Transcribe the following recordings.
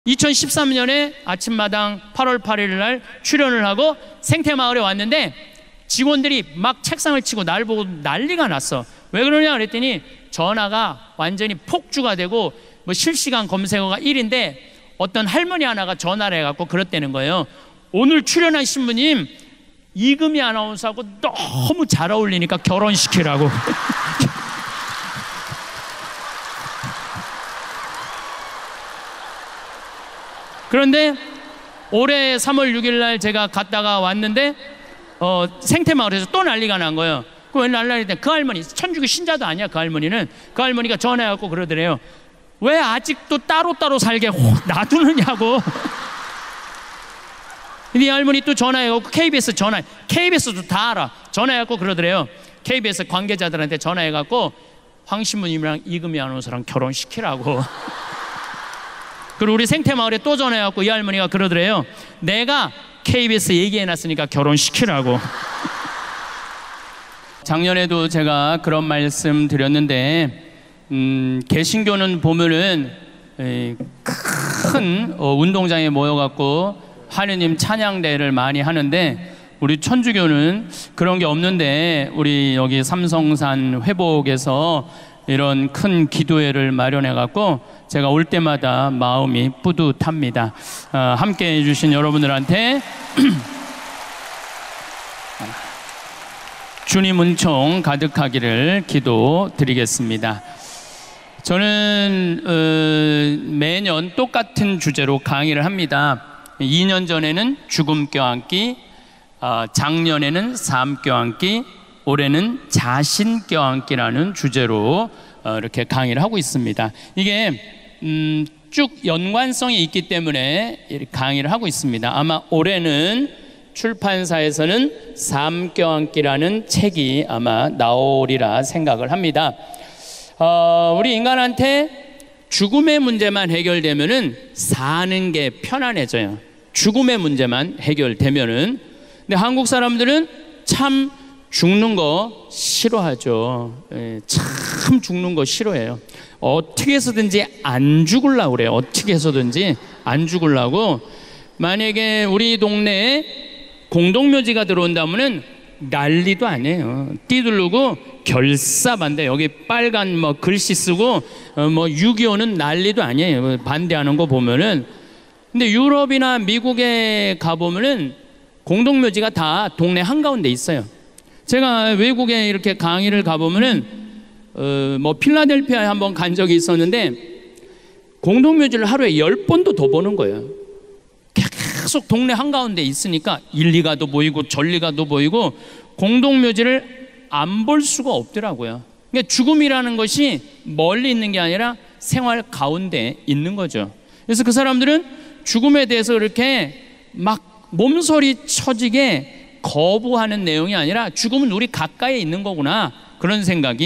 2013년에 아침마당 8월 8일 날 출연을 하고 생태마을에 왔는데 직원들이 막 책상을 치고 날 보고 난리가 났어. 왜 그러냐 그랬더니 전화가 완전히 폭주가 되고 뭐 실시간 검색어가 1인데 어떤 할머니 하나가 전화를 해갖고 그랬다는 거예요. 오늘 출연한 신부님 이금희 아나운서하고 너무 잘 어울리니까 결혼시키라고. 그런데 올해 3월 6일 날 제가 갔다가 왔는데 생태마을에서 또 난리가 난 거예요. 왜 난리가 그 할머니 천주교 신자도 아니야. 그 할머니는 그 할머니가 전화해갖고 그러더래요. 왜 아직도 따로따로 살게 놔두느냐고. 이 할머니 또 전화해갖고 KBS 전화, KBS도 다 알아. 전화해갖고 그러더래요. KBS 관계자들한테 전화해갖고 황 신부님이랑 이금희 아나운서랑 결혼시키라고. 그리고 우리 생태마을에 또 전화해갖고 이 할머니가 그러더래요. 내가 KBS 얘기해놨으니까 결혼시키라고. 작년에도 제가 그런 말씀 드렸는데 개신교는 보면은 큰 운동장에 모여갖고 하느님 찬양대를 많이 하는데 우리 천주교는 그런 게 없는데 우리 여기 삼성산 회복에서 이런 큰 기도회를 마련해갖고 제가 올 때마다 마음이 뿌듯합니다. 함께 해주신 여러분들한테 주님 은총 가득하기를 기도드리겠습니다. 저는 매년 똑같은 주제로 강의를 합니다. 2년 전에는 죽음 껴안기, 작년에는 삶 껴안기, 올해는 자신 껴안기라는 주제로 이렇게 강의를 하고 있습니다. 이게 쭉 연관성이 있기 때문에 이렇게 강의를 하고 있습니다. 아마 올해는 출판사에서는 삶 껴안기라는 책이 아마 나오리라 생각을 합니다. 우리 인간한테 죽음의 문제만 해결되면은 사는 게 편안해져요. 죽음의 문제만 해결되면은. 근데 한국 사람들은 참 죽는 거 싫어하죠. 참 죽는 거 싫어해요. 어떻게 해서든지 안 죽으려고 그래요. 어떻게 해서든지 안 죽으려고. 만약에 우리 동네에 공동묘지가 들어온다면은 난리도 아니에요. 띠두르고 결사반대. 여기 빨간 뭐 글씨 쓰고 뭐 6.25는 난리도 아니에요. 반대하는 거 보면은. 근데 유럽이나 미국에 가보면은 공동묘지가 다 동네 한가운데 있어요. 제가 외국에 이렇게 강의를 가보면은 뭐 필라델피아에 한번 간 적이 있었는데 공동묘지를 하루에 10번도 더 보는 거예요. 계속 동네 한가운데 있으니까 일리가도 보이고 전리가도 보이고 공동묘지를 안 볼 수가 없더라고요. 그러니까 죽음이라는 것이 멀리 있는 게 아니라 생활 가운데 있는 거죠. 그래서 그 사람들은 죽음에 대해서 이렇게 막 몸서리 쳐지게 거부하는 내용이 아니라 죽음은 우리 가까이에 있는 거구나, 그런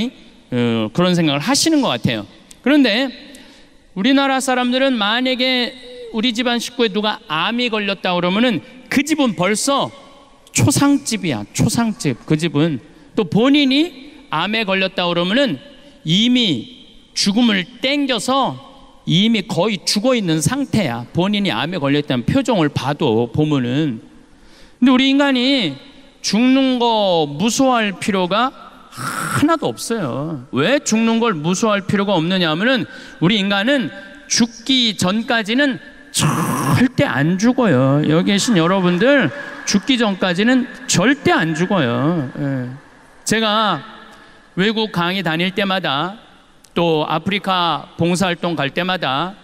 생각을 하시는 것 같아요. 그런데 우리나라 사람들은 만약에 우리 집안 식구에 누가 암이 걸렸다 그러면은 그 집은 벌써 초상집이야. 초상집. 그 집은 또 본인이 암에 걸렸다 그러면은 이미 죽음을 땡겨서 이미 거의 죽어 있는 상태야. 본인이 암에 걸렸다는 표정을 봐도 보면은. 근데 우리 인간이 죽는 거 무서워할 필요가 하나도 없어요. 왜 죽는 걸 무서워할 필요가 없느냐 하면은 우리 인간은 죽기 전까지는 절대 안 죽어요. 여기 계신 여러분들 죽기 전까지는 절대 안 죽어요. 제가 외국 강의 다닐 때마다 또 아프리카 봉사활동 갈 때마다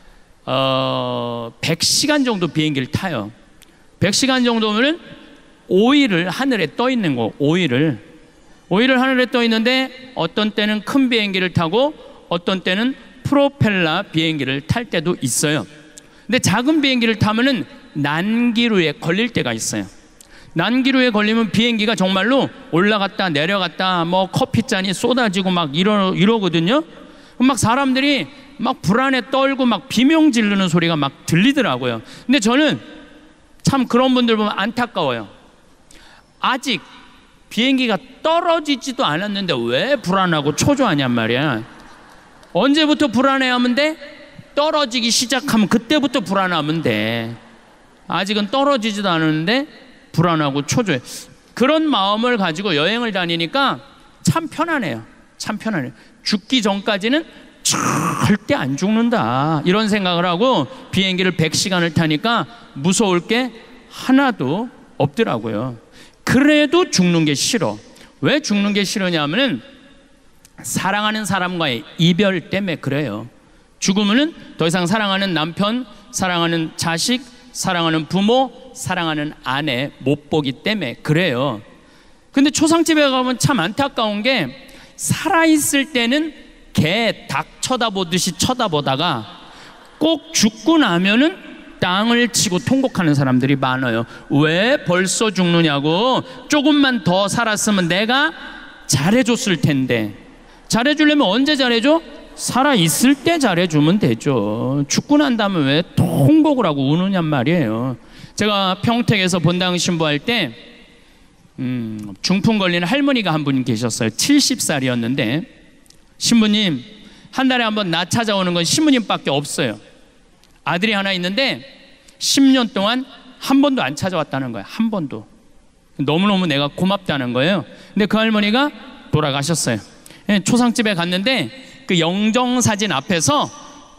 100시간 정도 비행기를 타요. 100시간 정도면 5일을 하늘에 떠 있는 거. 5일을 하늘에 떠 있는데 어떤 때는 큰 비행기를 타고 어떤 때는 프로펠러 비행기를 탈 때도 있어요. 근데 작은 비행기를 타면은 난기류에 걸릴 때가 있어요. 난기류에 걸리면 비행기가 정말로 올라갔다 내려갔다 뭐 커피잔이 쏟아지고 막 이러거든요. 막 사람들이 막 불안에 떨고 막 비명 지르는 소리가 막 들리더라고요. 근데 저는 참 그런 분들 보면 안타까워요. 아직 비행기가 떨어지지도 않았는데 왜 불안하고 초조하냔 말이야. 언제부터 불안해하면 돼? 떨어지기 시작하면 그때부터 불안하면 돼. 아직은 떨어지지도 않았는데 불안하고 초조해. 그런 마음을 가지고 여행을 다니니까 참 편안해요. 참 편안해요. 죽기 전까지는 절대 안 죽는다, 이런 생각을 하고 비행기를 100시간을 타니까 무서울 게 하나도 없더라고요. 그래도 죽는 게 싫어. 왜 죽는 게 싫으냐면은 사랑하는 사람과의 이별 때문에 그래요. 죽으면은 더 이상 사랑하는 남편, 사랑하는 자식, 사랑하는 부모, 사랑하는 아내 못 보기 때문에 그래요. 근데 초상집에 가면 참 안타까운 게 살아있을 때는 개, 닭 쳐다보듯이 쳐다보다가 꼭 죽고 나면은 땅을 치고 통곡하는 사람들이 많아요. 왜 벌써 죽느냐고. 조금만 더 살았으면 내가 잘해줬을 텐데. 잘해주려면 언제 잘해줘? 살아있을 때 잘해주면 되죠. 죽고 난 다음에 왜 통곡을 하고 우느냔 말이에요. 제가 평택에서 본당 신부할 때 중풍 걸린 할머니가 한 분 계셨어요. 70살이었는데 신부님, 한 달에 한 번 나 찾아오는 건 신부님밖에 없어요. 아들이 하나 있는데 10년 동안 한 번도 안 찾아왔다는 거예요. 한 번도. 너무너무 내가 고맙다는 거예요. 근데 그 할머니가 돌아가셨어요. 초상집에 갔는데 그 영정사진 앞에서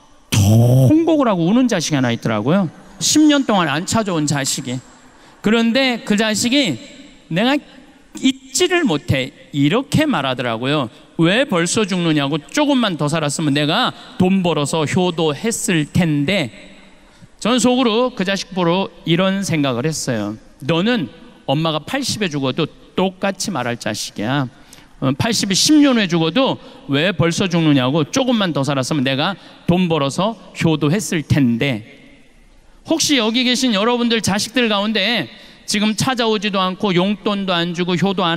통곡을 하고 우는 자식이 하나 있더라고요. 10년 동안 안 찾아온 자식이. 그런데 그 자식이 내가 잊지를 못해, 이렇게 말하더라고요. 왜 벌써 죽느냐고. 조금만 더 살았으면 내가 돈 벌어서 효도했을 텐데. 전 속으로 그 자식 보러 이런 생각을 했어요. 너는 엄마가 80에 죽어도 똑같이 말할 자식이야. 80이 10년 후에 죽어도 왜 벌써 죽느냐고. 조금만 더 살았으면 내가 돈 벌어서 효도했을 텐데. 혹시 여기 계신 여러분들 자식들 가운데 지금 찾아오지도 않고 용돈도 안 주고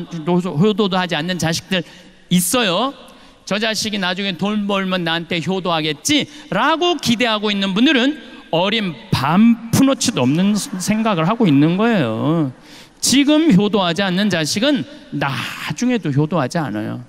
효도도 하지 않는 자식들 있어요. 저 자식이 나중에 돈 벌면 나한테 효도하겠지 라고 기대하고 있는 분들은 어린 반푼어치도 없는 생각을 하고 있는 거예요. 지금 효도하지 않는 자식은 나중에도 효도하지 않아요.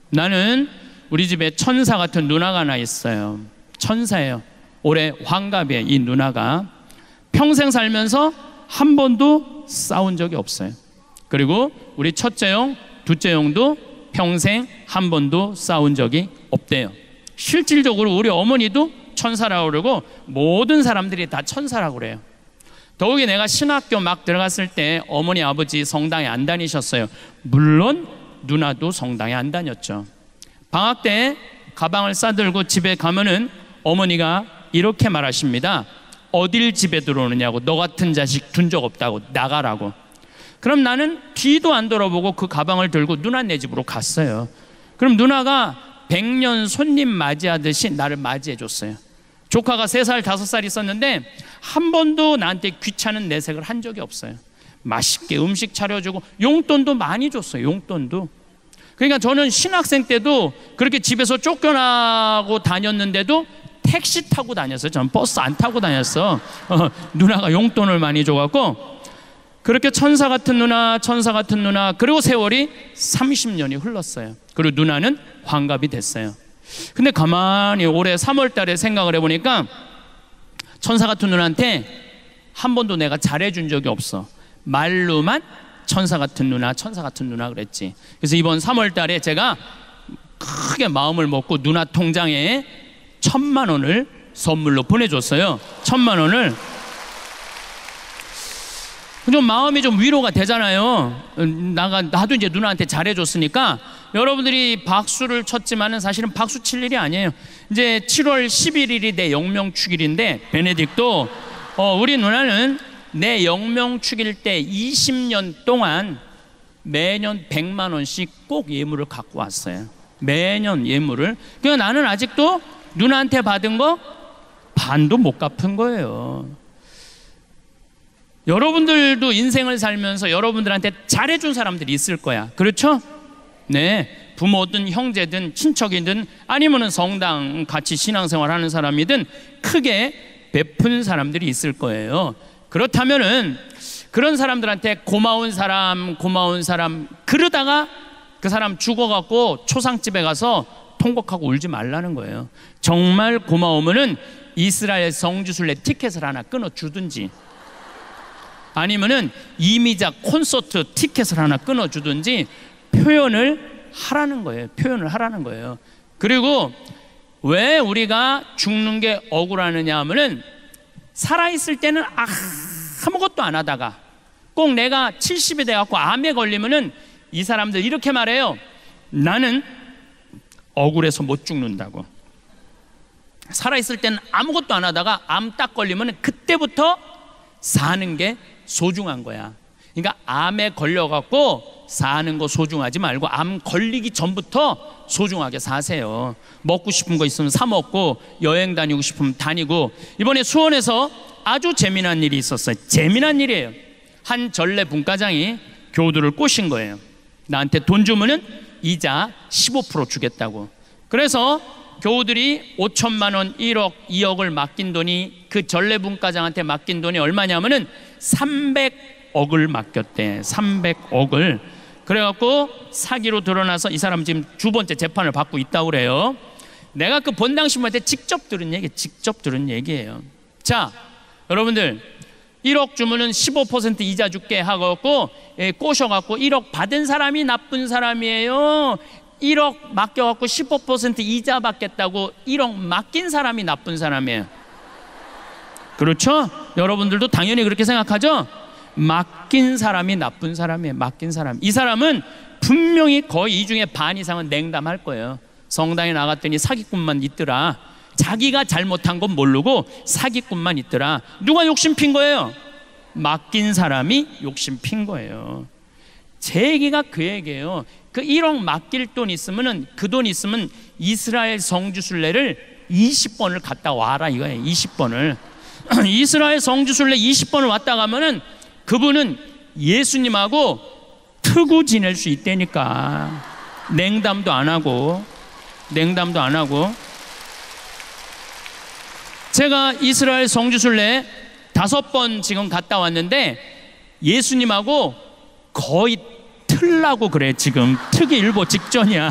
나는 우리 집에 천사 같은 누나가 하나 있어요. 천사예요. 올해 환갑이에요. 이 누나가 평생 살면서 한 번도 싸운 적이 없어요. 그리고 우리 첫째 형, 둘째 형도 평생 한 번도 싸운 적이 없대요. 실질적으로 우리 어머니도 천사라고 그러고 모든 사람들이 다 천사라고 그래요. 더욱이 내가 신학교 막 들어갔을 때 어머니 아버지 성당에 안 다니셨어요. 물론 누나도 성당에 안 다녔죠. 방학 때 가방을 싸들고 집에 가면은 어머니가 이렇게 말하십니다. 어딜 집에 들어오느냐고. 너 같은 자식 둔 적 없다고. 나가라고. 그럼 나는 뒤도 안 돌아보고 그 가방을 들고 누나네 집으로 갔어요. 그럼 누나가 100년 손님 맞이하듯이 나를 맞이해 줬어요. 조카가 3살, 5살 있었는데 한 번도 나한테 귀찮은 내색을 한 적이 없어요. 맛있게 음식 차려주고 용돈도 많이 줬어요. 용돈도. 그러니까 저는 신학생 때도 그렇게 집에서 쫓겨나고 다녔는데도 택시 타고 다녔어요. 저는 버스 안 타고 다녔어. 누나가 용돈을 많이 줘갖고. 그렇게 천사 같은 누나, 천사 같은 누나. 그리고 세월이 30년이 흘렀어요. 그리고 누나는 환갑이 됐어요. 근데 가만히 올해 3월 달에 생각을 해보니까 천사 같은 누나한테 한 번도 내가 잘해준 적이 없어. 말로만 천사 같은 누나, 천사 같은 누나 그랬지. 그래서 이번 3월 달에 제가 크게 마음을 먹고 누나 통장에 1,000만 원을 선물로 보내줬어요. 1,000만 원을. 좀 마음이 좀 위로가 되잖아요. 나도 이제 누나한테 잘해줬으니까. 여러분들이 박수를 쳤지만은 사실은 박수 칠 일이 아니에요. 이제 7월 11일이 내 영명축일인데 베네딕도 우리 누나는 내 영명축일 때 20년 동안 매년 100만 원씩 꼭 예물을 갖고 왔어요. 매년 예물을. 그러니까 나는 아직도 누나한테 받은 거 반도 못 갚은 거예요. 여러분들도 인생을 살면서 여러분들한테 잘해준 사람들이 있을 거야. 그렇죠? 네, 부모든 형제든 친척이든 아니면은 성당 같이 신앙생활 하는 사람이든 크게 베푼 사람들이 있을 거예요. 그렇다면은 그런 사람들한테 고마운 사람 그러다가 그 사람 죽어갖고 초상집에 가서 통곡하고 울지 말라는 거예요. 정말 고마우면은 이스라엘 성지순례 티켓을 하나 끊어주든지, 아니면은 이미자 콘서트 티켓을 하나 끊어주든지 표현을 하라는 거예요. 표현을 하라는 거예요. 그리고 왜 우리가 죽는 게 억울하느냐 하면은, 살아있을 때는 아무것도 안 하다가 꼭 내가 70이 돼갖고 암에 걸리면은 이 사람들 이렇게 말해요. 나는 억울해서 못 죽는다고. 살아있을 때는 아무것도 안 하다가 암 딱 걸리면 그때부터 사는 게 소중한 거야. 그러니까 암에 걸려갖고 사는 거 소중하지 말고 암 걸리기 전부터 소중하게 사세요. 먹고 싶은 거 있으면 사 먹고, 여행 다니고 싶으면 다니고. 이번에 수원에서 아주 재미난 일이 있었어요. 재미난 일이에요. 한 전래 분과장이 교우들을 꼬신 거예요. 나한테 돈 주면은 이자 15% 주겠다고. 그래서 교우들이 5천만 원, 1억, 2억을 맡긴 돈이, 그 전래 분과장한테 맡긴 돈이 얼마냐면은 300억을 맡겼대. 300억을. 그래갖고 사기로 드러나서 이 사람 지금 두 번째 재판을 받고 있다고 그래요. 내가 그 본당 신부한테 직접 들은 얘기예요. 자, 여러분들, 1억 주면은 15% 이자 줄게 하고 꼬셔갖고 1억 받은 사람이 나쁜 사람이에요. 1억 맡겨갖고 15% 이자 받겠다고 1억 맡긴 사람이 나쁜 사람이에요. 그렇죠? 여러분들도 당연히 그렇게 생각하죠? 맡긴 사람이 나쁜 사람이에요. 맡긴 사람. 이 사람은 분명히 거의 이 중에 반 이상은 냉담할 거예요. 성당에 나갔더니 사기꾼만 있더라. 자기가 잘못한 건 모르고 사기꾼만 있더라. 누가 욕심 핀 거예요? 맡긴 사람이 욕심 핀 거예요. 제 얘기가 그 얘기예요. 그 1억 맡길 돈 있으면은, 그 돈 있으면 이스라엘 성지순례를 20번을 갔다 와라 이거예요. 20번을. 이스라엘 성지순례 20번을 왔다 가면은 그분은 예수님하고 트고 지낼 수 있다니까. 냉담도 안 하고. 제가 이스라엘 성지순례 5번 지금 갔다 왔는데 예수님하고 거의 틀라고 그래. 지금 트기 일보 직전이야.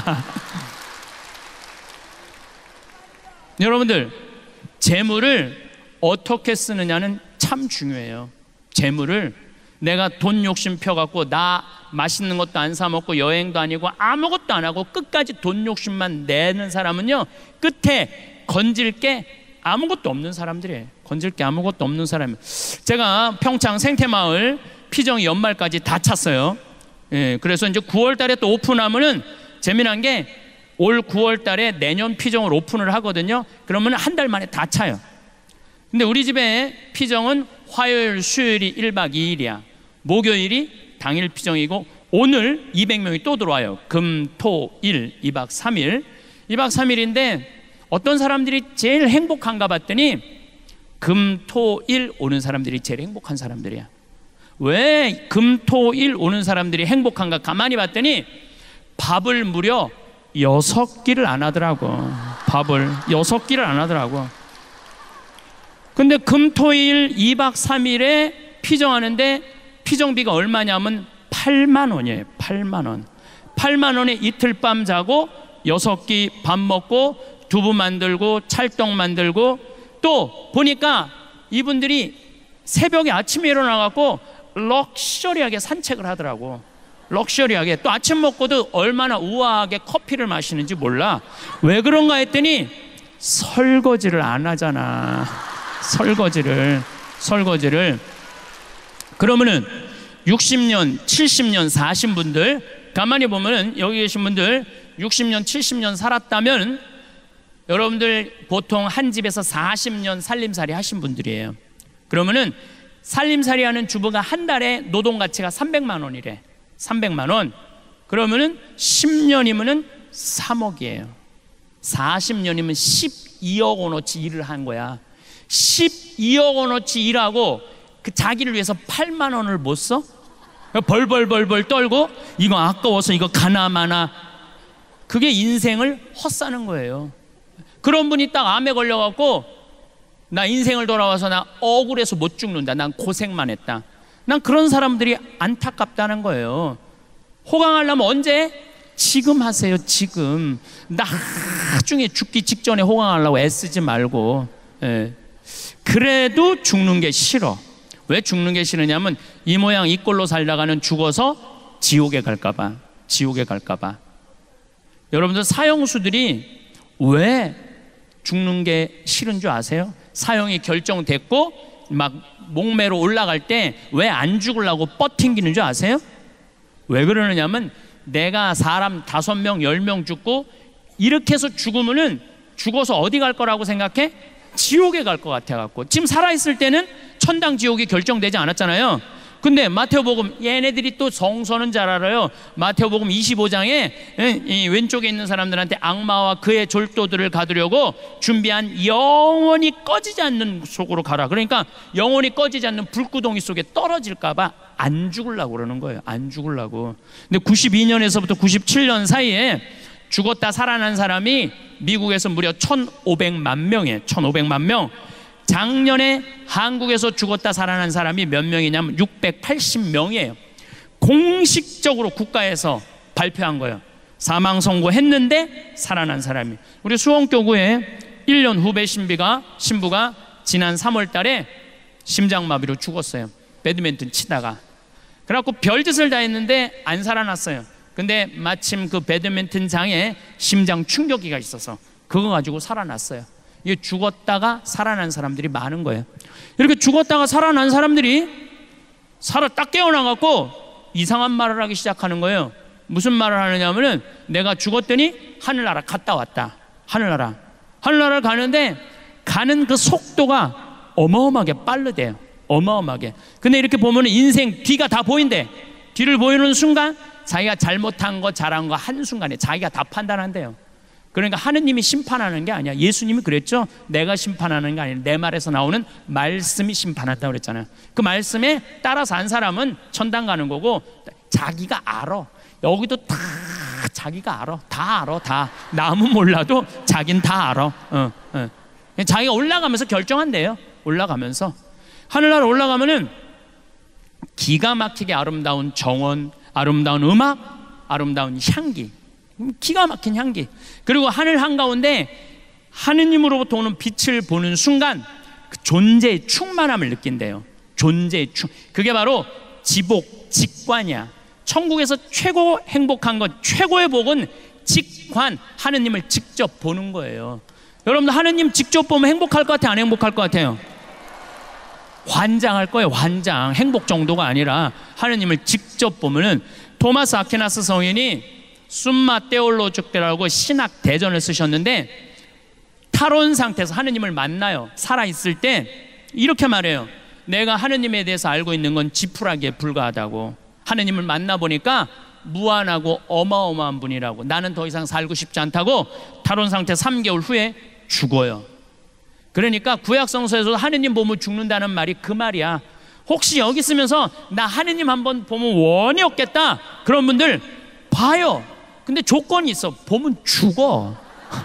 여러분들, 재물을 어떻게 쓰느냐는 참 중요해요. 재물을 내가 돈 욕심 펴갖고 나 맛있는 것도 안 사 먹고 여행도 아니고 아무것도 안 하고 끝까지 돈 욕심만 내는 사람은요, 끝에 건질 게 아무것도 없는 사람들이에요. 건질 게 아무것도 없는 사람. 제가 평창 생태마을 피정이 연말까지 다 찼어요. 예, 그래서 이제 9월 달에 또 오픈하면은 재미난 게 올 9월 달에 내년 피정을 오픈을 하거든요. 그러면 한 달 만에 다 차요. 근데 우리 집에 피정은 화요일, 수요일이 1박 2일이야. 목요일이 당일 피정이고 오늘 200명이 또 들어와요. 금, 토, 일, 2박 3일. 2박 3일인데 어떤 사람들이 제일 행복한가 봤더니 금, 토, 일 오는 사람들이 제일 행복한 사람들이야. 왜 금, 토, 일 오는 사람들이 행복한가 가만히 봤더니 밥을 무려 6끼를 안 하더라고. 밥을 6끼를 안 하더라고. 근데 금, 토, 일 2박 3일에 피정하는데 피정비가 얼마냐면 8만 원이에요. 8만 원. 8만 원에 이틀 밤 자고 6끼 밥 먹고 두부 만들고 찰떡 만들고, 또 보니까 이분들이 새벽에 아침에 일어나갖고 럭셔리하게 산책을 하더라고. 럭셔리하게. 또 아침 먹고도 얼마나 우아하게 커피를 마시는지 몰라. 왜 그런가 했더니 설거지를 안 하잖아. 설거지를. 그러면은 60년, 70년 사신 분들, 가만히 보면은 여기 계신 분들 60년, 70년 살았다면 여러분들 보통 한 집에서 40년 살림살이 하신 분들이에요. 그러면은 살림살이 하는 주부가 한 달에 노동 가치가 300만 원이래. 300만 원. 그러면은 10년이면은 3억이에요. 40년이면 12억 원어치 일을 한 거야. 12억 원어치 일하고 그 자기를 위해서 8만 원을 못 써? 벌벌 떨고 이거 아까워서 이거 가나마나. 그게 인생을 헛사는 거예요. 그런 분이 딱 암에 걸려갖고 나 인생을 돌아와서 나 억울해서 못 죽는다. 난 고생만 했다. 난 그런 사람들이 안타깝다는 거예요. 호강하려면 언제? 지금 하세요. 지금. 나중에 죽기 직전에 호강하려고 애쓰지 말고. 예. 그래도 죽는 게 싫어. 왜 죽는 게 싫으냐면 이 모양 이 꼴로 살다가는 죽어서 지옥에 갈까봐. 지옥에 갈까봐. 여러분들 사형수들이 왜 죽는 게 싫은 줄 아세요? 사형이 결정됐고 막 목매로 올라갈 때 왜 안 죽으려고 뻗팅기는 줄 아세요? 왜 그러느냐면 내가 사람 5명, 10명 죽고 이렇게 해서 죽으면은 죽어서 어디 갈 거라고 생각해? 지옥에 갈 것 같아갖고. 지금 살아있을 때는 천당 지옥이 결정되지 않았잖아요. 근데 마태복음, 얘네들이 또 성서는 잘 알아요. 마태복음 25장에 이 왼쪽에 있는 사람들한테 악마와 그의 졸도들을 가두려고 준비한 영원히 꺼지지 않는 속으로 가라. 그러니까 영원히 꺼지지 않는 불구덩이 속에 떨어질까봐 안 죽으려고 그러는 거예요. 안 죽으려고. 근데 92년에서부터 97년 사이에 죽었다 살아난 사람이 미국에서 무려 1,500만 명이에요. 1,500만 명. 작년에 한국에서 죽었다 살아난 사람이 몇 명이냐면 680명이에요. 공식적으로 국가에서 발표한 거예요. 사망 선고했는데 살아난 사람이. 우리 수원교구에 1년 후배 신부가 지난 3월 달에 심장마비로 죽었어요. 배드민턴 치다가. 그래갖고 별짓을 다 했는데 안 살아났어요. 근데 마침 그 배드민턴장에 심장 충격기가 있어서 그거 가지고 살아났어요. 이게 죽었다가 살아난 사람들이 많은 거예요. 이렇게 죽었다가 살아난 사람들이 딱 깨어나갖고 이상한 말을 하기 시작하는 거예요. 무슨 말을 하느냐면은 내가 죽었더니 하늘나라 갔다 왔다. 하늘나라를 가는데 가는 그 속도가 어마어마하게 빠르대요. 어마어마하게. 근데 이렇게 보면은 인생 뒤가 다 보인대. 뒤를 보이는 순간 자기가 잘못한 거 잘한 거 한순간에 자기가 다 판단한대요. 그러니까 하느님이 심판하는 게 아니야. 예수님이 그랬죠. 내가 심판하는 게 아니라 내 말에서 나오는 말씀이 심판한다고 그랬잖아요. 그 말씀에 따라서 한 사람은 천당 가는 거고 자기가 알아. 여기도 다 자기가 알아. 다 알아. 다. 남은 몰라도 자긴 다 알아. 자기가 올라가면서 결정한대요. 올라가면서. 하늘나라 올라가면은 기가 막히게 아름다운 정원, 아름다운 음악, 아름다운 향기, 기가 막힌 향기. 그리고 하늘 한가운데 하느님으로부터 오는 빛을 보는 순간 그 존재의 충만함을 느낀대요. 존재의 그게 바로 지복, 직관이야. 천국에서 최고 행복한 것, 최고의 복은 직관, 하느님을 직접 보는 거예요. 여러분들 하느님 직접 보면 행복할 것 같아요? 안 행복할 것 같아요? 환장할 거예요. 환장. 행복 정도가 아니라 하느님을 직접 보면은. 토마스 아퀴나스 성인이 숨마 테올로족대라고 신학 대전을 쓰셨는데 탈원 상태에서 하느님을 만나요. 살아있을 때 이렇게 말해요. 내가 하느님에 대해서 알고 있는 건 지푸라기에 불과하다고. 하느님을 만나보니까 무한하고 어마어마한 분이라고. 나는 더 이상 살고 싶지 않다고 탈원 상태 3개월 후에 죽어요. 그러니까 구약성서에서 하느님 보면 죽는다는 말이 그 말이야. 혹시 여기 있으면서 나 하느님 한번 보면 원이 없겠다 그런 분들 봐요. 근데 조건이 있어. 보면 죽어.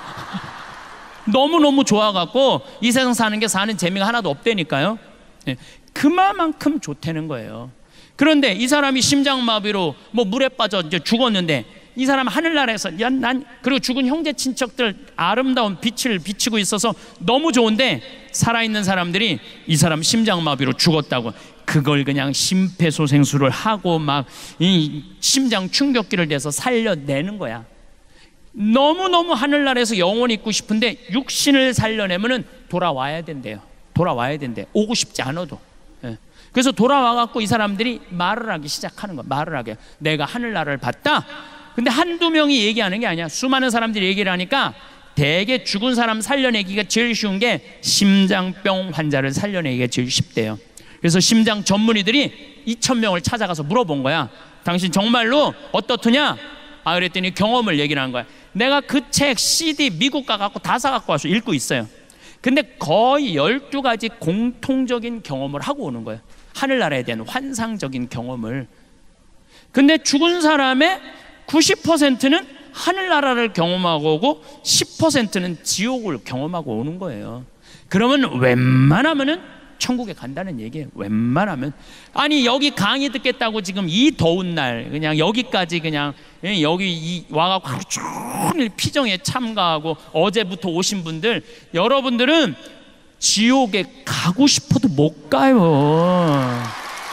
너무너무 좋아갖고 이 세상 사는 게 사는 재미가 하나도 없다니까요. 그만큼 좋다는 거예요. 그런데 이 사람이 심장마비로 뭐 물에 빠져 이제 죽었는데 이 사람 하늘나라에서 그리고 죽은 형제 친척들 아름다운 빛을 비치고 있어서 너무 좋은데 살아있는 사람들이 이 사람 심장마비로 죽었다고 그걸 그냥 심폐소생술을 하고 막 이 심장 충격기를 대서 살려내는 거야. 너무너무 하늘나라에서 영원히 있고 싶은데 육신을 살려내면은 돌아와야 된대요. 돌아와야 된대. 오고 싶지 않아도. 그래서 돌아와갖고 이 사람들이 말을 하기 시작하는 거야. 말을 하게. 내가 하늘나라를 봤다. 근데 한두 명이 얘기하는 게 아니야. 수많은 사람들이 얘기를 하니까 대개 죽은 사람 살려내기가 제일 쉬운 게 심장병 환자를 살려내기가 제일 쉽대요. 그래서 심장 전문의들이 2,000명을 찾아가서 물어본 거야. 당신 정말로 어떻더냐? 그랬더니 경험을 얘기를 한 거야. 내가 그 책 CD 미국 가갖고 다 사갖고 와서 읽고 있어요. 근데 거의 12가지 공통적인 경험을 하고 오는 거예요. 하늘나라에 대한 환상적인 경험을. 근데 죽은 사람의 90%는 하늘나라를 경험하고 오고 10%는 지옥을 경험하고 오는 거예요. 그러면 웬만하면은 천국에 간다는 얘기예요. 웬만하면. 아니 여기 강의 듣겠다고 지금 이 더운 날 그냥 여기까지 그냥 여기 와갖고 하루 종일 피정에 참가하고 어제부터 오신 분들, 여러분들은 지옥에 가고 싶어도 못 가요.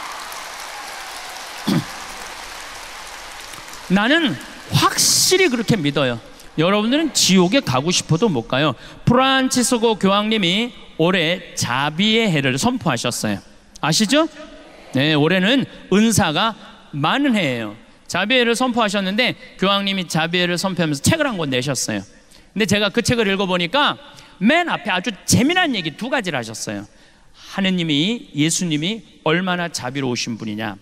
나는 확실히 그렇게 믿어요. 여러분들은 지옥에 가고 싶어도 못 가요. 프란치스코 교황님이 올해 자비의 해를 선포하셨어요. 아시죠? 네, 올해는 은사가 많은 해예요. 자비의 해를 선포하셨는데 교황님이 자비의 해를 선포하면서 책을 한 권 내셨어요. 근데 제가 그 책을 읽어보니까 맨 앞에 아주 재미난 얘기 두 가지를 하셨어요. 하느님이, 예수님이 얼마나 자비로우신 분이냐.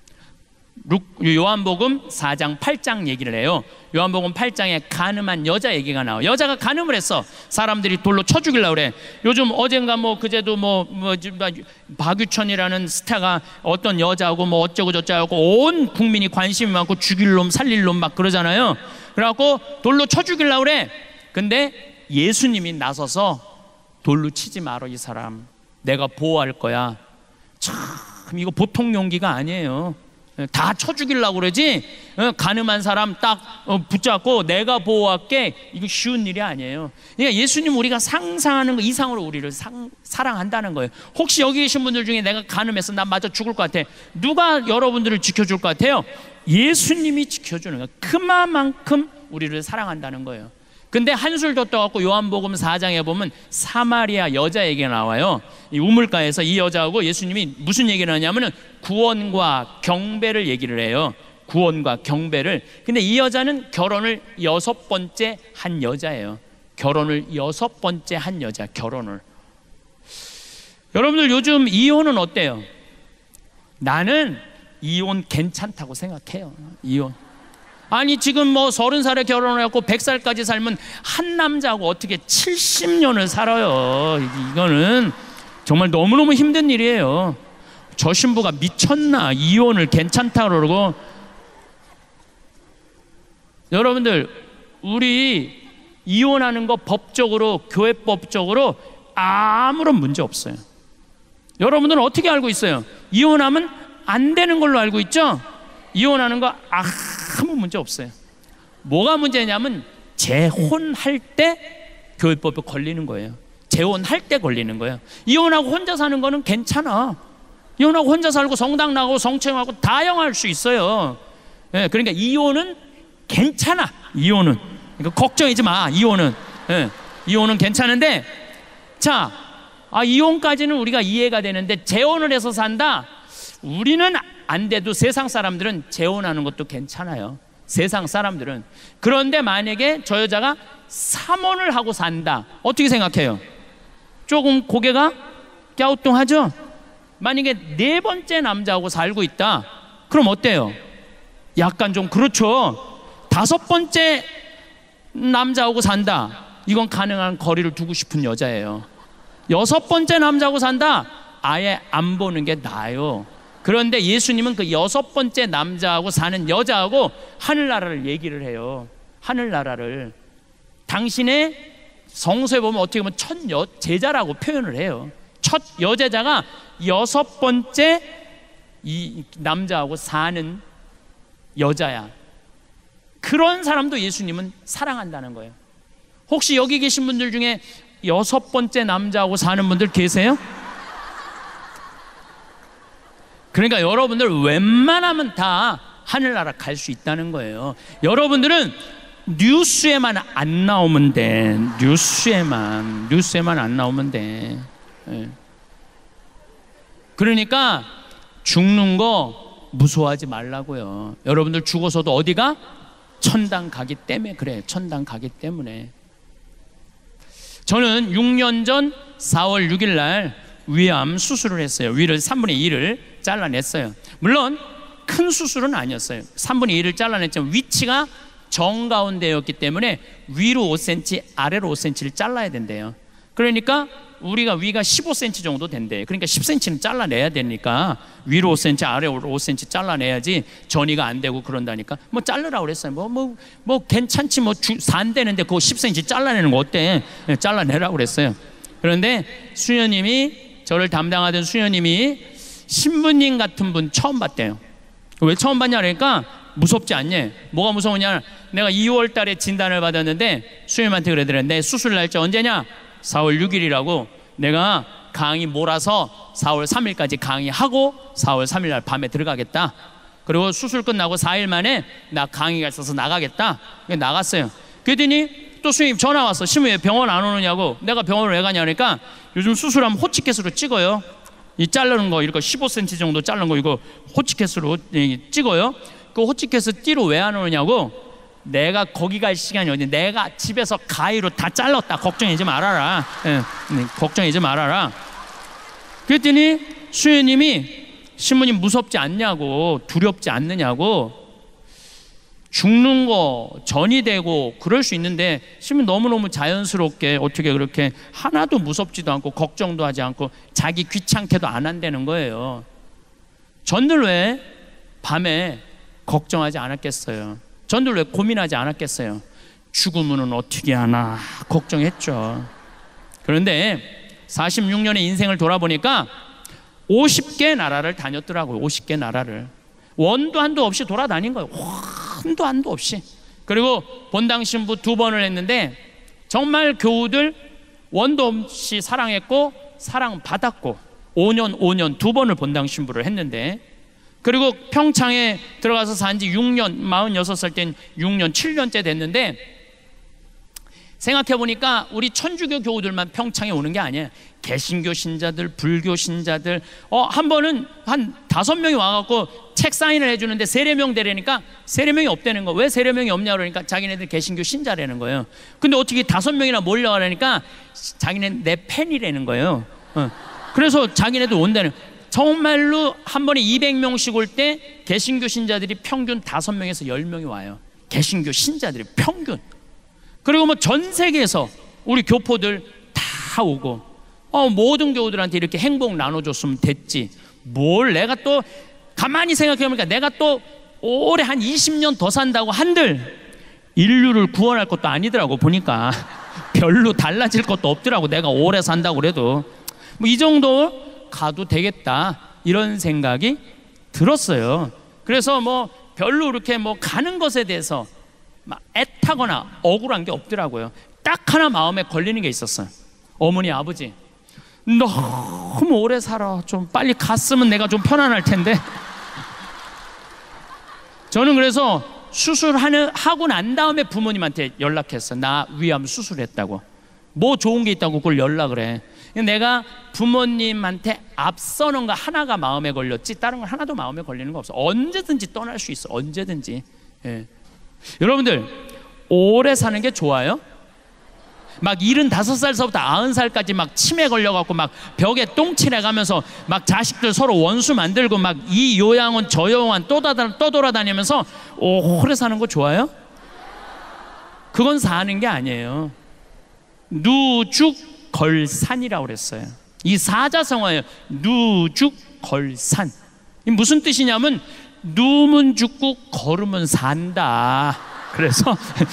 요한복음 4장 8장 얘기를 해요. 요한복음 8장에 간음한 여자 얘기가 나와요. 여자가 간음을 했어. 사람들이 돌로 쳐 죽이려고 그래. 요즘 어젠가 그제도 박유천이라는 스타가 어떤 여자하고 어쩌고 저쩌고 온 국민이 관심이 많고 죽일 놈 살릴 놈 막 그러잖아요. 그래갖고 돌로 쳐 죽이려고 그래. 근데 예수님이 나서서 돌로 치지 마라 이 사람, 내가 보호할 거야. 참 이거 보통 용기가 아니에요. 다 쳐 죽이려고 그러지. 간음한 사람 딱 붙잡고 내가 보호할게, 이거 쉬운 일이 아니에요. 그러니까 예수님 우리가 상상하는 거 이상으로 우리를 사랑한다는 거예요. 혹시 여기 계신 분들 중에 내가 간음해서 나 맞아 죽을 것 같아, 누가 여러분들을 지켜줄 것 같아요? 예수님이 지켜주는 거예요. 그만큼 우리를 사랑한다는 거예요. 근데 한술 더 떠갖고 요한복음 4장에 보면 사마리아 여자 얘기가 나와요. 이 우물가에서 이 여자하고 예수님이 무슨 얘기를 하냐면은 구원과 경배를 얘기를 해요. 구원과 경배를. 근데 이 여자는 결혼을 6번째 한 여자예요. 결혼을 6번째 한 여자, 결혼을. 여러분들 요즘 이혼은 어때요? 나는 이혼 괜찮다고 생각해요. 이혼. 아니 지금 30살에 결혼을 했고 100살까지 살면 한 남자하고 어떻게 70년을 살아요. 이거는 정말 너무너무 힘든 일이에요. 저 신부가 미쳤나, 이혼을 괜찮다 그러고. 여러분들 우리 이혼하는 거 법적으로, 교회법적으로 아무런 문제 없어요. 여러분들은 어떻게 알고 있어요? 이혼하면 안 되는 걸로 알고 있죠? 이혼하는 거 아무 문제 없어요. 뭐가 문제냐면 재혼할 때 교회법에 걸리는 거예요. 재혼할 때 걸리는 거예요. 이혼하고 혼자 사는 거는 괜찮아. 이혼하고 혼자 살고 성당 나가고 성추행하고 다 영할 수 있어요. 예, 그러니까 이혼은 괜찮아. 이혼은 그러니까 걱정하지 마. 이혼은 이혼은 괜찮은데, 자, 이혼까지는 우리가 이해가 되는데 재혼을 해서 산다? 우리는 안 돼도 세상 사람들은 재혼하는 것도 괜찮아요. 세상 사람들은. 그런데 만약에 저 여자가 3혼을 하고 산다, 어떻게 생각해요? 조금 고개가 갸우뚱하죠? 만약에 4번째 남자하고 살고 있다, 그럼 어때요? 약간 좀 그렇죠. 5번째 남자하고 산다, 이건 가능한 거리를 두고 싶은 여자예요. 6번째 남자하고 산다, 아예 안 보는 게 나아요. 그런데 예수님은 그 6번째 남자하고 사는 여자하고 하늘나라를 얘기를 해요. 하늘나라를. 당신의 성서에 보면 어떻게 보면 첫 제자라고 표현을 해요. 첫 여제자가 6번째 이 남자하고 사는 여자야. 그런 사람도 예수님은 사랑한다는 거예요. 혹시 여기 계신 분들 중에 6번째 남자하고 사는 분들 계세요? 그러니까 여러분들 웬만하면 다 하늘나라 갈 수 있다는 거예요. 여러분들은 뉴스에만 안 나오면 돼. 뉴스에만 안 나오면 돼. 그러니까 죽는 거 무서워하지 말라고요. 여러분들 죽어서도 어디가? 천당 가기 때문에 그래. 천당 가기 때문에. 저는 6년 전 4월 6일 날 위암 수술을 했어요. 위를 3분의 1을 잘라냈어요. 물론 큰 수술은 아니었어요. 3분의 1을 잘라냈지만 위치가 정가운데였기 때문에 위로 5cm, 아래로 5cm를 잘라야 된대요. 그러니까 우리가 위가 15cm 정도 된대요. 그러니까 10cm는 잘라내야 되니까 위로 5cm, 아래로 5cm 잘라내야지 전이가 안 되고 그런다니까. 자르라고 그랬어요. 괜찮지, 산대는데 그거 10cm 잘라내는 거 어때? 잘라내라고 그랬어요. 그런데 수녀님이, 저를 담당하던 수녀님이 신부님 같은 분 처음 봤대요. 왜 처음 봤냐 그러니까 무섭지 않냐? 뭐가 무서우냐? 내가 2월 달에 진단을 받았는데 수녀님한테 그러더래. 내 수술 날짜 언제냐? 4월 6일이라고. 내가 강의 몰아서 4월 3일까지 강의하고 4월 3일 날 밤에 들어가겠다. 그리고 수술 끝나고 4일 만에 나 강의가 있어서 나가겠다. 나갔어요. 그랬더니 또 선생님 전화 왔어. 신부님 왜 병원 안 오느냐고. 내가 병원을 왜 가냐 그러니까 요즘 수술하면 호치켓으로 찍어요. 이 자르는 거 이렇게 15cm 정도 자른 거 이거 호치켓으로 찍어요. 그 호치켓을 띠로 왜 안 오느냐고. 내가 거기 갈 시간이 어디, 내가 집에서 가위로 다 잘랐다. 걱정하지 말아라. 걱정하지 말아라. 그랬더니 수녀님이 신부님 무섭지 않냐고, 두렵지 않느냐고. 죽는 거 전이 되고 그럴 수 있는데 신부님 너무너무 자연스럽게 어떻게 그렇게 하나도 무섭지도 않고 걱정도 하지 않고 자기 귀찮게도 안 한다는 거예요. 전들 왜 밤에 걱정하지 않았겠어요? 전들 왜 고민하지 않았겠어요? 죽으면 어떻게 하나 걱정했죠. 그런데 46년의 인생을 돌아보니까 50개 나라를 다녔더라고요. 50개 나라를 원도 한도 없이 돌아다닌 거예요. 한도 한도 없이. 그리고 본당 신부 2번을 했는데 정말 교우들 원도 없이 사랑했고 사랑받았고 5년 2번을 본당 신부를 했는데, 그리고 평창에 들어가서 산 지 6년, 46살 땐 6년, 7년째 됐는데 생각해보니까 우리 천주교 교우들만 평창에 오는 게 아니에요. 개신교 신자들, 불교 신자들, 한 번은 한 5명이 와갖고 책 사인을 해주는데 세례명 되려니까 세례명이 없다는 거. 왜 세례명이 없냐 그러니까 자기네들 개신교 신자라는 거예요. 근데 어떻게 5명이나 몰려가려니까 자기네는 내 팬이라는 거예요. 그래서 자기네들 온다는 거예요. 정말로 한 번에 200명씩 올 때 개신교 신자들이 평균 5명에서 10명이 와요. 개신교 신자들이 평균. 그리고 뭐 전 세계에서 우리 교포들 다 오고 모든 교우들한테 이렇게 행복 나눠줬으면 됐지. 뭘 내가 또 가만히 생각해보니까 내가 또 올해 한 20년 더 산다고 한들 인류를 구원할 것도 아니더라고. 보니까 별로 달라질 것도 없더라고. 내가 오래 산다고 그래도 뭐 이 정도 가도 되겠다 이런 생각이 들었어요. 그래서 뭐 별로 그렇게 뭐 가는 것에 대해서 막 애타거나 억울한 게 없더라고요. 딱 하나 마음에 걸리는 게 있었어요. 어머니 아버지 너무 오래 살아. 좀 빨리 갔으면 내가 좀 편안할 텐데. 저는 그래서 수술하고 난 다음에 부모님한테 연락했어. 나 위암 수술했다고. 뭐 좋은 게 있다고 그걸 연락을 해. 내가 부모님한테 앞서는 거 하나가 마음에 걸렸지 다른 건 하나도 마음에 걸리는 거 없어. 언제든지 떠날 수 있어. 언제든지. 예. 여러분들 오래 사는 게 좋아요? 막 75살서부터 90살까지 막 치매 걸려갖고 막 벽에 똥칠해가면서 막 자식들 서로 원수 만들고 막 이 요양원 저 요양원 떠돌아다니면서 오래 사는 거 좋아요? 그건 사는 게 아니에요. 누죽걸산이라고 그랬어요. 이 사자성어예요. 누죽걸산. 이 무슨 뜻이냐면 누우면 죽고 걸으면 산다. 그래서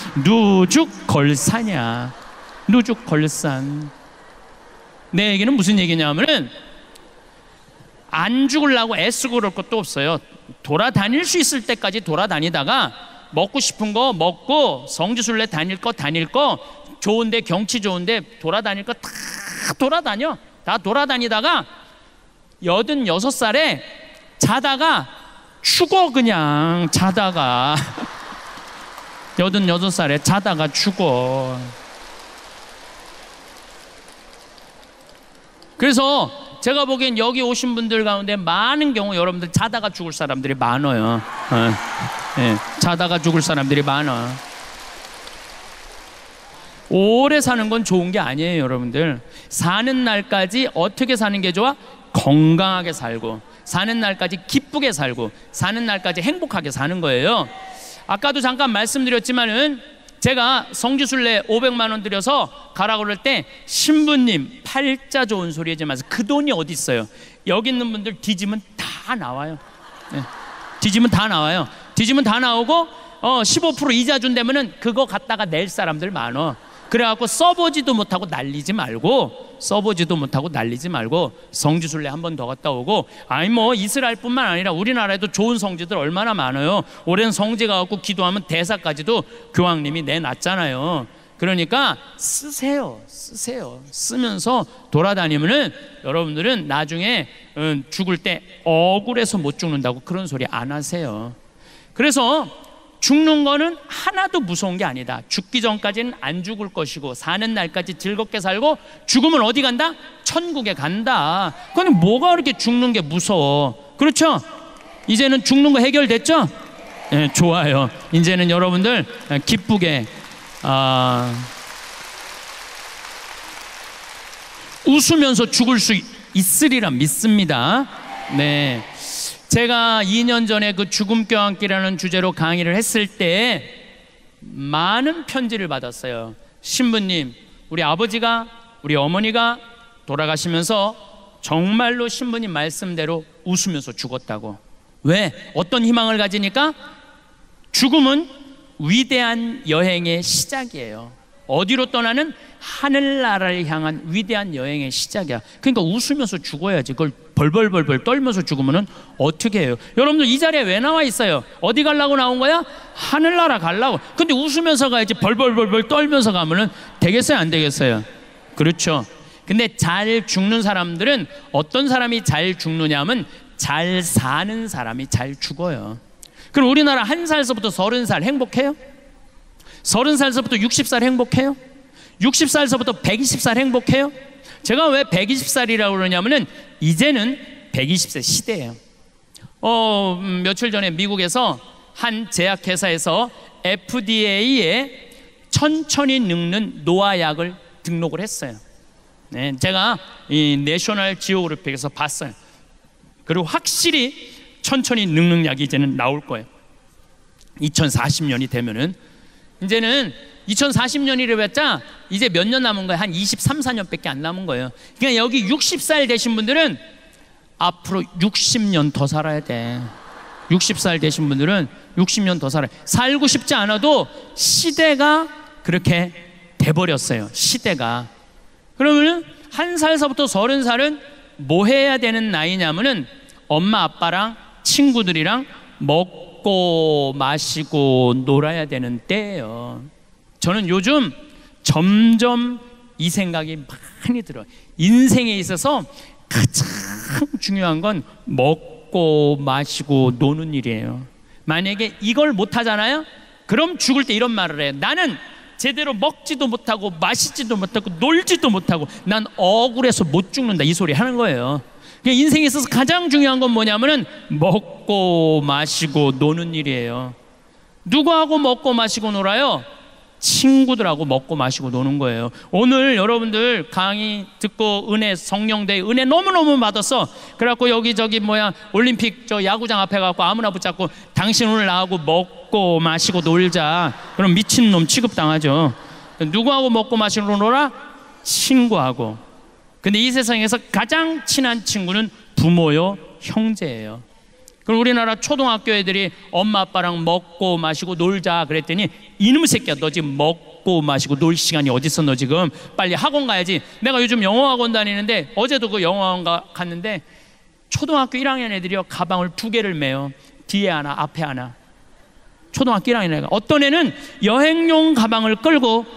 누죽걸산이야. 누죽걸산. 내 얘기는 무슨 얘기냐면은 안 죽으려고 애쓰고 그럴 것도 없어요. 돌아다닐 수 있을 때까지 돌아다니다가 먹고 싶은 거 먹고 성지순례 다닐 거 좋은데 경치 좋은데 돌아다닐 거 다 돌아다녀. 다 돌아다니다가 86살에 자다가 죽어. 그냥 자다가 86살에 자다가 죽어. 그래서 제가 보기엔 여기 오신 분들 가운데 많은 경우 여러분들 자다가 죽을 사람들이 많아요. 네, 자다가 죽을 사람들이 많아. 오래 사는 건 좋은 게 아니에요. 여러분들 사는 날까지 어떻게 사는 게 좋아? 건강하게 살고 사는 날까지 기쁘게 살고 사는 날까지 행복하게 사는 거예요. 아까도 잠깐 말씀드렸지만은 제가 성지순례 500만 원 들여서 가라고 그럴 때 신부님 팔자 좋은 소리 하지 마세요. 그 돈이 어디 있어요? 여기 있는 분들 뒤지면 다 나와요. 네. 뒤지면 다 나와요. 뒤지면 다 나오고 15% 이자 준다면은 그거 갖다가 낼 사람들 많어. 그래갖고 써보지도 못하고 날리지 말고 성지순례 한 번 더 갔다 오고. 아니 뭐 이스라엘뿐만 아니라 우리나라에도 좋은 성지들 얼마나 많아요. 오랜 성지 가갖고 기도하면 대사까지도 교황님이 내놨잖아요. 그러니까 쓰세요. 쓰면서 돌아다니면은 여러분들은 나중에 죽을 때 억울해서 못 죽는다고 그런 소리 안 하세요. 그래서 죽는 거는 하나도 무서운 게 아니다. 죽기 전까지는 안 죽을 것이고 사는 날까지 즐겁게 살고 죽으면 어디 간다? 천국에 간다. 그건 뭐가 그렇게 죽는 게 무서워? 그렇죠? 이제는 죽는 거 해결됐죠? 네, 좋아요. 이제는 여러분들 기쁘게 웃으면서 죽을 수 있으리라 믿습니다. 네, 제가 2년 전에 그 죽음과 함께라는 주제로 강의를 했을 때 많은 편지를 받았어요. 신부님, 우리 아버지가, 우리 어머니가 돌아가시면서 정말로 신부님 말씀대로 웃으면서 죽었다고. 왜? 어떤 희망을 가지니까? 죽음은 위대한 여행의 시작이에요. 어디로 떠나는? 하늘나라를 향한 위대한 여행의 시작이야. 그러니까 웃으면서 죽어야지. 그걸 벌벌벌벌 떨면서 죽으면 어떻게 해요? 여러분들 이 자리에 왜 나와 있어요? 어디 가려고 나온 거야? 하늘나라 가려고. 근데 웃으면서 가야지. 벌벌벌벌 떨면서 가면은 되겠어요? 안 되겠어요? 그렇죠. 근데 잘 죽는 사람들은 어떤 사람이 잘 죽느냐면 잘 사는 사람이 잘 죽어요. 그럼 우리나라 1살서부터 30살 행복해요? 30살서부터 60살 행복해요? 60살서부터 120살 행복해요? 제가 왜 120살이라고 그러냐면은 이제는 120세 시대예요. 며칠 전에 미국에서 한 제약회사에서 FDA에 천천히 늙는 노화약을 등록을 했어요. 네, 제가 이 내셔널 지오그래픽에서 봤어요. 그리고 확실히 천천히 늙는 약이 이제는 나올 거예요. 2040년이 되면은. 이제는 2040년이래 봤자 이제 몇 년 남은 거예요? 한 23, 4년밖에 안 남은 거예요. 그러니까 여기 60살 되신 분들은 앞으로 60년 더 살아야 돼. 60살 되신 분들은 60년 더 살아야 돼. 살고 싶지 않아도 시대가 그렇게 돼버렸어요. 시대가. 그러면은 1살서부터 30살은 뭐 해야 되는 나이냐면은 엄마 아빠랑 친구들이랑 먹고 마시고 놀아야 되는 때예요. 저는 요즘 점점 이 생각이 많이 들어요. 인생에 있어서 가장 중요한 건 먹고 마시고 노는 일이에요. 만약에 이걸 못 하잖아요? 그럼 죽을 때 이런 말을 해요. 나는 제대로 먹지도 못하고 마시지도 못하고 놀지도 못하고 난 억울해서 못 죽는다, 이 소리 하는 거예요. 인생에 있어서 가장 중요한 건 뭐냐면은 먹고 마시고 노는 일이에요. 누구하고 먹고 마시고 놀아요? 친구들하고 먹고 마시고 노는 거예요. 오늘 여러분들 강의 듣고 은혜, 성령대 은혜 너무너무 받았어. 그래갖고 여기저기 올림픽 저 야구장 앞에 가고 아무나 붙잡고 당신 오늘 나하고 먹고 마시고 놀자. 그럼 미친놈 취급당하죠. 누구하고 먹고 마시고 놀아? 친구하고. 근데 이 세상에서 가장 친한 친구는 부모요, 형제예요. 그럼 우리나라 초등학교 애들이 엄마 아빠랑 먹고 마시고 놀자 그랬더니 이놈의 새끼야, 너 지금 먹고 마시고 놀 시간이 어딨어? 너 지금 빨리 학원 가야지. 내가 요즘 영어학원 다니는데 어제도 그 영어학원 갔는데 초등학교 1학년 애들이요, 가방을 2개를 메요. 뒤에 하나 앞에 하나. 초등학교 1학년 애가, 어떤 애는 여행용 가방을 끌고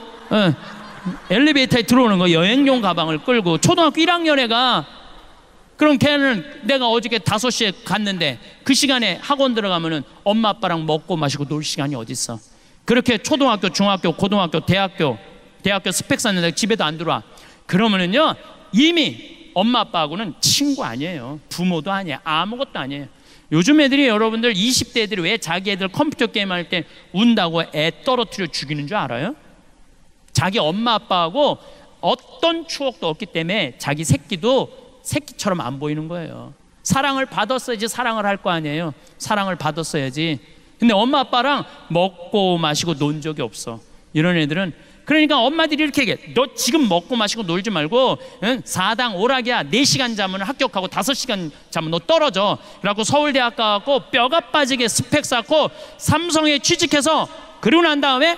엘리베이터에 들어오는 거, 여행용 가방을 끌고. 초등학교 1학년 애가. 그럼 걔는 내가 어저께 5시에 갔는데 그 시간에 학원 들어가면은 엄마 아빠랑 먹고 마시고 놀 시간이 어딨어? 그렇게 초등학교, 중학교, 고등학교, 대학교 스펙 쌓는데 집에도 안 들어와. 그러면은요, 이미 엄마 아빠하고는 친구 아니에요. 부모도 아니에요. 아무것도 아니에요. 요즘 애들이, 여러분들 20대 애들이 왜 자기 애들 컴퓨터 게임 할 때 운다고 애 떨어뜨려 죽이는 줄 알아요? 자기 엄마 아빠하고 어떤 추억도 없기 때문에 자기 새끼도 새끼처럼 안 보이는 거예요. 사랑을 받았어야지 사랑을 할 거 아니에요. 사랑을 받았어야지. 근데 엄마 아빠랑 먹고 마시고 논 적이 없어. 이런 애들은. 그러니까 엄마들이 이렇게 얘기해. 너 지금 먹고 마시고 놀지 말고 4당 오락이야. 4시간 자면 합격하고 5시간 자면 너 떨어져. 그래갖고 서울대학 가갖고 뼈가 빠지게 스펙 쌓고 삼성에 취직해서 그러고 난 다음에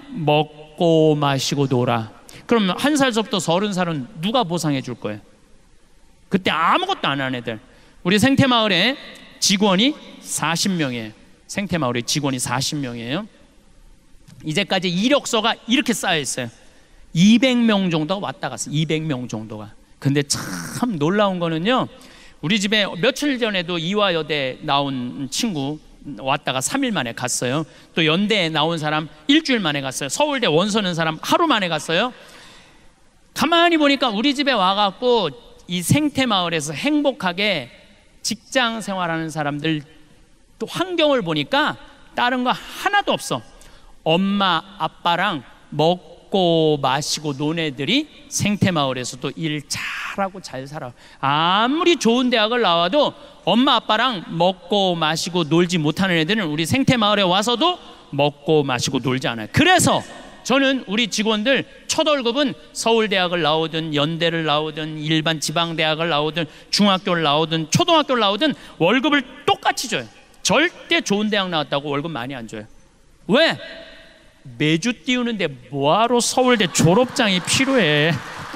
먹고 마시고 놀아. 그럼 1살서부터 30살은 누가 보상해 줄 거예요? 그때 아무것도 안 하는 애들. 우리 생태마을에 직원이 40명이에요. 생태마을에 직원이 40명이에요. 이제까지 이력서가 이렇게 쌓여 있어요. 200명 정도가 왔다 갔어요. 200명 정도가. 근데 참 놀라운 거는요, 우리 집에 며칠 전에도 이화여대 나온 친구 왔다가 3일 만에 갔어요. 또 연대에 나온 사람 일주일 만에 갔어요. 서울대 원서는 사람 하루 만에 갔어요. 가만히 보니까 우리 집에 와갖고 이 생태마을에서 행복하게 직장 생활하는 사람들 또 환경을 보니까 다른 거 하나도 없어. 엄마 아빠랑 먹고 마시고 논 애들이 생태마을에서도 일 잘하고 잘 살아. 아무리 좋은 대학을 나와도 엄마 아빠랑 먹고 마시고 놀지 못하는 애들은 우리 생태마을에 와서도 먹고 마시고 놀지 않아요. 그래서 저는 우리 직원들 첫 월급은 서울대학을 나오든 연대를 나오든 일반 지방대학을 나오든 중학교를 나오든 초등학교를 나오든 월급을 똑같이 줘요. 절대 좋은 대학 나왔다고 월급 많이 안 줘요. 왜? 매주 띄우는데 뭐하러 서울대 졸업장이 필요해.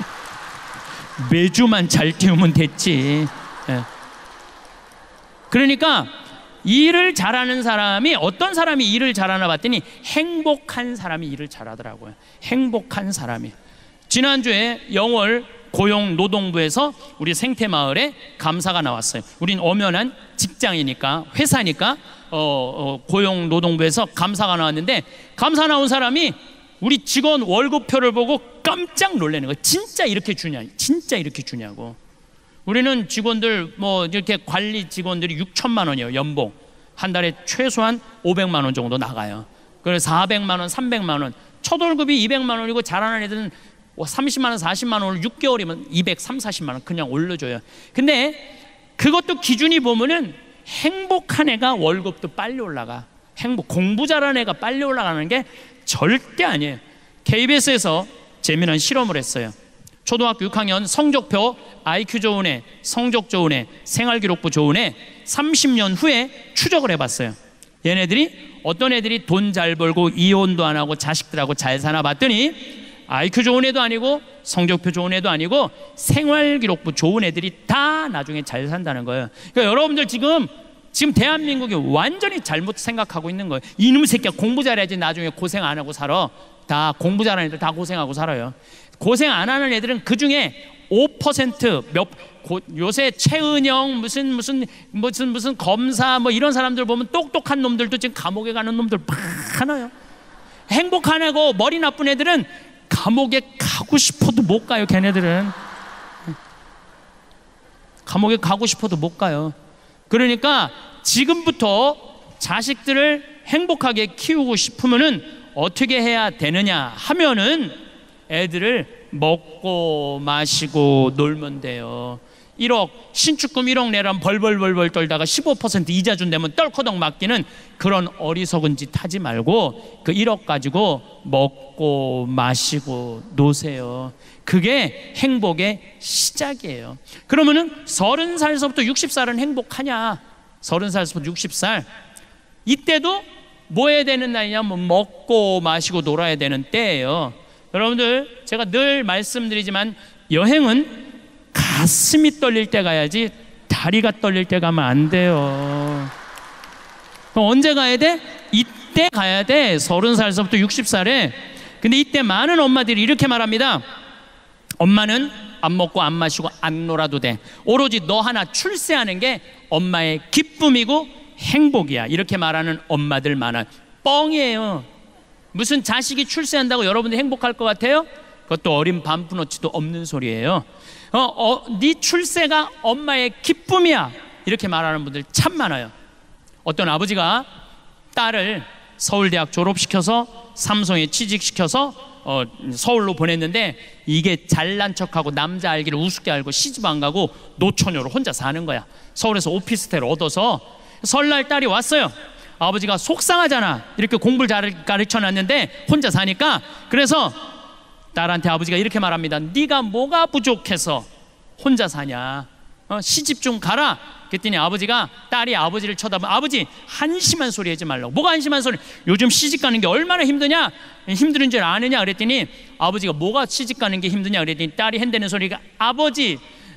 매주만 잘 띄우면 됐지. 그러니까 일을 잘하는 사람이, 어떤 사람이 일을 잘하나 봤더니 행복한 사람이 일을 잘하더라고요. 행복한 사람이. 지난주에 영월 고용노동부에서 우리 생태마을에 감사가 나왔어요. 우린 엄연한 직장이니까, 회사니까 고용노동부에서 감사가 나왔는데, 감사 나온 사람이 우리 직원 월급표를 보고 깜짝 놀라는 거예요. 진짜 이렇게 주냐? 진짜 이렇게 주냐고. 우리는 직원들 뭐 이렇게 관리 직원들이 6천만 원이에요. 연봉 한 달에 최소한 500만 원 정도 나가요. 그래서 400만 원, 300만 원, 첫 월급이 200만 원이고 잘하는 애들은 30만 원, 40만 원을 6개월이면 230, 40만 원 그냥 올려줘요. 근데 그것도 기준이 보면은 행복한 애가 월급도 빨리 올라가. 공부 잘하는 애가 빨리 올라가는 게 절대 아니에요. KBS에서 재미난 실험을 했어요. 초등학교 6학년 성적표 IQ 좋은 애, 성적 좋은 애, 생활기록부 좋은 애 30년 후에 추적을 해봤어요. 얘네들이 어떤 애들이 돈 잘 벌고 이혼도 안 하고 자식들하고 잘 사나 봤더니 IQ 좋은 애도 아니고 성적표 좋은 애도 아니고 생활기록부 좋은 애들이 다 나중에 잘 산다는 거예요. 그러니까 여러분들 지금 대한민국이 완전히 잘못 생각하고 있는 거예요. 이놈 새끼야 공부 잘해야지 나중에 고생 안 하고 살아. 다 공부 잘하는 애들 다 고생하고 살아요. 고생 안 하는 애들은 그 중에 5% 요새 최은영 무슨 검사 뭐 이런 사람들 보면 똑똑한 놈들도 지금 감옥에 가는 놈들 많아요. 행복한 애고 머리 나쁜 애들은 감옥에 가고 싶어도 못 가요. 걔네들은 감옥에 가고 싶어도 못 가요. 그러니까 지금부터 자식들을 행복하게 키우고 싶으면은 어떻게 해야 되느냐 하면은 애들을 먹고 마시고 놀면 돼요. 1억 신축금 1억 내라면 벌벌 떨다가 15% 이자 준다면 떨커덕 맡기는 그런 어리석은 짓 하지 말고 그 1억 가지고 먹고 마시고 노세요. 그게 행복의 시작이에요. 그러면은 30살서부터 60살은 행복하냐? 30살서부터 60살 이때도 뭐 해야 되는 나이냐면 먹고 마시고 놀아야 되는 때예요. 여러분들 제가 늘 말씀드리지만 여행은 가슴이 떨릴 때 가야지 다리가 떨릴 때 가면 안 돼요. 그럼 언제 가야 돼? 이때 가야 돼. 30살서부터 60살에. 근데 이때 많은 엄마들이 이렇게 말합니다. 엄마는 안 먹고 안 마시고 안 놀아도 돼. 오로지 너 하나 출세하는 게 엄마의 기쁨이고 행복이야. 이렇게 말하는 엄마들 많아요. 뻥이에요. 무슨 자식이 출세한다고 여러분들 행복할 것 같아요? 그것도 어린 반푼어치도 없는 소리예요. 네 출세가 엄마의 기쁨이야. 이렇게 말하는 분들 참 많아요. 어떤 아버지가 딸을 서울대학 졸업시켜서 삼성에 취직시켜서 서울로 보냈는데 이게 잘난 척하고 남자 알기를 우습게 알고 시집 안 가고 노처녀로 혼자 사는 거야. 서울에서 오피스텔 얻어서 설날 딸이 왔어요. 아버지가 속상하잖아. 이렇게 공부를 잘 가르쳐놨는데 혼자 사니까. 그래서 딸한테 아버지가 이렇게 말합니다. 네가 뭐가 부족해서 혼자 사냐? 시집 좀 가라. 그랬더니 아버지가 딸이 아버지를 쳐다보면 아버지 한심한 소리 하지 말라고. 뭐가 한심한 소리? 요즘 시집 가는 게 얼마나 힘드냐? 힘든 줄 아느냐? 그랬더니 아버지가 뭐가 시집 가는 게 힘드냐? 그랬더니 딸이 한다는 소리가 아버지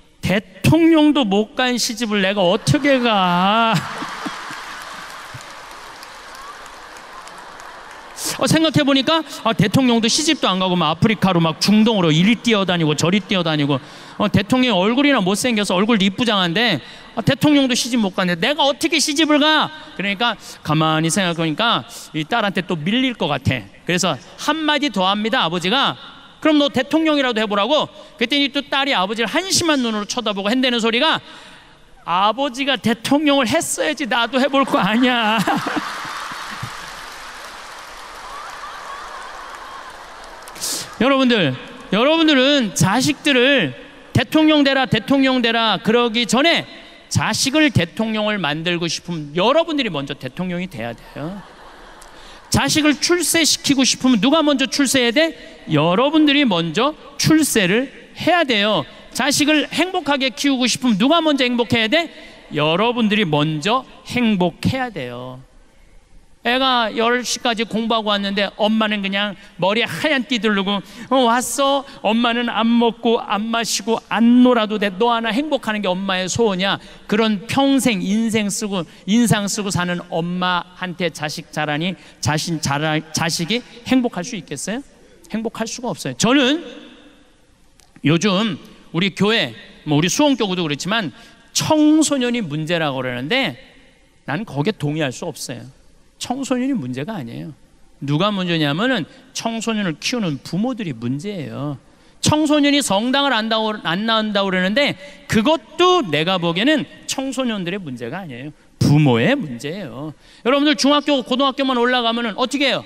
대통령도 못 간 시집을 내가 어떻게 가? 생각해보니까 대통령도 시집도 안 가고 막 아프리카로 막 중동으로 이리 뛰어다니고 저리 뛰어다니고, 대통령 얼굴이나 못생겨서 얼굴도 이쁘장한데 대통령도 시집 못 가는데 내가 어떻게 시집을 가? 그러니까 가만히 생각해보니까 이 딸한테 또 밀릴 것 같아. 그래서 한마디 더 합니다. 아버지가 그럼 너 대통령이라도 해보라고. 그랬더니 또 딸이 아버지를 한심한 눈으로 쳐다보고 한다는 소리가, 아버지가 대통령을 했어야지 나도 해볼 거 아니야. 여러분들은 자식들을 대통령 되라 그러기 전에 자식을 대통령을 만들고 싶으면 여러분들이 먼저 대통령이 돼야 돼요. 자식을 출세시키고 싶으면 누가 먼저 출세해야 돼? 여러분들이 먼저 출세를 해야 돼요. 자식을 행복하게 키우고 싶으면 누가 먼저 행복해야 돼? 여러분들이 먼저 행복해야 돼요. 애가 10시까지 공부하고 왔는데 엄마는 그냥 머리에 하얀 띠 두르고 왔어? 엄마는 안 먹고 안 마시고 안 놀아도 돼. 너 하나 행복하는 게 엄마의 소원이야. 그런 평생 인상 쓰고 사는 엄마한테 자식 자라니 자식이 행복할 수 있겠어요? 행복할 수가 없어요. 저는 요즘 우리 교회, 우리 수원교구도 그렇지만 청소년이 문제라고 그러는데 나는 거기에 동의할 수 없어요. 청소년이 문제가 아니에요. 누가 문제냐면은 청소년을 키우는 부모들이 문제예요. 청소년이 성당을 안 나온다고 그러는데 그것도 내가 보기에는 청소년들의 문제가 아니에요. 부모의 문제예요. 여러분들 중학교, 고등학교만 올라가면은 어떻게 해요?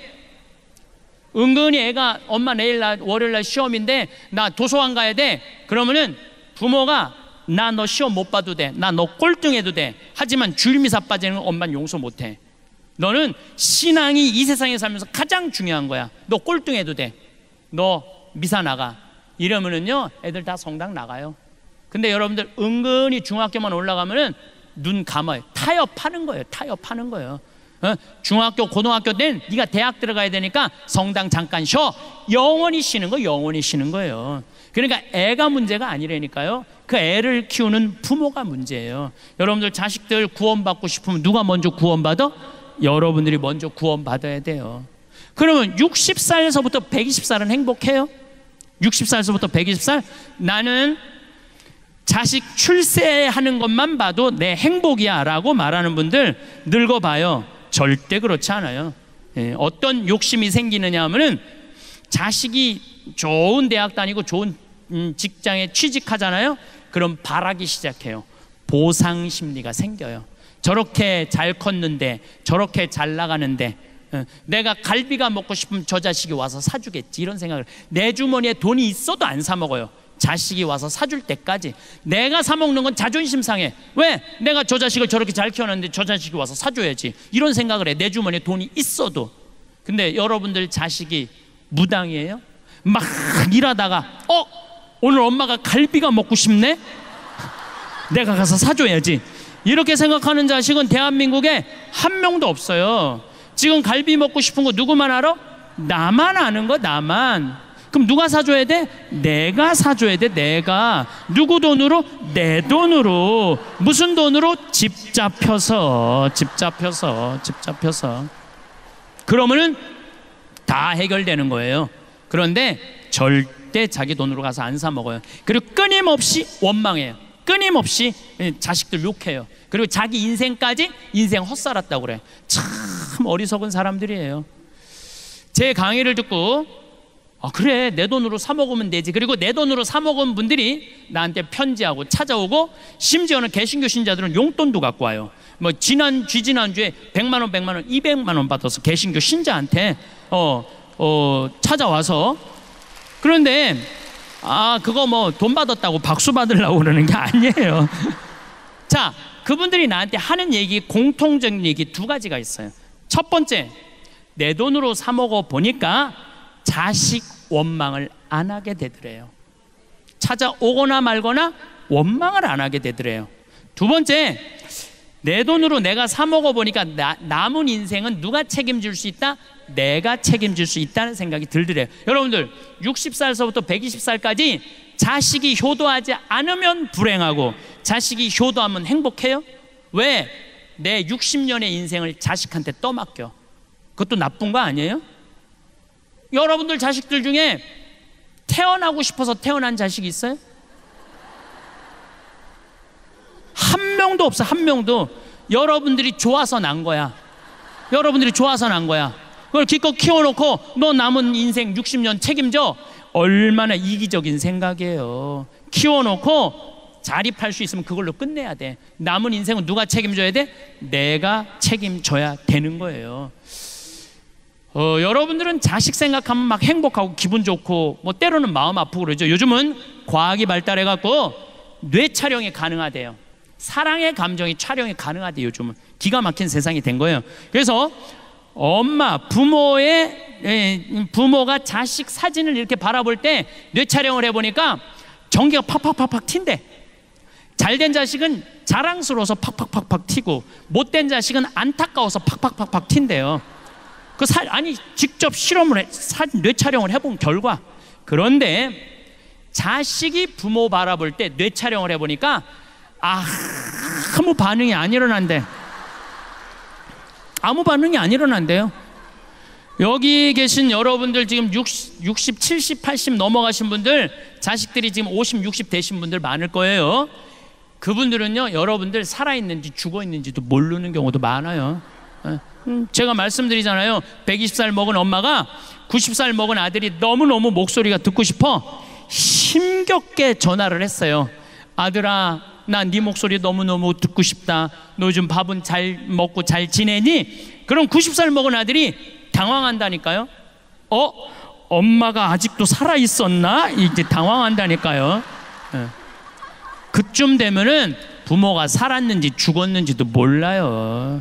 은근히 애가 엄마 내일 월요일날 시험인데 나 도서관 가야 돼. 그러면은 부모가 나 너 시험 못 봐도 돼. 나 너 꼴등해도 돼. 하지만 줄미사 빠지는 건 엄마는 용서 못 해. 너는 신앙이 이 세상에 살면서 가장 중요한 거야. 너 꼴등해도 돼. 너 미사 나가. 이러면은요 애들 다 성당 나가요. 근데 여러분들 은근히 중학교만 올라가면은 눈 감아요. 타협하는 거예요. 타협하는 거예요. 중학교, 고등학교 때는 네가 대학 들어가야 되니까 성당 잠깐 쉬어. 영원히 쉬는 거, 영원히 쉬는 거예요. 그러니까 애가 문제가 아니라니까요. 그 애를 키우는 부모가 문제예요. 여러분들 자식들 구원받고 싶으면 누가 먼저 구원받아? 여러분들이 먼저 구원받아야 돼요. 그러면 60살에서부터 120살은 행복해요? 60살에서부터 120살? 나는 자식 출세하는 것만 봐도 내 행복이야 라고 말하는 분들 늙어봐요. 절대 그렇지 않아요. 어떤 욕심이 생기느냐 하면은 자식이 좋은 대학 다니고 좋은 직장에 취직하잖아요. 그럼 바라기 시작해요. 보상 심리가 생겨요. 저렇게 잘 컸는데, 저렇게 잘 나가는데 내가 갈비가 먹고 싶으면 저 자식이 와서 사주겠지, 이런 생각을. 내 주머니에 돈이 있어도 안 사 먹어요. 자식이 와서 사줄 때까지. 내가 사 먹는 건 자존심 상해. 왜? 내가 저 자식을 저렇게 잘 키웠는데 저 자식이 와서 사줘야지, 이런 생각을 해. 내 주머니에 돈이 있어도. 근데 여러분들 자식이 무당이에요? 막 일하다가 오늘 엄마가 갈비가 먹고 싶네? 내가 가서 사줘야지, 이렇게 생각하는 자식은 대한민국에 한 명도 없어요. 지금 갈비 먹고 싶은 거 누구만 알아? 나만 아는 거, 나만. 그럼 누가 사줘야 돼? 내가 사줘야 돼. 내가. 누구 돈으로? 내 돈으로. 무슨 돈으로? 집 잡혀서. 그러면은 다 해결되는 거예요. 그런데 절대 자기 돈으로 가서 안 사 먹어요. 그리고 끊임없이 원망해요. 끊임없이 자식들 욕해요. 그리고 자기 인생까지 인생 헛살았다고 그래. 참 어리석은 사람들이에요. 제 강의를 듣고 그래, 내 돈으로 사 먹으면 되지. 그리고 내 돈으로 사 먹은 분들이 나한테 편지하고 찾아오고, 심지어는 개신교 신자들은 용돈도 갖고 와요. 뭐 지난주에 100만 원, 200만 원 받아서 개신교 신자한테 찾아와서. 그런데 그거 뭐 돈 받았다고 박수 받으려고 그러는 게 아니에요. 자, 그분들이 나한테 하는 얘기, 공통적인 얘기 두 가지가 있어요. 첫 번째, 내 돈으로 사 먹어 보니까 자식 원망을 안 하게 되더래요. 찾아오거나 말거나 원망을 안 하게 되더래요. 두 번째, 내 돈으로 내가 사 먹어 보니까 남은 인생은 누가 책임질 수 있다? 내가 책임질 수 있다는 생각이 들더래요. 여러분들 60살서부터 120살까지 자식이 효도하지 않으면 불행하고, 자식이 효도하면 행복해요? 왜? 내 60년의 인생을 자식한테 떠맡겨. 그것도 나쁜 거 아니에요? 여러분들 자식들 중에 태어나고 싶어서 태어난 자식이 있어요? 한 명도 없어. 한 명도. 여러분들이 좋아서 난 거야. 여러분들이 좋아서 난 거야. 그걸 기껏 키워놓고 너 남은 인생 60년 책임져. 얼마나 이기적인 생각이에요. 키워놓고 자립할 수 있으면 그걸로 끝내야 돼. 남은 인생은 누가 책임져야 돼? 내가 책임져야 되는 거예요. 여러분들은 자식 생각하면 막 행복하고 기분 좋고 뭐 때로는 마음 아프고 그러죠. 요즘은 과학이 발달해갖고 뇌 촬영이 가능하대요. 사랑의 감정이 촬영이 가능하대요. 요즘은 기가 막힌 세상이 된 거예요. 그래서 부모가 자식 사진을 이렇게 바라볼 때 뇌 촬영을 해보니까 전기가 팍팍팍팍 튄대. 잘된 자식은 자랑스러워서 팍팍팍팍 튀고 못된 자식은 안타까워서 팍팍팍팍 튄대요. 직접 실험을 뇌 촬영을 해본 결과. 그런데 자식이 부모 바라볼 때 뇌 촬영을 해보니까 아무 반응이 안 일어난대. 아무 반응이 안 일어난대요. 여기 계신 여러분들 지금 60, 70, 80 넘어가신 분들, 자식들이 지금 50, 60 되신 분들 많을 거예요. 그분들은요, 여러분들 살아있는지 죽어있는지도 모르는 경우도 많아요. 제가 말씀드리잖아요. 120살 먹은 엄마가 90살 먹은 아들이 너무너무 목소리가 듣고 싶어 힘겹게 전화를 했어요. 아들아, 나 네 목소리 너무너무 듣고 싶다. 너 요즘 밥은 잘 먹고 잘 지내니? 그럼 90살 먹은 아들이 당황한다니까요. 엄마가 아직도 살아있었나? 이제 당황한다니까요. 그쯤 되면은 부모가 살았는지 죽었는지도 몰라요.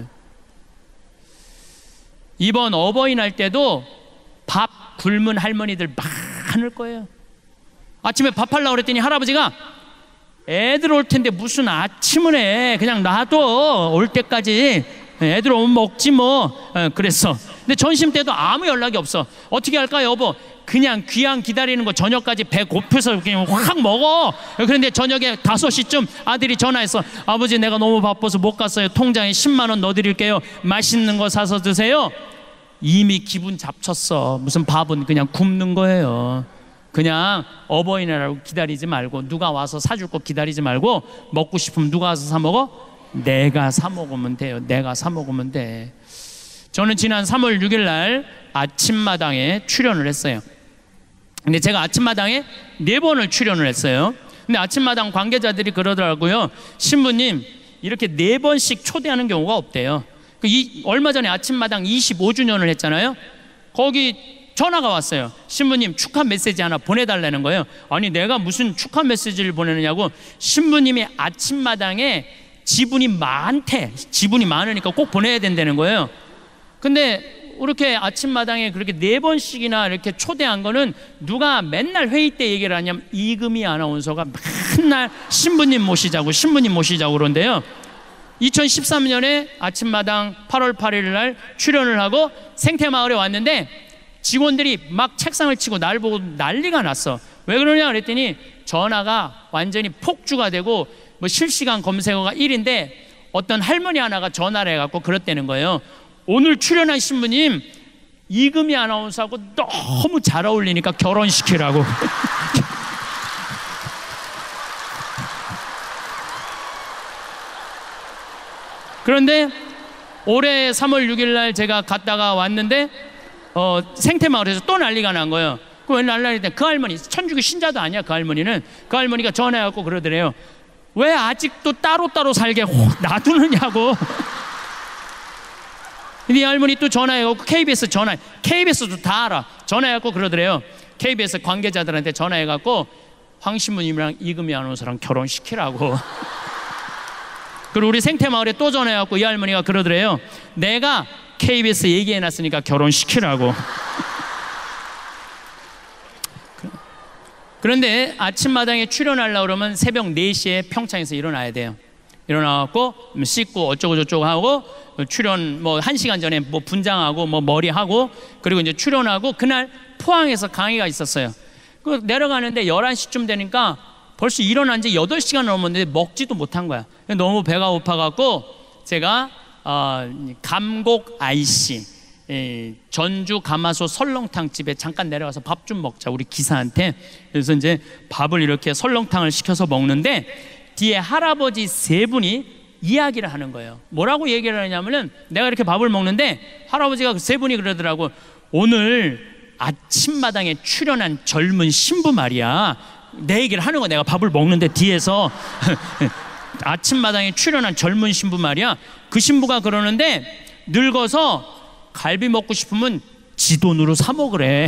이번 어버이날 때도 밥 굶은 할머니들 많을 거예요. 아침에 밥 하려고 그랬더니 할아버지가 애들 올 텐데 무슨 아침을 해. 그냥 놔둬. 올 때까지. 애들 오면 먹지 뭐. 그랬어. 근데 점심 때도 아무 연락이 없어. 어떻게 할까 여보? 그냥 귀양 기다리는 거 저녁까지 배 고파서 그냥 확 먹어. 그런데 저녁에 5시쯤 아들이 전화해서 아버지 내가 너무 바빠서 못 갔어요. 통장에 10만 원 넣어드릴게요. 맛있는 거 사서 드세요. 이미 기분 잡쳤어. 무슨 밥은 그냥 굶는 거예요. 그냥 어버이날하고 기다리지 말고 누가 와서 사줄 거 기다리지 말고 먹고 싶으면 누가 와서 사 먹어? 내가 사 먹으면 돼요. 내가 사 먹으면 돼. 저는 지난 3월 6일 날 아침마당에 출연을 했어요. 근데 제가 아침마당에 4번을 출연을 했어요. 근데 아침마당 관계자들이 그러더라고요. 신부님 이렇게 4번씩 초대하는 경우가 없대요. 얼마 전에 아침마당 25주년을 했잖아요. 거기 전화가 왔어요. 신부님 축하 메시지 하나 보내달라는 거예요. 아니 내가 무슨 축하 메시지를 보내느냐고. 신부님이 아침마당에 지분이 많대. 지분이 많으니까 꼭 보내야 된다는 거예요. 근데 이렇게 아침마당에 그렇게 4번씩이나 이렇게 초대한 거는 누가 맨날 회의 때 얘기를 하냐면 이금희 아나운서가 맨날 신부님 모시자고 그런데요. 2013년에 아침마당 8월 8일 날 출연을 하고 생태마을에 왔는데 직원들이 막 책상을 치고 날 보고 난리가 났어. 왜 그러냐 그랬더니 전화가 완전히 폭주가 되고 뭐 실시간 검색어가 1인데 어떤 할머니 하나가 전화를 해갖고 그랬다는 거예요. 오늘 출연한 신부님 이금희 아나운서하고 너무 잘 어울리니까 결혼시키라고. 그런데 올해 3월 6일 날 제가 갔다가 왔는데 생태마을에서 또 난리가 난 거예요. 왜 난리가 그 할머니 천주교 신자도 아니야. 그 할머니가 전화해갖고 그러더래요. 왜 아직도 따로따로 살게 놔두느냐고. 근데 이 할머니 또 전화해갖고 KBS도 다 알아. 전화해갖고 그러더래요. KBS 관계자들한테 전화해갖고 황 신부님이랑 이금희 아나운서랑 결혼시키라고. 그리고 우리 생태마을에 또 전화해갖고 이 할머니가 그러더래요. 내가 KBS 얘기해놨으니까 결혼시키라고. 그런데 아침마당에 출연하려고 그러면 새벽 4시에 평창에서 일어나야 돼요. 일어나갖고 씻고 어쩌고 저쩌고 하고 출연 뭐 1시간 전에 뭐 분장하고 뭐 머리하고 그리고 이제 출연하고 그날 포항에서 강의가 있었어요. 그 내려가는데 11시쯤 되니까 벌써 일어난 지 8시간 넘었는데 먹지도 못한 거야. 너무 배가 고파갖고 제가 감곡 IC 전주 가마솥 설렁탕 집에 잠깐 내려가서 밥 좀 먹자, 우리 기사한테. 그래서 이제 밥을 이렇게 설렁탕을 시켜서 먹는데 뒤에 할아버지 세 분이 이야기를 하는 거예요. 뭐라고 얘기를 하냐면은, 내가 이렇게 밥을 먹는데 할아버지가 세 분이 그러더라고. 오늘 아침마당에 출연한 젊은 신부 말이야. 내 얘기를 하는 거야. 내가 밥을 먹는데 뒤에서 아침마당에 출연한 젊은 신부 말이야. 그 신부가 그러는데 늙어서 갈비 먹고 싶으면 지 돈으로 사 먹으래.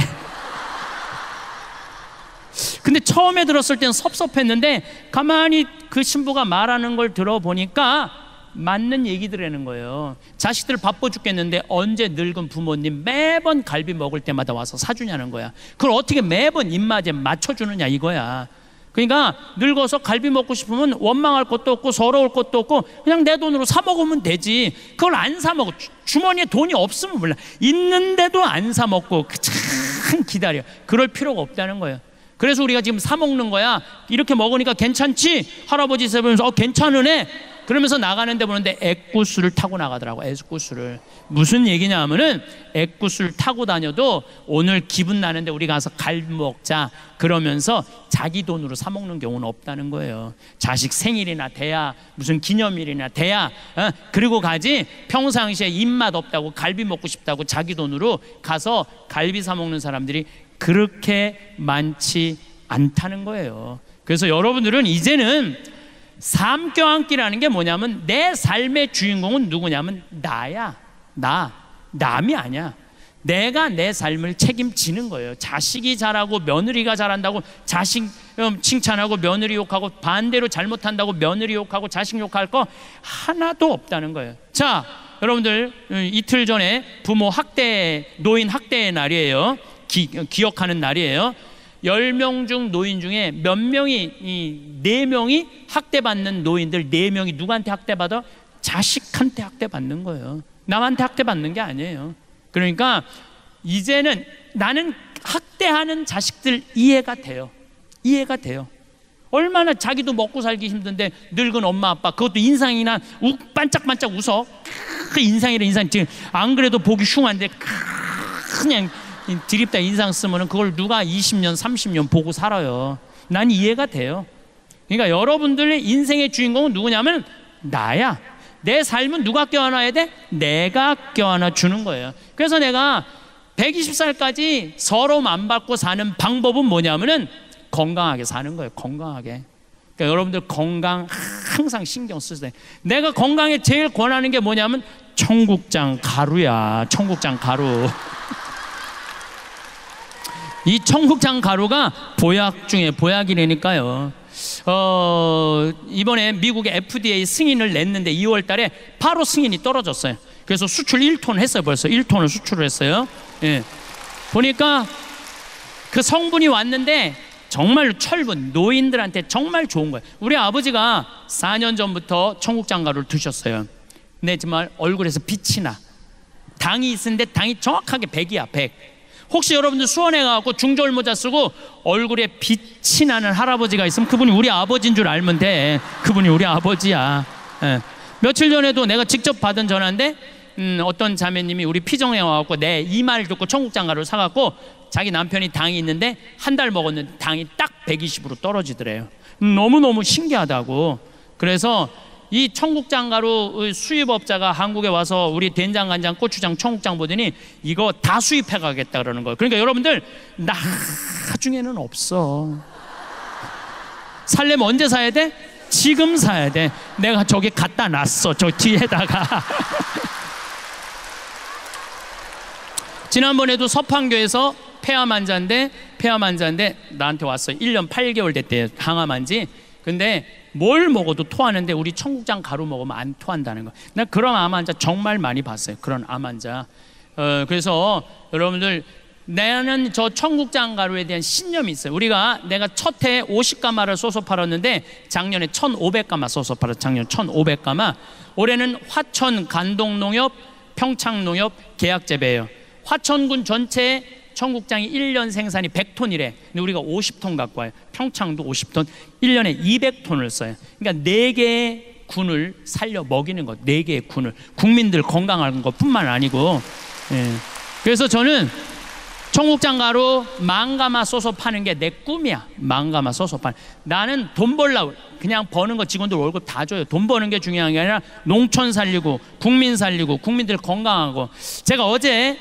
근데 처음에 들었을 땐 섭섭했는데 가만히 그 신부가 말하는 걸 들어보니까 맞는 얘기들이라는 거예요. 자식들 바빠 죽겠는데 언제 늙은 부모님 매번 갈비 먹을 때마다 와서 사주냐는 거야. 그걸 어떻게 매번 입맛에 맞춰주느냐 이거야. 그러니까 늙어서 갈비 먹고 싶으면 원망할 것도 없고 서러울 것도 없고 그냥 내 돈으로 사 먹으면 되지. 그걸 안 사 먹어. 주머니에 돈이 없으면 몰라. 있는데도 안 사 먹고 참 기다려. 그럴 필요가 없다는 거예요. 그래서 우리가 지금 사 먹는 거야. 이렇게 먹으니까 괜찮지? 할아버지 세보면서 괜찮으네? 그러면서 나가는데 보는데 애꾸스를 타고 나가더라고. 애꾸스를. 무슨 얘기냐 하면은 애꾸스를 타고 다녀도 오늘 기분 나는데 우리 가서 갈비 먹자 그러면서 자기 돈으로 사 먹는 경우는 없다는 거예요. 자식 생일이나 돼야, 무슨 기념일이나 돼야 그리고 가지. 평상시에 입맛 없다고 갈비 먹고 싶다고 자기 돈으로 가서 갈비 사 먹는 사람들이 그렇게 많지 않다는 거예요. 그래서 여러분들은 이제는 삶 껴안기라는 게 뭐냐면 내 삶의 주인공은 누구냐면 나야. 남이 아니야. 내가 내 삶을 책임지는 거예요. 자식이 잘하고 며느리가 잘한다고 자식 칭찬하고 며느리 욕하고, 반대로 잘못한다고 며느리 욕하고 자식 욕할 거 하나도 없다는 거예요. 자, 여러분들 이틀 전에 부모 학대, 노인 학대의 날이에요. 기억하는 날이에요. 10명 중 노인 중에 몇 명이, 4명이 학대받는 노인들 4명이 누구한테 학대받아? 자식한테 학대받는 거예요. 남한테 학대받는 게 아니에요. 그러니까 이제는 나는 학대하는 자식들 이해가 돼요. 얼마나 자기도 먹고 살기 힘든데 늙은 엄마 아빠, 그것도 인상이나 반짝반짝 웃어. 그 인상이래. 지금 안 그래도 보기 흉한데 그냥 드립다 인상 쓰면은 그걸 누가 20년 30년 보고 살아요. 난 이해가 돼요. 그러니까 여러분들의 인생의 주인공은 누구냐면 나야. 내 삶은 누가 껴안아야 돼? 내가 껴안아 주는 거예요. 그래서 내가 120살까지 서러움 안 받고 사는 방법은 뭐냐면은 건강하게 사는 거예요. 건강하게. 그러니까 여러분들 건강 항상 신경 쓰세요. 내가 건강에 제일 권하는 게 뭐냐면 청국장 가루야. 청국장 가루. 이 청국장 가루가 보약 중에 보약이라니까요. 이번에 미국의 FDA 승인을 냈는데 2월 달에 바로 승인이 떨어졌어요. 그래서 수출 1톤 했어요. 벌써 1톤을 수출을 했어요. 예. 보니까 그 성분이 왔는데 정말로 철분, 노인들한테 정말 좋은 거예요. 우리 아버지가 4년 전부터 청국장 가루를 드셨어요. 근데 정말 얼굴에서 빛이 나. 당이 있는데 당이 정확하게 100이야 100. 혹시 여러분들 수원에 가고 중저울 모자 쓰고 얼굴에 빛이 나는 할아버지가 있으면 그분이 우리 아버지인 줄 알면 돼. 그분이 우리 아버지야. 예. 며칠 전에도 내가 직접 받은 전화인데 어떤 자매님이 우리 피정에 와갖고 내 이 말 듣고 청국장 가루를 사갖고 자기 남편이 당이 있는데 한 달 먹었는데 당이 딱 120으로 떨어지더래요. 너무너무 신기하다고. 그래서 이 청국장 가루 수입업자가 한국에 와서 우리 된장, 간장, 고추장, 청국장 보더니 이거 다 수입해 가겠다 그러는 거예요. 그러니까 여러분들 나중에는 없어. 살려면 언제 사야 돼? 지금 사야 돼. 내가 저기 갖다 놨어. 저 뒤에다가. 지난번에도 서판교에서 폐암 환자인데 나한테 왔어요. 1년 8개월 됐대요. 항암 환지. 근데 뭘 먹어도 토하는데 우리 청국장 가루 먹으면 안 토한다는 거. 나 그런 암 환자 정말 많이 봤어요. 그런 암 환자. 그래서 여러분들 나는 저 청국장 가루에 대한 신념이 있어요. 내가 첫 해에 50가마를 쏘서 팔았는데 작년에 1,500가마 쏘서 팔았어요. 작년 1,500가마. 올해는 화천 간동농협, 평창농협 계약재배예요. 화천군 전체에 청국장이 1년 생산이 100톤이래. 근데 우리가 50톤 갖고 와요. 평창도 50톤, 1년에 200톤을 써요. 그러니까 4개의 군을 살려 먹이는 것. 4개의 군을. 국민들 건강한 것뿐만 아니고. 예. 그래서 저는 청국장가루 망가마소서 파는 게 내 꿈이야. 망가마소서 파는. 나는 돈 벌려고, 그냥 버는 거 직원들 월급 다 줘요. 돈 버는 게 중요한 게 아니라 농촌 살리고 국민 살리고 국민들 건강하고. 제가 어제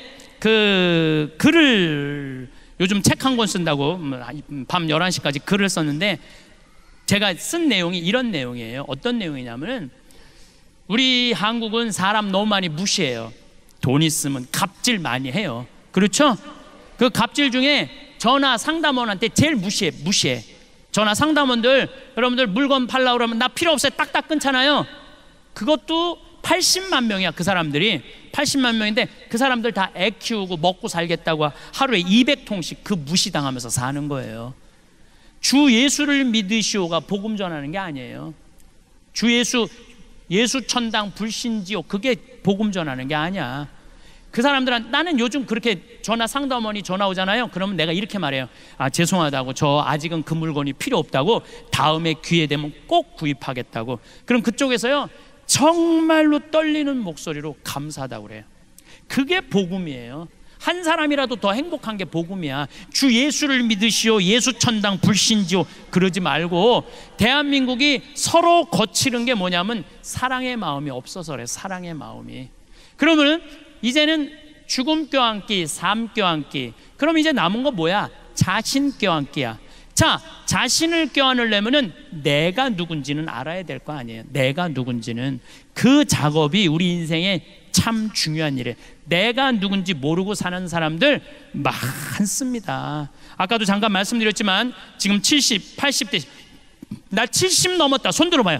그 글을, 요즘 책 한 권 쓴다고 밤 11시까지 글을 썼는데, 제가 쓴 내용이 이런 내용이에요. 어떤 내용이냐면, 우리 한국은 사람 너무 많이 무시해요. 돈 있으면 갑질 많이 해요. 그렇죠? 그 갑질 중에 전화 상담원한테 제일 무시해. 전화 상담원들, 여러분들 물건 팔라고 그러면 나 필요 없어요, 딱딱 끊잖아요. 그것도 80만 명이야. 그 사람들이 80만 명인데, 그 사람들 다 애 키우고 먹고 살겠다고 하루에 200통씩 그 무시당하면서 사는 거예요. 주 예수를 믿으시오가 복음 전하는 게 아니에요. 주 예수 천당 불신지옥, 그게 복음 전하는 게 아니야. 그 사람들은, 나는 요즘 그렇게 전화 상담원이 전화 오잖아요. 그러면 내가 이렇게 말해요. 아, 죄송하다고, 저 아직은 그 물건이 필요 없다고, 다음에 기회 되면 꼭 구입하겠다고. 그럼 그쪽에서요, 정말로 떨리는 목소리로 감사하다고 그래요. 그게 복음이에요. 한 사람이라도 더 행복한 게 복음이야. 주 예수를 믿으시오, 예수 천당 불신지오 그러지 말고, 대한민국이 서로 거치는 게 뭐냐면 사랑의 마음이 없어서 그래. 사랑의 마음이. 그러면 이제는 죽음 껴안기, 삶 껴안기. 그럼 이제 남은 거 뭐야? 자신 껴안기야. 자, 자신을 껴안으려면은 내가 누군지는 알아야 될 거 아니에요. 내가 누군지는. 그 작업이 우리 인생에 참 중요한 일이에요. 내가 누군지 모르고 사는 사람들 많습니다. 아까도 잠깐 말씀드렸지만 지금 70, 80대, 나 70 넘었다. 손 들어봐요.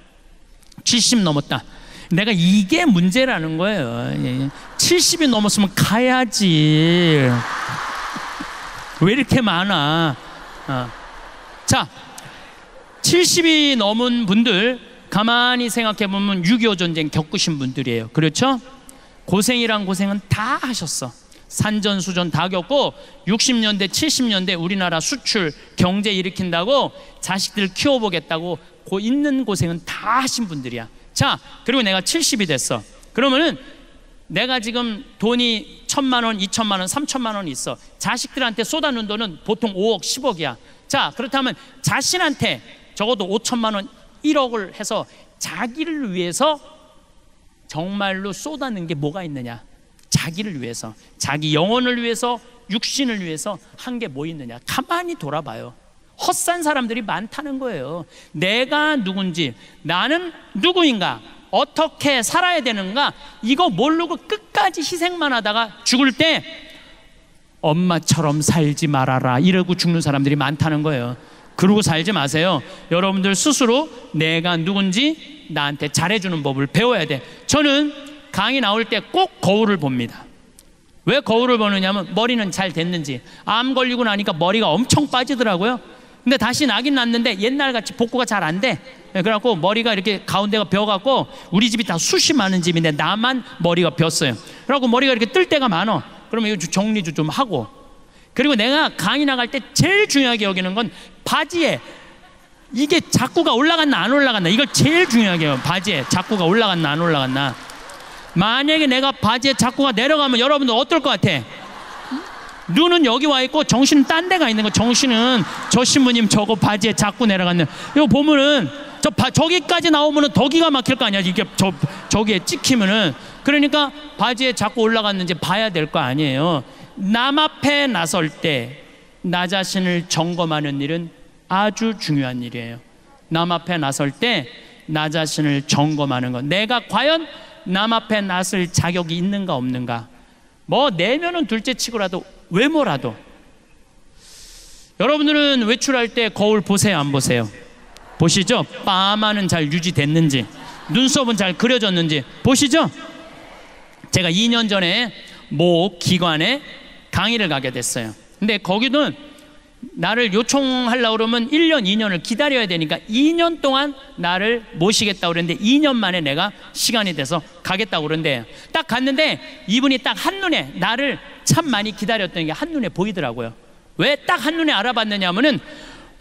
70 넘었다. 내가 이게 문제라는 거예요. 70이 넘었으면 가야지. 왜 이렇게 많아? 자, 70이 넘은 분들 가만히 생각해 보면 6.25 전쟁 겪으신 분들이에요. 그렇죠? 고생이란 고생은 다 하셨어. 산전수전 다 겪고 60년대 70년대 우리나라 수출 경제 일으킨다고 자식들 키워보겠다고 있는 고생은 다 하신 분들이야. 자, 그리고 내가 70이 됐어. 그러면은 내가 지금 돈이 1,000만 원, 2,000만 원, 3,000만 원 있어. 자식들한테 쏟아놓은 돈은 보통 5억, 10억이야. 자, 그렇다면 자신한테 적어도 5천만 원, 1억을 해서 자기를 위해서 정말로 쏟아낸 게 뭐가 있느냐? 자기를 위해서, 자기 영혼을 위해서, 육신을 위해서 한 게 뭐 있느냐? 가만히 돌아봐요. 헛산 사람들이 많다는 거예요. 내가 누군지, 나는 누구인가, 어떻게 살아야 되는가, 이거 모르고 끝까지 희생만 하다가 죽을 때 엄마처럼 살지 말아라 이러고 죽는 사람들이 많다는 거예요. 그러고 살지 마세요. 여러분들 스스로 내가 누군지 나한테 잘해주는 법을 배워야 돼. 저는 강의 나올 때 꼭 거울을 봅니다. 왜 거울을 보느냐면 머리는 잘 됐는지. 암 걸리고 나니까 머리가 엄청 빠지더라고요. 근데 다시 나긴 났는데 옛날같이 복구가 잘 안 돼. 그래갖고 머리가 이렇게 가운데가 벼갖고, 우리 집이 다 숱이 많은 집인데 나만 머리가 벼어요. 그래갖고 머리가 이렇게 뜰 때가 많어. 그러면 이거 정리도 좀 하고. 그리고 내가 강의 나갈 때 제일 중요하게 여기는 건 바지에 이게 자꾸가 올라갔나 안 올라갔나, 이걸 제일 중요하게 해요. 바지에 자꾸가 올라갔나 안 올라갔나. 만약에 내가 바지에 자꾸가 내려가면 여러분들 어떨 것 같아? 눈은 여기 와 있고 정신은 딴 데가 있는 거. 정신은 저 신부님 저거 바지에 자꾸 내려갔네. 이거 보면은 저기까지 나오면은 더 기가 막힐 거 아니야. 이게 저기에 찍히면은. 그러니까 바지에 자꾸 올라갔는지 봐야 될 거 아니에요. 남 앞에 나설 때 나 자신을 점검하는 일은 아주 중요한 일이에요. 남 앞에 나설 때 나 자신을 점검하는 것. 내가 과연 남 앞에 나설 자격이 있는가 없는가. 뭐 내면은 둘째 치고라도 외모라도. 여러분들은 외출할 때 거울 보세요, 안 보세요? 보시죠? 파마는 잘 유지됐는지, 눈썹은 잘 그려졌는지 보시죠? 제가 2년 전에 모 기관에 강의를 가게 됐어요. 근데 거기는 나를 요청하려고 그러면 1년, 2년을 기다려야 되니까 2년 동안 나를 모시겠다고 그랬는데 2년 만에 내가 시간이 돼서 가겠다고 그러는데, 딱 갔는데 이분이 딱 한눈에 나를 참 많이 기다렸던 게 한눈에 보이더라고요. 왜 딱 한눈에 알아봤느냐 하면은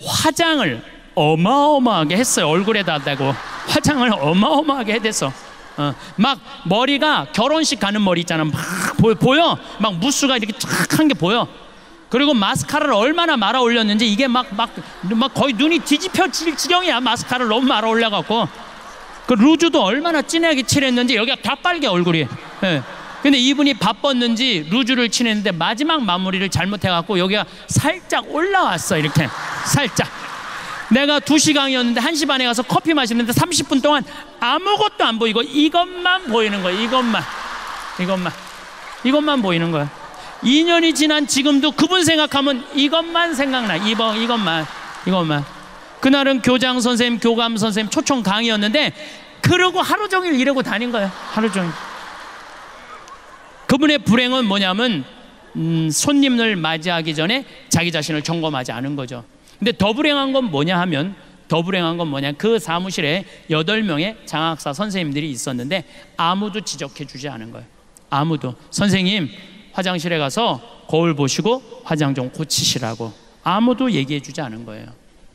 화장을 어마어마하게 했어요. 얼굴에다 대고 화장을 어마어마하게 해댔어. 막 머리가 결혼식 가는 머리 있잖아. 막 보여. 막 무스가 이렇게 쫙 한 게 보여. 그리고 마스카라를 얼마나 말아 올렸는지 이게 막 거의 눈이 뒤집혀질 지경이야. 마스카라를 너무 말아 올려갖고. 그 루즈도 얼마나 진하게 칠했는지 여기가 다 빨개 얼굴이. 예. 근데 이분이 바빴는지 루즈를 칠했는데 마지막 마무리를 잘못해갖고 여기가 살짝 올라왔어. 이렇게 살짝. 내가 2시 강의였는데 1시 반에 가서 커피 마시는데 30분 동안 아무것도 안 보이고 이것만 보이는 거야. 이것만 보이는 거야. 2년이 지난 지금도 그분 생각하면 이것만 생각나. 이것만. 그날은 교장 선생님, 교감 선생님 초청 강의였는데 그러고 하루 종일 이러고 다닌 거예요. 하루 종일. 그분의 불행은 뭐냐면 손님을 맞이하기 전에 자기 자신을 점검하지 않은 거죠. 근데 더 불행한 건 뭐냐 그 사무실에 8명의 장학사 선생님들이 있었는데 아무도 지적해 주지 않은 거예요. 아무도. 선생님 화장실에 가서 거울 보시고 화장 좀 고치시라고 아무도 얘기해 주지 않은 거예요.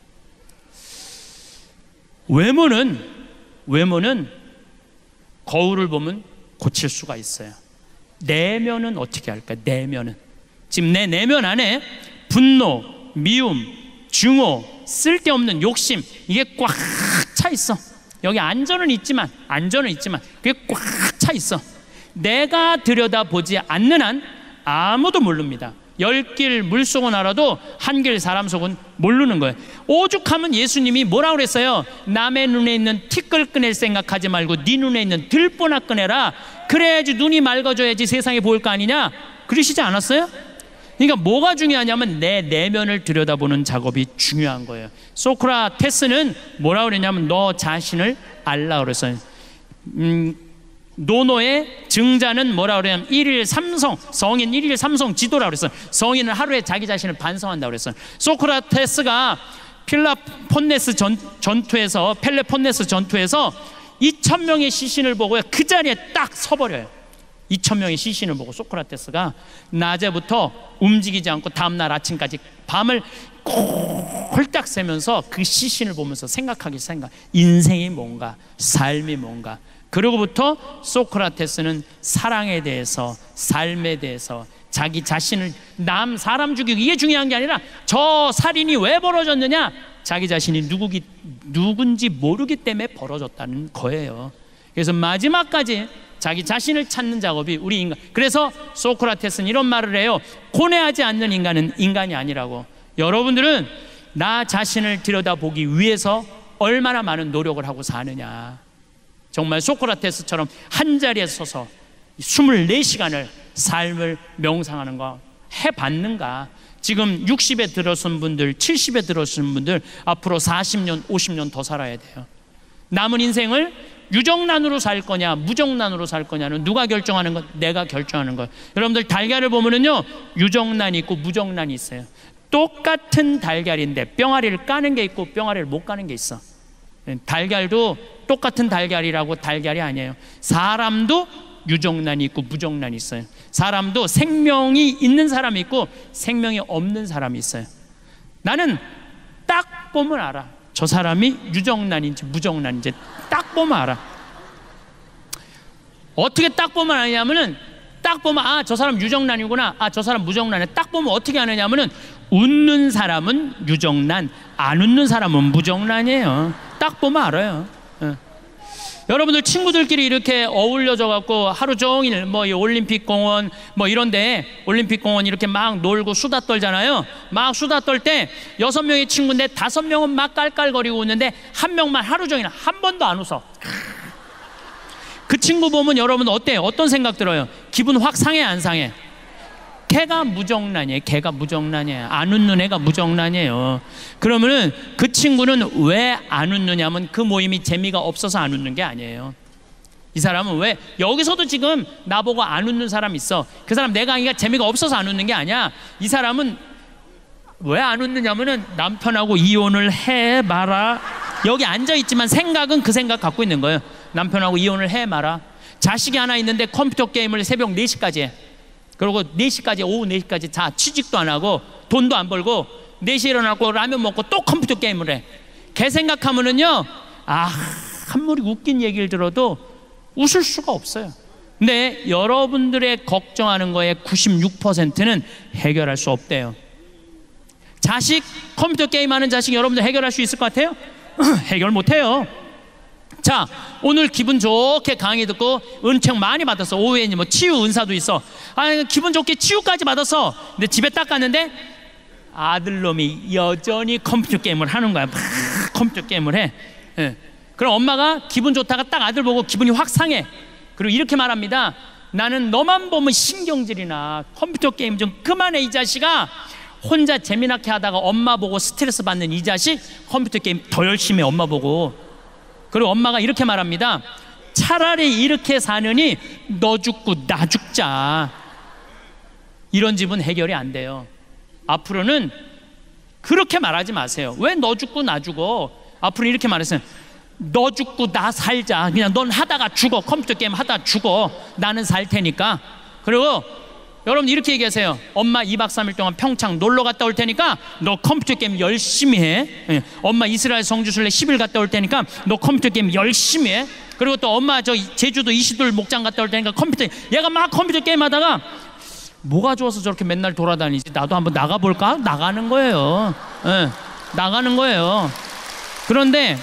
외모는 거울을 보면 고칠 수가 있어요. 내면은 어떻게 할까? 내면은 지금 내 내면 안에 분노, 미움, 증오, 쓸데없는 욕심 이게 꽉 차 있어. 여기 안전은 있지만 그게 꽉 차 있어. 내가 들여다보지 않는 한 아무도 모릅니다. 10길 물속은 알아도 1길 사람 속은 모르는 거예요. 오죽하면 예수님이 뭐라고 그랬어요? 남의 눈에 있는 티끌 꺼낼 생각하지 말고 네 눈에 있는 들보나 꺼내라. 그래야지 눈이 맑아져야지 세상이 보일 거 아니냐? 그러시지 않았어요? 그러니까 뭐가 중요하냐면 내 내면을 들여다보는 작업이 중요한 거예요. 소크라테스는 뭐라고 그랬냐면 너 자신을 알라 그랬어요. 노노의 증자는 뭐라 그러냐면 1일 3성, 성인 1일 3성 지도라고 그랬어요. 성인은 하루에 자기 자신을 반성한다고 그랬어요. 소크라테스가 펠레폰네스 전투에서 2,000명의 시신을 보고 그 자리에 딱 서버려요. 2,000명의 시신을 보고 소크라테스가 낮에부터 움직이지 않고 다음날 아침까지 밤을 홀딱 새면서 그 시신을 보면서 인생이 뭔가, 삶이 뭔가. 그러고부터 소크라테스는 사랑에 대해서, 삶에 대해서, 자기 자신을 사람 죽이고 이게 중요한 게 아니라 저 살인이 왜 벌어졌느냐? 자기 자신이 누군지 모르기 때문에 벌어졌다는 거예요. 그래서 마지막까지 자기 자신을 찾는 작업이 우리 인간. 그래서 소크라테스는 이런 말을 해요. 고뇌하지 않는 인간은 인간이 아니라고. 여러분들은 나 자신을 들여다보기 위해서 얼마나 많은 노력을 하고 사느냐. 정말 소크라테스처럼 한자리에 서서 24시간을 삶을 명상하는 거 해봤는가? 지금 60에 들어선 분들, 70에 들어선 분들 앞으로 40년, 50년 더 살아야 돼요. 남은 인생을 유정란으로 살 거냐 무정란으로 살 거냐는 누가 결정하는 것? 내가 결정하는 것. 여러분들 달걀을 보면은요 유정란이 있고 무정란이 있어요. 똑같은 달걀인데 뿅아리를 까는 게 있고 뿅아리를 못 까는 게 있어. 달걀도 똑같은 달걀이라고 달걀이 아니에요. 사람도 유정란이 있고 무정란이 있어요. 사람도 생명이 있는 사람이 있고 생명이 없는 사람이 있어요. 나는 딱 보면 알아. 저 사람이 유정란인지 무정란인지 딱 보면 알아. 어떻게 딱 보면 아냐면은 딱 보면 아, 저 사람 유정란이구나. 아, 저 사람 무정란이야. 딱 보면 어떻게 아느냐면은 웃는 사람은 유정란, 안 웃는 사람은 무정란이에요. 딱 보면 알아요. 여러분들 친구들끼리 이렇게 어울려져 갖고 하루 종일 뭐 이 올림픽 공원 뭐 이런데 올림픽 공원 이렇게 막 놀고 수다 떨잖아요. 막 수다 떨 때 6명의 친구인데 5명은 막 깔깔거리고 웃는데 1명만 하루 종일 한 번도 안 웃어. 그 친구 보면 여러분 어때요? 어떤 생각 들어요? 기분 확 상해 안 상해? 걔가 무정란이에요. 걔가 무정란이에요. 안 웃는 애가 무정란이에요. 그러면은 그 친구는 왜 안 웃느냐면 그 모임이 재미가 없어서 안 웃는 게 아니에요. 이 사람은 왜 여기서도 지금 나보고 안 웃는 사람 있어. 그 사람 내 강의가 재미가 없어서 안 웃는 게 아니야. 이 사람은 왜 안 웃느냐면은 남편하고 이혼을 해 마라. 여기 앉아 있지만 생각은 그 생각 갖고 있는 거예요. 남편하고 이혼을 해 마라. 자식이 하나 있는데 컴퓨터 게임을 새벽 4시까지 해. 그리고 4시까지 오후 4시까지 자 취직도 안 하고 돈도 안 벌고 4시에 일어나고 라면 먹고 또 컴퓨터 게임을 해. 걔 생각하면은요 아, 한무리 웃긴 얘기를 들어도 웃을 수가 없어요. 근데 여러분들의 걱정하는 거에 96%는 해결할 수 없대요. 자식, 컴퓨터 게임하는 자식 여러분들 해결할 수 있을 것 같아요? 해결 못해요. 자, 오늘 기분 좋게 강의 듣고 은총 많이 받았어. 오후에 뭐 치유 은사도 있어. 기분 좋게 치유까지 받았어. 근데 집에 딱 갔는데 아들놈이 여전히 컴퓨터 게임을 하는 거야. 막 컴퓨터 게임을 해. 예. 그럼 엄마가 기분 좋다가 딱 아들 보고 기분이 확 상해. 그리고 이렇게 말합니다. 나는 너만 보면 신경질이나 컴퓨터 게임 좀 그만해 이 자식아. 혼자 재미나게 하다가 엄마 보고 스트레스 받는 이 자식, 컴퓨터 게임 더 열심히 해 엄마 보고. 그리고 엄마가 이렇게 말합니다. 차라리 이렇게 사느니 너 죽고 나 죽자. 이런 집은 해결이 안 돼요. 앞으로는 그렇게 말하지 마세요. 왜 너 죽고 나 죽어? 앞으로 이렇게 말했어요. 너 죽고 나 살자. 그냥 넌 하다가 죽어. 컴퓨터 게임 하다가 죽어. 나는 살 테니까. 그리고 여러분 이렇게 얘기하세요. 엄마 2박 3일 동안 평창 놀러 갔다 올 테니까 너 컴퓨터 게임 열심히 해. 엄마 이스라엘 성지순례 10일 갔다 올 테니까 너 컴퓨터 게임 열심히 해. 그리고 또 엄마 저 제주도 20돌 목장 갔다 올 테니까 컴퓨터, 얘가 막 컴퓨터 게임 하다가 뭐가 좋아서 저렇게 맨날 돌아다니지? 나도 한번 나가볼까? 나가는 거예요. 나가는 거예요. 그런데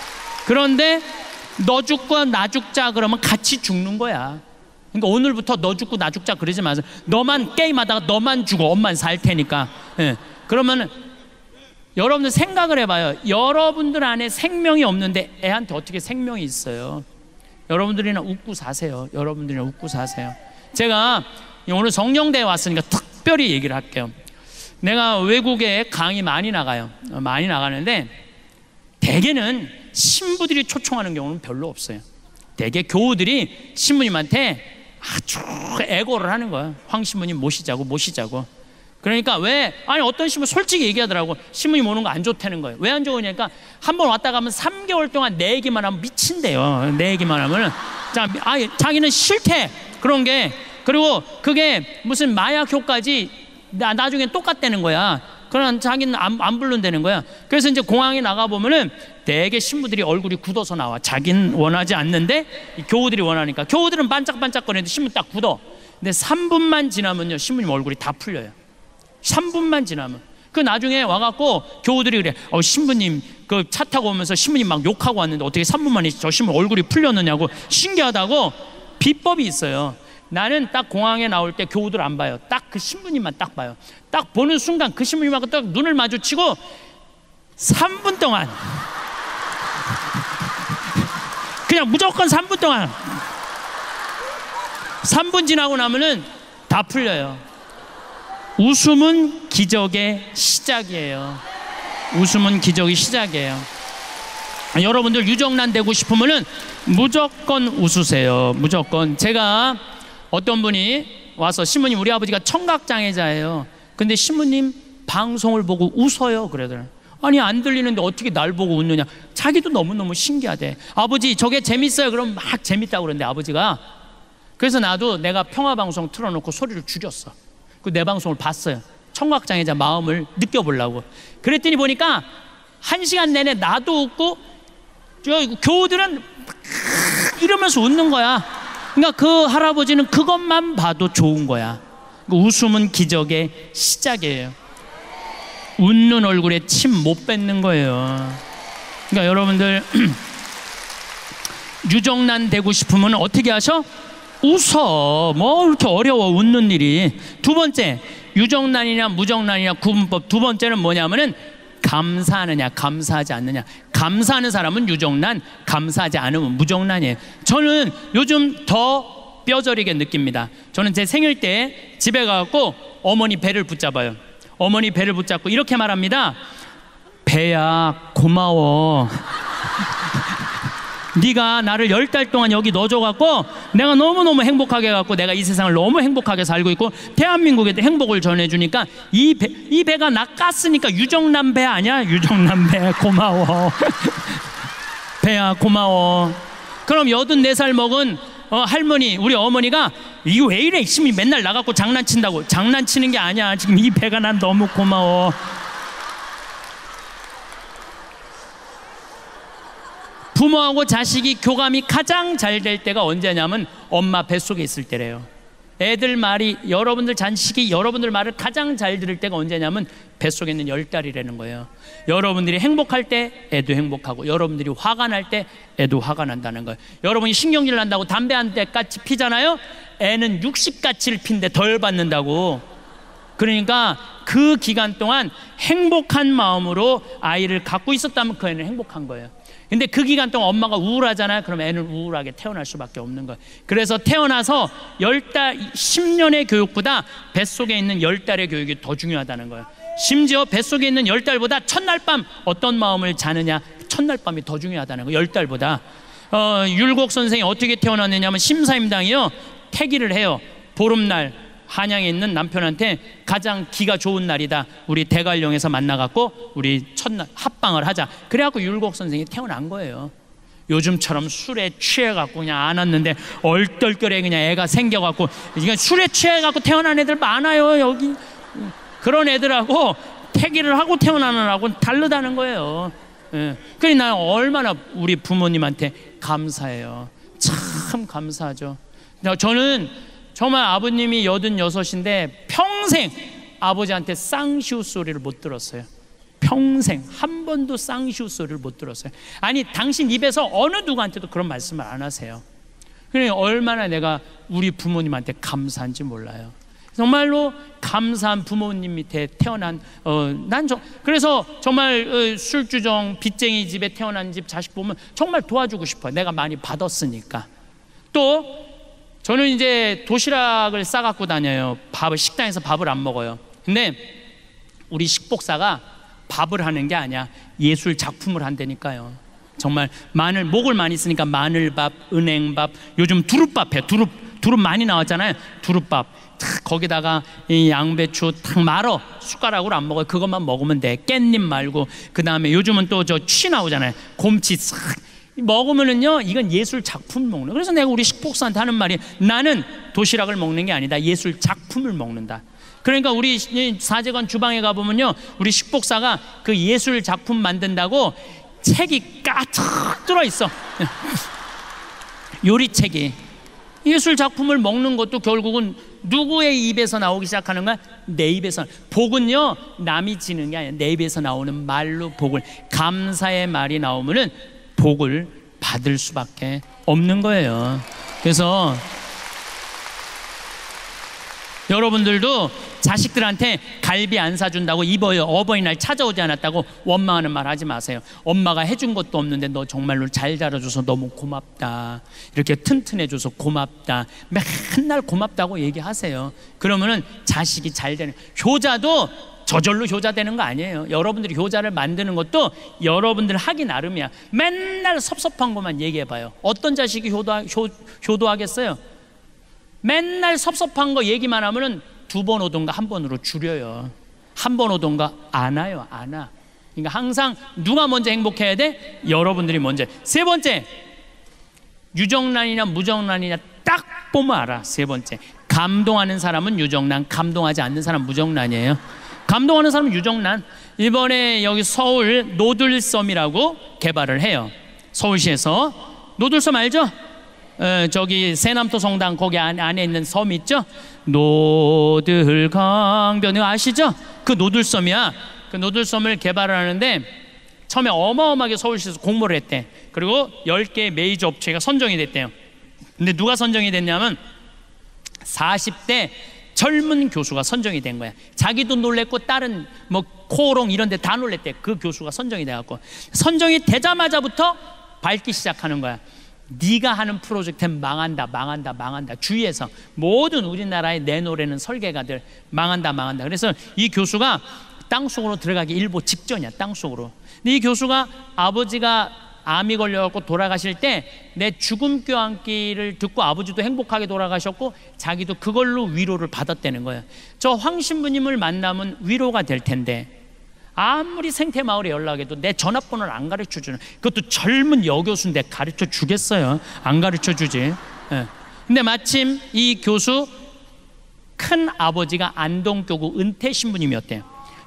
너 죽고 나 죽자 그러면 같이 죽는 거야. 그러니까 오늘부터 너 죽고 나 죽자 그러지 마세요. 너만 게임하다가 너만 죽어. 엄만 살 테니까. 그러면 여러분들 생각을 해봐요. 여러분들 안에 생명이 없는데 애한테 어떻게 생명이 있어요? 여러분들이나 웃고 사세요. 여러분들이나 웃고 사세요. 제가 오늘 성령대에 왔으니까 특별히 얘기를 할게요. 내가 외국에 강의 많이 나가요. 많이 나가는데 대개는 신부들이 초청하는 경우는 별로 없어요. 대개 교우들이 신부님한테 아주 애고를 하는 거야. 황 신부님 모시자고. 그러니까 어떤 신부 솔직히 얘기하더라고. 신부님 오는 거 안 좋다는 거예요. 왜 안 좋으냐니까 한 번 왔다 가면 3개월 동안 내 얘기만 하면 미친대요. 내 얘기만 하면 자기는 싫대 그런 게. 그리고 그게 무슨 마약 효과지 나중에 똑같다는 거야. 그러나 자기는 안 부른다는 거야. 그래서 이제 공항에 나가보면은 대개 신부들이 얼굴이 굳어서 나와. 자기는 원하지 않는데 교우들이 원하니까. 교우들은 반짝반짝거리는데 신부 딱 굳어. 근데 3분만 지나면요 신부님 얼굴이 다 풀려요. 3분만 지나면. 그 나중에 와갖고 교우들이 그래. 신부님 그 차 타고 오면서 신부님 막 욕하고 왔는데 어떻게 3분 만에 저 신부 얼굴이 풀렸느냐고. 신기하다고. 비법이 있어요. 나는 딱 공항에 나올 때 교우들 안 봐요. 딱 그 신부님만 딱 봐요. 딱 보는 순간 그 신부님하고 딱 눈을 마주치고 3분 동안 그냥 무조건 3분 동안 3분 지나고 나면은 다 풀려요. 웃음은 기적의 시작이에요. 웃음은 기적의 시작이에요. 여러분들 유정란 되고 싶으면은 무조건 웃으세요. 무조건. 제가 어떤 분이 와서 신부님 우리 아버지가 청각장애자예요. 근데 신부님 방송을 보고 웃어요. 그러더라고요. 아니 안 들리는데 어떻게 날 보고 웃느냐. 자기도 너무너무 신기하대. 아버지 저게 재밌어요. 그럼 막 재밌다고 그러는데 아버지가. 그래서 나도 내가 평화방송 틀어놓고 소리를 줄였어. 그 내 방송을 봤어요. 청각장애자 마음을 느껴보려고. 그랬더니 보니까 1시간 내내 나도 웃고 저 교우들은 이러면서 웃는 거야. 그러니까 그 할아버지는 그것만 봐도 좋은 거야. 웃음은 기적의 시작이에요. 웃는 얼굴에 침 못 뱉는 거예요. 그러니까 여러분들 유정란 되고 싶으면 어떻게 하셔? 웃어. 뭐 이렇게 어려워 웃는 일이. 두 번째, 유정란이냐 무정란이냐 구분법. 두 번째는 뭐냐면은 감사하느냐 감사하지 않느냐. 감사하는 사람은 유정란, 감사하지 않으면 무정란이에요. 저는 요즘 더 뼈저리게 느낍니다. 저는 제 생일 때 집에 가서 어머니 배를 붙잡아요. 어머니 배를 붙잡고 이렇게 말합니다. 배야 고마워. 네가 나를 10달 동안 여기 넣어줘갖고 내가 너무너무 행복하게 해갖고 내가 이 세상을 너무 행복하게 살고 있고 대한민국에도 행복을 전해주니까 이 배가 나 깠으니까 유정란 배 아니야? 유정란 배 고마워. 배야 고마워. 그럼 84살 먹은 할머니, 우리 어머니가 이거 왜 이래? 신부님 맨날 나가고 장난친다고. 장난치는 게 아니야. 지금 이 배가 난 너무 고마워. 부모하고 자식이 교감이 가장 잘 될 때가 언제냐면 엄마 뱃속에 있을 때래요. 애들 말이, 여러분들 자식이 여러분들 말을 가장 잘 들을 때가 언제냐면 뱃속에 있는 10달이라는 거예요. 여러분들이 행복할 때 애도 행복하고, 여러분들이 화가 날 때 애도 화가 난다는 거예요. 여러분이 신경질 난다고 담배 한 대까지 피잖아요. 애는 60가치를 피는데 덜 받는다고. 그러니까 그 기간 동안 행복한 마음으로 아이를 갖고 있었다면 그 애는 행복한 거예요. 근데 그 기간 동안 엄마가 우울하잖아요. 그럼 애는 우울하게 태어날 수밖에 없는 거예요. 그래서 태어나서 10달, 10년의 교육보다 뱃속에 있는 10달의 교육이 더 중요하다는 거예요. 심지어 뱃속에 있는 10달보다 첫날 밤 어떤 마음을 자느냐, 첫날 밤이 더 중요하다는 거예요. 10달보다. 율곡 선생이 어떻게 태어났느냐 하면 심사임당이요, 태기를 해요. 보름날 한양에 있는 남편한테 가장 기가 좋은 날이다, 우리 대관령에서 만나갖고 우리 첫날 합방을 하자. 그래갖고 율곡 선생이 태어난 거예요. 요즘처럼 술에 취해갖고 그냥 안 왔는데 얼떨결에 그냥 애가 생겨갖고, 이건 술에 취해갖고 태어난 애들 많아요 여기. 그런 애들하고 태기를 하고 태어나는 애하고는 다르다는 거예요. 그러니 나는 얼마나 우리 부모님한테 감사해요. 참 감사하죠. 저는 정말 아버님이 86인데 평생 아버지한테 쌍시우 소리를 못 들었어요. 평생 한 번도 쌍시우 소리를 못 들었어요. 아니, 당신 입에서 어느 누구한테도 그런 말씀을 안 하세요. 그러니 얼마나 내가 우리 부모님한테 감사한지 몰라요. 정말로 감사한 부모님 밑에 태어난, 그래서 정말 술주정 빚쟁이 집에 태어난 집 자식 보면 정말 도와주고 싶어요. 내가 많이 받았으니까. 또 저는 이제 도시락을 싸갖고 다녀요. 식당에서 밥을 안 먹어요. 근데 우리 식복사가 밥을 하는 게 아니야, 예술 작품을 한다니까요. 정말 목을 많이 쓰니까 마늘밥, 은행밥, 요즘 두릅밥 해. 두릅 많이 나왔잖아요. 두릅밥 거기다가 이 양배추 탁 말어. 숟가락으로 안 먹어요. 그것만 먹으면 돼. 깻잎 말고. 그 다음에 요즘은 또 저 취 나오잖아요. 곰치 싹 먹으면은요, 이건 예술 작품 먹는. 그래서 내가 우리 식복사한테 하는 말이, 나는 도시락을 먹는 게 아니다, 예술 작품을 먹는다. 그러니까 우리 사제관 주방에 가보면요, 우리 식복사가 그 예술 작품 만든다고 책이 가득 들어있어. 요리책이. 예술 작품을 먹는 것도 결국은 누구의 입에서 나오기 시작하는 거야? 내 입에서. 복은요, 남이 지는 게 아니야. 내 입에서 나오는 말로 복을, 감사의 말이 나오면은 복을 받을 수밖에 없는 거예요. 그래서 여러분들도 자식들한테 갈비 안 사준다고 어버이날 찾아오지 않았다고 원망하는 말 하지 마세요. 엄마가 해준 것도 없는데 너 정말로 잘 자라줘서 너무 고맙다, 이렇게 튼튼해줘서 고맙다, 맨날 고맙다고 얘기하세요. 그러면은 자식이 잘 되는. 효자도 저절로 효자 되는 거 아니에요. 여러분들이 효자를 만드는 것도 여러분들 하기 나름이야. 맨날 섭섭한 것만 얘기해봐요. 어떤 자식이 효도하겠어요? 맨날 섭섭한 거 얘기만 하면은 2번 오던가 1번으로 줄여요. 1번 오던가 안 와요. 안 와. 그러니까 항상 누가 먼저 행복해야 돼? 여러분들이 먼저. 세 번째, 유정란이냐 무정란이냐 딱 보면 알아. 세 번째, 감동하는 사람은 유정란, 감동하지 않는 사람은 무정란이에요. 감동하는 사람은 유정란. 이번에 여기 서울 노들섬이라고 개발을 해요. 서울시에서. 노들섬 알죠? 저기 세남도 성당 거기 안에 있는 섬 있죠? 노들강변 아시죠? 그 노들섬이야. 그 노들섬을 개발을 하는데 처음에 어마어마하게 서울시에서 공모를 했대. 그리고 10개의 메이저 업체가 선정이 됐대요. 근데 누가 선정이 됐냐면 40대 젊은 교수가 선정이 된 거야. 자기도 놀랬고 다른 뭐 코오롱 이런 데 다 놀랬대. 그 교수가 선정이 돼갖고, 선정이 되자마자부터 밟기 시작하는 거야. 네가 하는 프로젝트는 망한다. 주위에서 모든 우리나라에 내놓으려는 설계가들 망한다. 그래서 이 교수가 땅속으로 들어가기 일보 직전이야. 땅속으로. 근데 이 교수가 아버지가 암이 걸려갖고 돌아가실 때 내 죽음 껴안기를 듣고 아버지도 행복하게 돌아가셨고 자기도 그걸로 위로를 받았다는 거예요. 저 황 신부님을 만나면 위로가 될 텐데 아무리 생태마을에 연락해도 내 전화번호를 안 가르쳐주는, 그것도 젊은 여교수인데 가르쳐 주겠어요? 안 가르쳐 주지. 근데 마침 이 교수 큰 아버지가 안동교구 은퇴 신부님이었대요.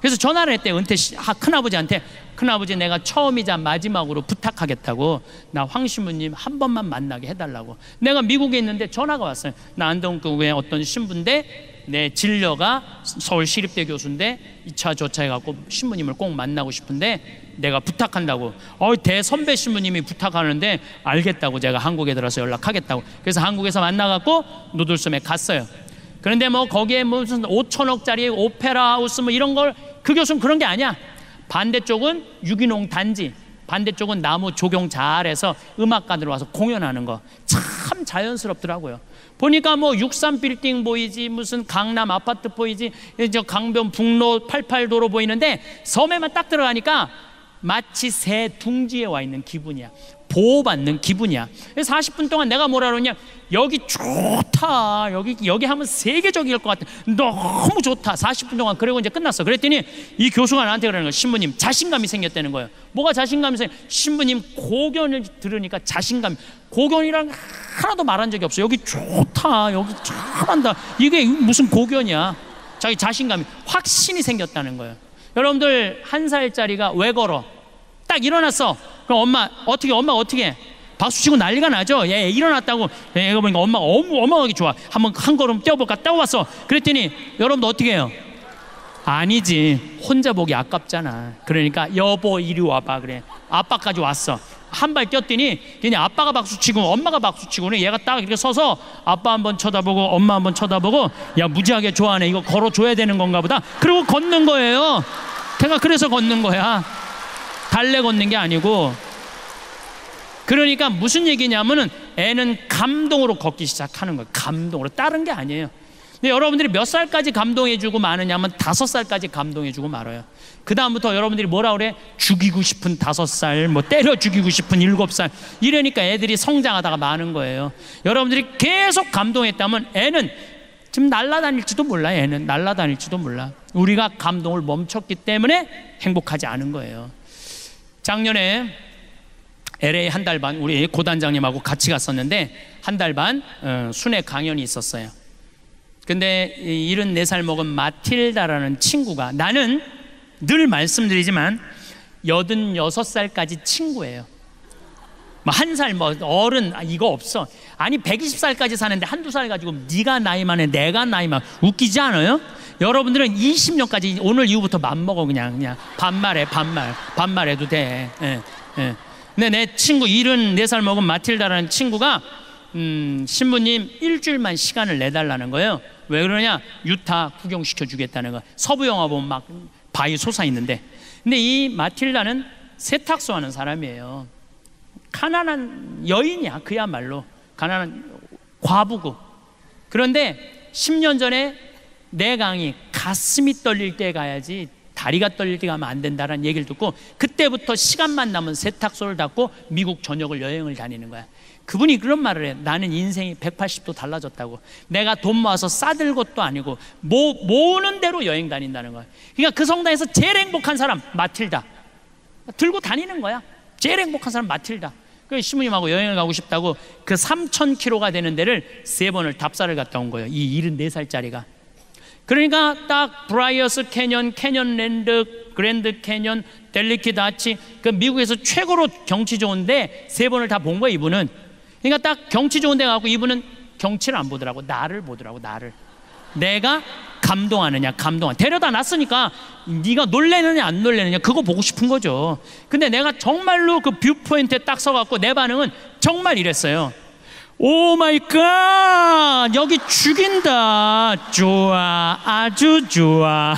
그래서 전화를 했대요. 큰아버지한테. 큰아버지, 내가 처음이자 마지막으로 부탁하겠다고, 나 황 신부님 한 번만 만나게 해달라고. 내가 미국에 있는데 전화가 왔어요. 나 안동교회 어떤 신부인데 내 진료가 서울시립대 교수인데 2차 조차 해갖고 신부님을 꼭 만나고 싶은데 내가 부탁한다고. 대선배 신부님이 부탁하는데 알겠다고 제가 한국에 들어서 연락하겠다고. 그래서 한국에서 만나갖고 노들섬에 갔어요. 그런데 뭐 거기에 무슨 5천억짜리 오페라 하우스 뭐 이런 걸, 그 교수는 그런 게 아니야. 반대쪽은 유기농 단지, 반대쪽은 나무 조경 잘해서 음악가들 와서 공연하는 거 참 자연스럽더라고요. 보니까 뭐 63빌딩 보이지, 무슨 강남 아파트 보이지, 저 강변북로 88도로 보이는데 섬에만 딱 들어가니까 마치 새 둥지에 와 있는 기분이야. 보호받는 기분이야. 40분 동안 내가 뭐라 그러냐, 여기 좋다, 여기 하면 세계적일 것 같아, 너무 좋다. 40분 동안. 그리고 이제 끝났어. 그랬더니 이 교수가 나한테 그러는 거야. 신부님 자신감이 생겼다는 거예요. 뭐가 자신감이 생겨? 신부님 고견을 들으니까 자신감. 고견이랑 하나도 말한 적이 없어. 여기 좋다, 여기 잘한다, 이게 무슨 고견이야. 자기 자신감이, 확신이 생겼다는 거예요. 여러분들, 1살짜리가 왜 걸어? 딱 일어났어. 그럼 엄마 어떻게 해? 박수치고 난리가 나죠. 얘 일어났다고. 얘가 보니까 엄마가 어마어마하게 좋아. 한번 한 걸음 뛰어볼까? 뛰어봤어. 그랬더니 여러분들 어떻게 해요? 아니지, 혼자 보기 아깝잖아. 그러니까 여보 이리 와봐. 그래, 아빠까지 왔어. 한 발 뛰었더니 걔네 아빠가 박수치고 엄마가 박수치고, 얘가 딱 이렇게 서서 아빠 한번 쳐다보고 엄마 한번 쳐다보고, 야 무지하게 좋아하네, 이거 걸어줘야 되는 건가 보다. 그리고 걷는 거예요. 걔가 그래서 걷는 거야. 달래 걷는 게 아니고. 그러니까 무슨 얘기냐면은 애는 감동으로 걷기 시작하는 거예요. 감동으로. 다른 게 아니에요. 근데 여러분들이 몇 살까지 감동해주고 마느냐면 5살까지 감동해주고 말아요. 그 다음부터 여러분들이 뭐라 그래? 죽이고 싶은 5살, 뭐 때려 죽이고 싶은 7살, 이러니까 애들이 성장하다가 마는 거예요. 여러분들이 계속 감동했다면 애는 지금 날아다닐지도 몰라. 애는 날아다닐지도 몰라. 우리가 감동을 멈췄기 때문에 행복하지 않은 거예요. 작년에 LA 한 달 반 우리 고단장님하고 같이 갔었는데, 한 달 반 순회 강연이 있었어요. 근데 74살 먹은 마틸다라는 친구가, 나는 늘 말씀드리지만 86살까지 친구예요. 뭐 1살 뭐 어른 이거 없어. 아니 120살까지 사는데 한두 살 가지고 네가 나이 많아 내가 나이 많아, 웃기지 않아요? 여러분들은 20년까지 오늘 이후부터 맘먹어. 그냥 반말해. 반말해도 돼. 근데 내 친구 74살 먹은 마틸다라는 친구가 신부님 일주일만 시간을 내달라는 거예요. 왜 그러냐? 유타 구경시켜 주겠다는 거. 서부 영화 보면 막 바위 솟아있는데. 근데 이 마틸다는 세탁소 하는 사람이에요. 가난한 여인이야. 그야말로 가난한 과부고. 그런데 10년 전에 내 강의 가슴이 떨릴 때 가야지 다리가 떨릴 때 가면 안 된다라는 얘기를 듣고, 그때부터 시간만 나면 세탁소를 닫고 미국 전역을 여행을 다니는 거야. 그분이 그런 말을 해. 나는 인생이 180도 달라졌다고. 내가 돈 모아서 싸들 것도 아니고 모으는 대로 여행 다닌다는 거야. 그러니까 그 성당에서 제일 행복한 사람 마틸다. 들고 다니는 거야. 제일 행복한 사람 마틸다. 그래서 신부님하고 여행을 가고 싶다고 그 3,000km가 되는 데를 3번을 답사를 갔다 온 거예요. 이 74살짜리가. 그러니까 딱 브라이어스 캐년, 캐년랜드, 그랜드 캐년, 델리키 다치, 그 미국에서 최고로 경치 좋은데 3번을 다 본 거야 이분은. 그러니까 딱 경치 좋은 데 가고 이분은 경치를 안 보더라고. 나를 보더라고. 나를. 내가 감동하느냐, 감동하느냐. 데려다 놨으니까 네가 놀래느냐 안 놀래느냐 그거 보고 싶은 거죠. 근데 내가 정말로 그 뷰포인트에 딱 서갖고 내 반응은 정말 이랬어요. 오 마이 갓, 여기 죽인다. 좋아, 아주 좋아.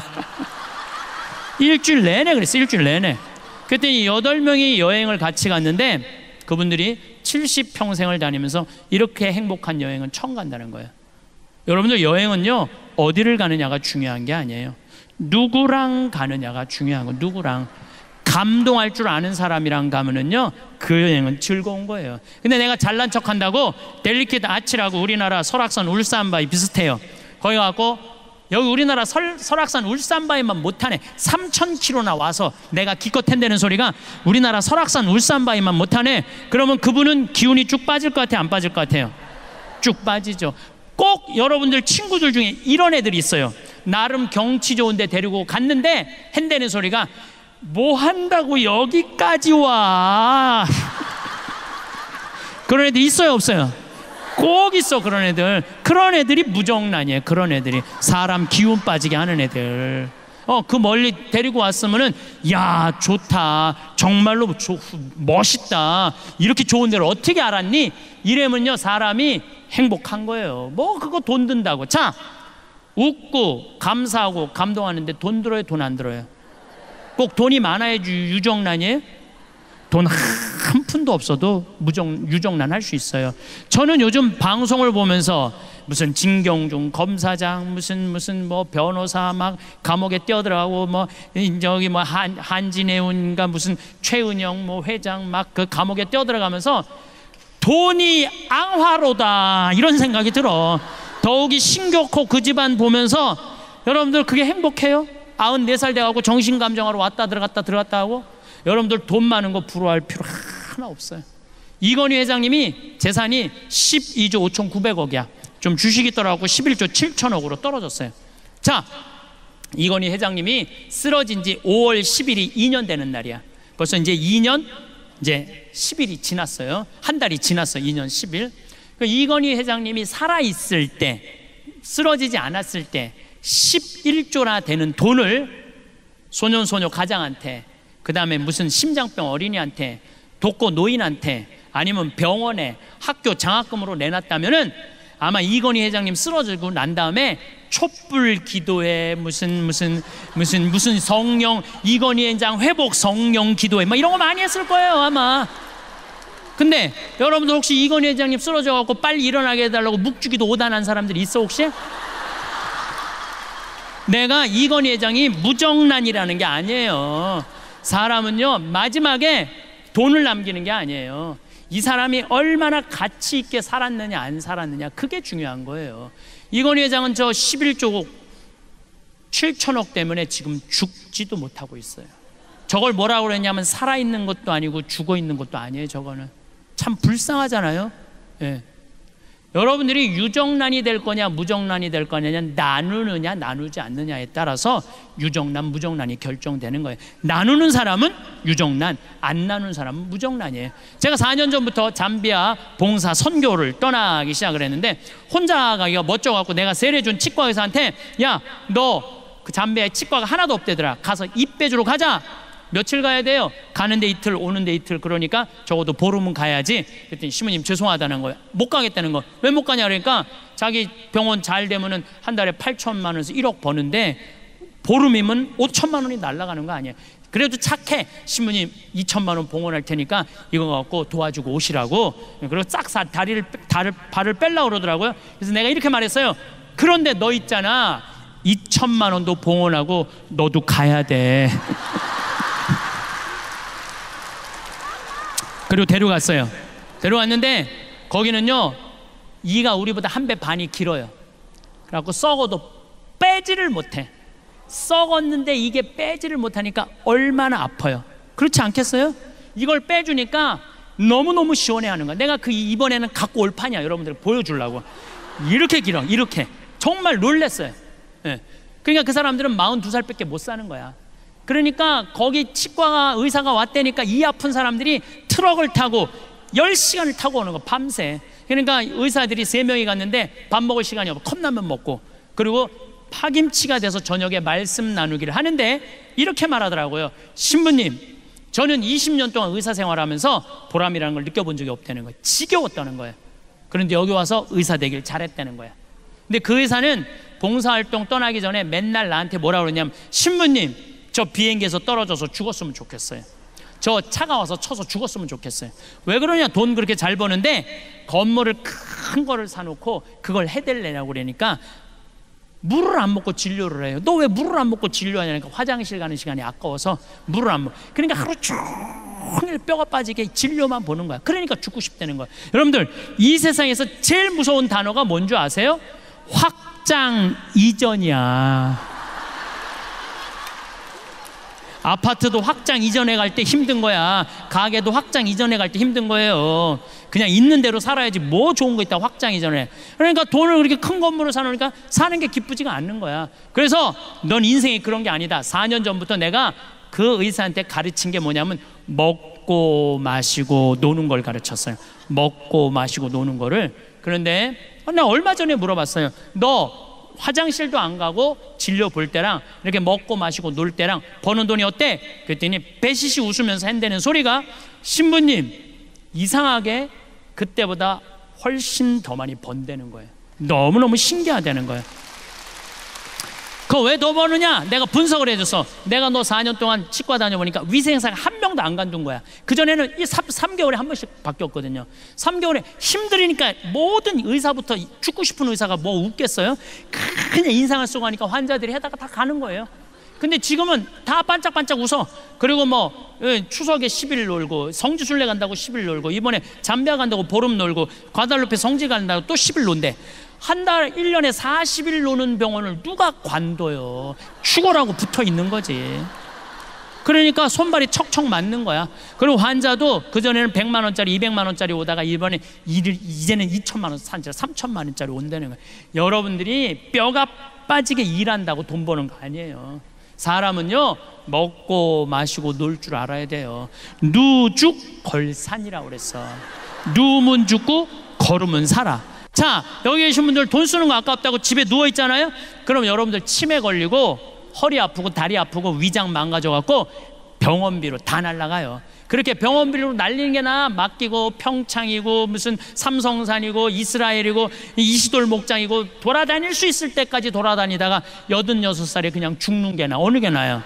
일주일 내내 그랬어. 일주일 내내. 그랬더니 8명이 여행을 같이 갔는데 그분들이 70평생을 다니면서 이렇게 행복한 여행은 처음 간다는 거예요. 여러분들, 여행은요 어디를 가느냐가 중요한 게 아니에요. 누구랑 가느냐가 중요한 거예요. 누구랑. 감동할 줄 아는 사람이랑 가면은요 그 여행은 즐거운 거예요. 근데 내가 잘난 척 한다고 델리키드 아치라고 우리나라 설악산 울산바위 비슷해요. 거기 가고 여기 우리나라 설악산 울산바위만 못하네. 3,000km나 와서 내가 기껏 텐대는 소리가 우리나라 설악산 울산바위만 못하네. 그러면 그분은 기운이 쭉 빠질 것 같아요? 안 빠질 것 같아요? 쭉 빠지죠. 꼭 여러분들 친구들 중에 이런 애들이 있어요. 나름 경치 좋은 데 데리고 갔는데 핸대는 소리가 뭐 한다고 여기까지 와. 그런 애들 있어요 없어요? 꼭 있어. 그런 애들. 그런 애들이 무정란이에요. 그런 애들이 사람 기운 빠지게 하는 애들. 그 멀리 데리고 왔으면은 야 좋다, 정말로 멋있다, 이렇게 좋은 데를 어떻게 알았니? 이러면요 사람이 행복한 거예요. 뭐 그거 돈 든다고. 자, 웃고 감사하고 감동하는데 돈 들어요 돈 안 들어요? 꼭 돈이 많아야지 유정란이에요? 돈 한 푼도 없어도 유정란 할 수 있어요. 저는 요즘 방송을 보면서 무슨 진경중 검사장, 무슨 뭐 변호사 막 감옥에 뛰어들어가고 뭐 저기 뭐 한진해운가 무슨 최은영 뭐 회장 막 그 감옥에 뛰어들어가면서 돈이 앙화로다 이런 생각이 들어. 더욱이 신교코 그 집안 보면서 여러분들 그게 행복해요? 94살 돼가고 정신감정하러 왔다 들어갔다 하고 여러분들 돈 많은 거 부러워할 필요 하나 없어요. 이건희 회장님이 재산이 12조 5,900억이야. 좀 주식이 떨어지고 11조 7천억으로 떨어졌어요. 자, 이건희 회장님이 쓰러진 지 5월 10일이 2년 되는 날이야. 벌써 이제 2년 이제 10일이 지났어요. 한 달이 지났어. 2년 10일. 이건희 회장님이 살아있을 때, 쓰러지지 않았을 때 11조나 되는 돈을 소년소녀 가장한테, 그 다음에 무슨 심장병 어린이한테, 독거 노인한테, 아니면 병원에 학교 장학금으로 내놨다면은 아마 이건희 회장님 쓰러지고 난 다음에 촛불 기도회, 무슨 성령, 이건희 회장 회복 성령 기도회 막 이런 거 많이 했을 거예요 아마. 근데 여러분들 혹시 이건희 회장님 쓰러져갖고 빨리 일어나게 해달라고 묵주기도 오단한 사람들이 있어 혹시? 내가 이건희 회장이 무정란이라는 게 아니에요. 사람은요 마지막에 돈을 남기는 게 아니에요. 이 사람이 얼마나 가치 있게 살았느냐 안 살았느냐, 그게 중요한 거예요. 이건희 회장은 저 11조 7천억 때문에 지금 죽지도 못하고 있어요. 저걸 뭐라고 그랬냐면 살아있는 것도 아니고 죽어있는 것도 아니에요. 저거는 참 불쌍하잖아요. 예. 여러분들이 유정란이 될 거냐 무정란이 될 거냐, 나누느냐 나누지 않느냐에 따라서 유정란 무정란이 결정되는 거예요. 나누는 사람은 유정란, 안 나누는 사람은 무정란이에요. 제가 4년 전부터 잠비아 봉사 선교를 떠나기 시작을 했는데 혼자 가기가 멋져갖고 내가 세례준 치과 의사한테 야, 너 그 잠비아에 치과가 하나도 없대더라. 가서 입 빼주러 가자. 며칠 가야 돼요? 가는데 이틀 오는데 이틀. 그러니까 적어도 보름은 가야지. 그랬더니 시모님 죄송하다는 거예요. 못 가겠다는 거. 왜 못 가냐 그러니까 자기 병원 잘 되면은 한 달에 8천만 원에서 1억 버는데 보름이면 5천만 원이 날아가는 거 아니에요. 그래도 착해. 시모님 2천만 원 봉헌할 테니까 이거 갖고 도와주고 오시라고. 그리고 싹 발을 뺄라고 그러더라고요. 그래서 내가 이렇게 말했어요. 그런데 너 있잖아, 2천만 원도 봉헌하고 너도 가야 돼. 그리고 데려갔어요. 데려왔는데 거기는요 이가 우리보다 한 배 반이 길어요. 그래갖고 썩어도 빼지를 못해. 썩었는데 이게 빼지를 못하니까 얼마나 아파요. 그렇지 않겠어요? 이걸 빼주니까 너무너무 시원해하는 거야. 내가 그 이번에는 갖고 올 판이야. 여러분들 보여주려고. 이렇게 길어. 이렇게. 정말 놀랬어요. 예. 그러니까 그 사람들은 42살밖에 못 사는 거야. 그러니까 거기 치과 의사가 왔다니까 이 아픈 사람들이 트럭을 타고 10시간을 타고 오는 거, 밤새. 그러니까 의사들이 3명이 갔는데 밥 먹을 시간이 없고 컵라면 먹고, 그리고 파김치가 돼서 저녁에 말씀 나누기를 하는데 이렇게 말하더라고요. 신부님, 저는 20년 동안 의사 생활하면서 보람이라는 걸 느껴본 적이 없다는 거예요. 지겨웠다는 거예요. 그런데 여기 와서 의사 되길 잘했다는 거야. 근데 그 의사는 봉사활동 떠나기 전에 맨날 나한테 뭐라 그러냐면, 신부님, 저 비행기에서 떨어져서 죽었으면 좋겠어요. 저 차가 와서 쳐서 죽었으면 좋겠어요. 왜 그러냐? 돈 그렇게 잘 버는데 건물을 큰 거를 사놓고 그걸 해달래라고 그러니까 물을 안 먹고 진료를 해요. 너 왜 물을 안 먹고 진료하냐니까 화장실 가는 시간이 아까워서 물을 안 먹어. 그러니까 하루 종일 뼈가 빠지게 진료만 보는 거야. 그러니까 죽고 싶다는 거야. 여러분들, 이 세상에서 제일 무서운 단어가 뭔지 아세요? 확장 이전이야. 아파트도 확장 이전해 갈 때 힘든 거야. 가게도 확장 이전해 갈 때 힘든 거예요. 그냥 있는 대로 살아야지 뭐 좋은 거 있다고 확장 이전해. 그러니까 돈을 그렇게 큰 건물을 사놓으니까 사는 게 기쁘지가 않는 거야. 그래서 넌 인생이 그런 게 아니다. 4년 전부터 내가 그 의사한테 가르친 게 뭐냐면 먹고 마시고 노는 걸 가르쳤어요. 먹고 마시고 노는 거를. 그런데 나 얼마 전에 물어봤어요. 너 화장실도 안 가고 진료 볼 때랑 이렇게 먹고 마시고 놀 때랑 버는 돈이 어때? 그랬더니 배시시 웃으면서 한다는 소리가, 신부님 이상하게 그때보다 훨씬 더 많이 번다는 거예요. 너무너무 신기하다는 거예요. 그거 왜 더 버느냐? 내가 분석을 해줘서, 내가 너 4년 동안 치과 다녀보니까 위생사가 한 명도 안 간둔 거야. 그전에는 이 3개월에 한 번씩 바뀌었거든요. 3개월에 힘들으니까 모든 의사부터, 죽고 싶은 의사가 뭐 웃겠어요? 그냥 인상을 쓰고 하니까 환자들이 해다가 다 가는 거예요. 근데 지금은 다 반짝반짝 웃어. 그리고 뭐 추석에 10일 놀고, 성지순례 간다고 10일 놀고, 이번에 잠비아 간다고 보름 놀고, 과달루페 성지 간다고 또 10일 논대. 한 달 1년에 40일 노는 병원을 누가 관둬요? 죽어라고 붙어 있는 거지. 그러니까 손발이 척척 맞는 거야. 그리고 환자도 그전에는 100만 원짜리 200만 원짜리 오다가 이번에 이제는 2천만 원, 3천만 원짜리 온다는 거야. 여러분들이 뼈가 빠지게 일한다고 돈 버는 거 아니에요. 사람은요 먹고 마시고 놀 줄 알아야 돼요. 누죽걸산이라고 그랬어. 누우면 죽고 걸으면 살아. 자, 여기 계신 분들 돈 쓰는 거 아깝다고 집에 누워 있잖아요. 그럼 여러분들 치매 걸리고 허리 아프고 다리 아프고 위장 망가져 갖고 병원비로 다 날라가요. 그렇게 병원비로 날리는 게 나아 맡기고 평창이고 무슨 삼성산이고 이스라엘이고 이시돌 목장이고 돌아다닐 수 있을 때까지 돌아다니다가 86살에 그냥 죽는 게 나아. 어느 게 나아요?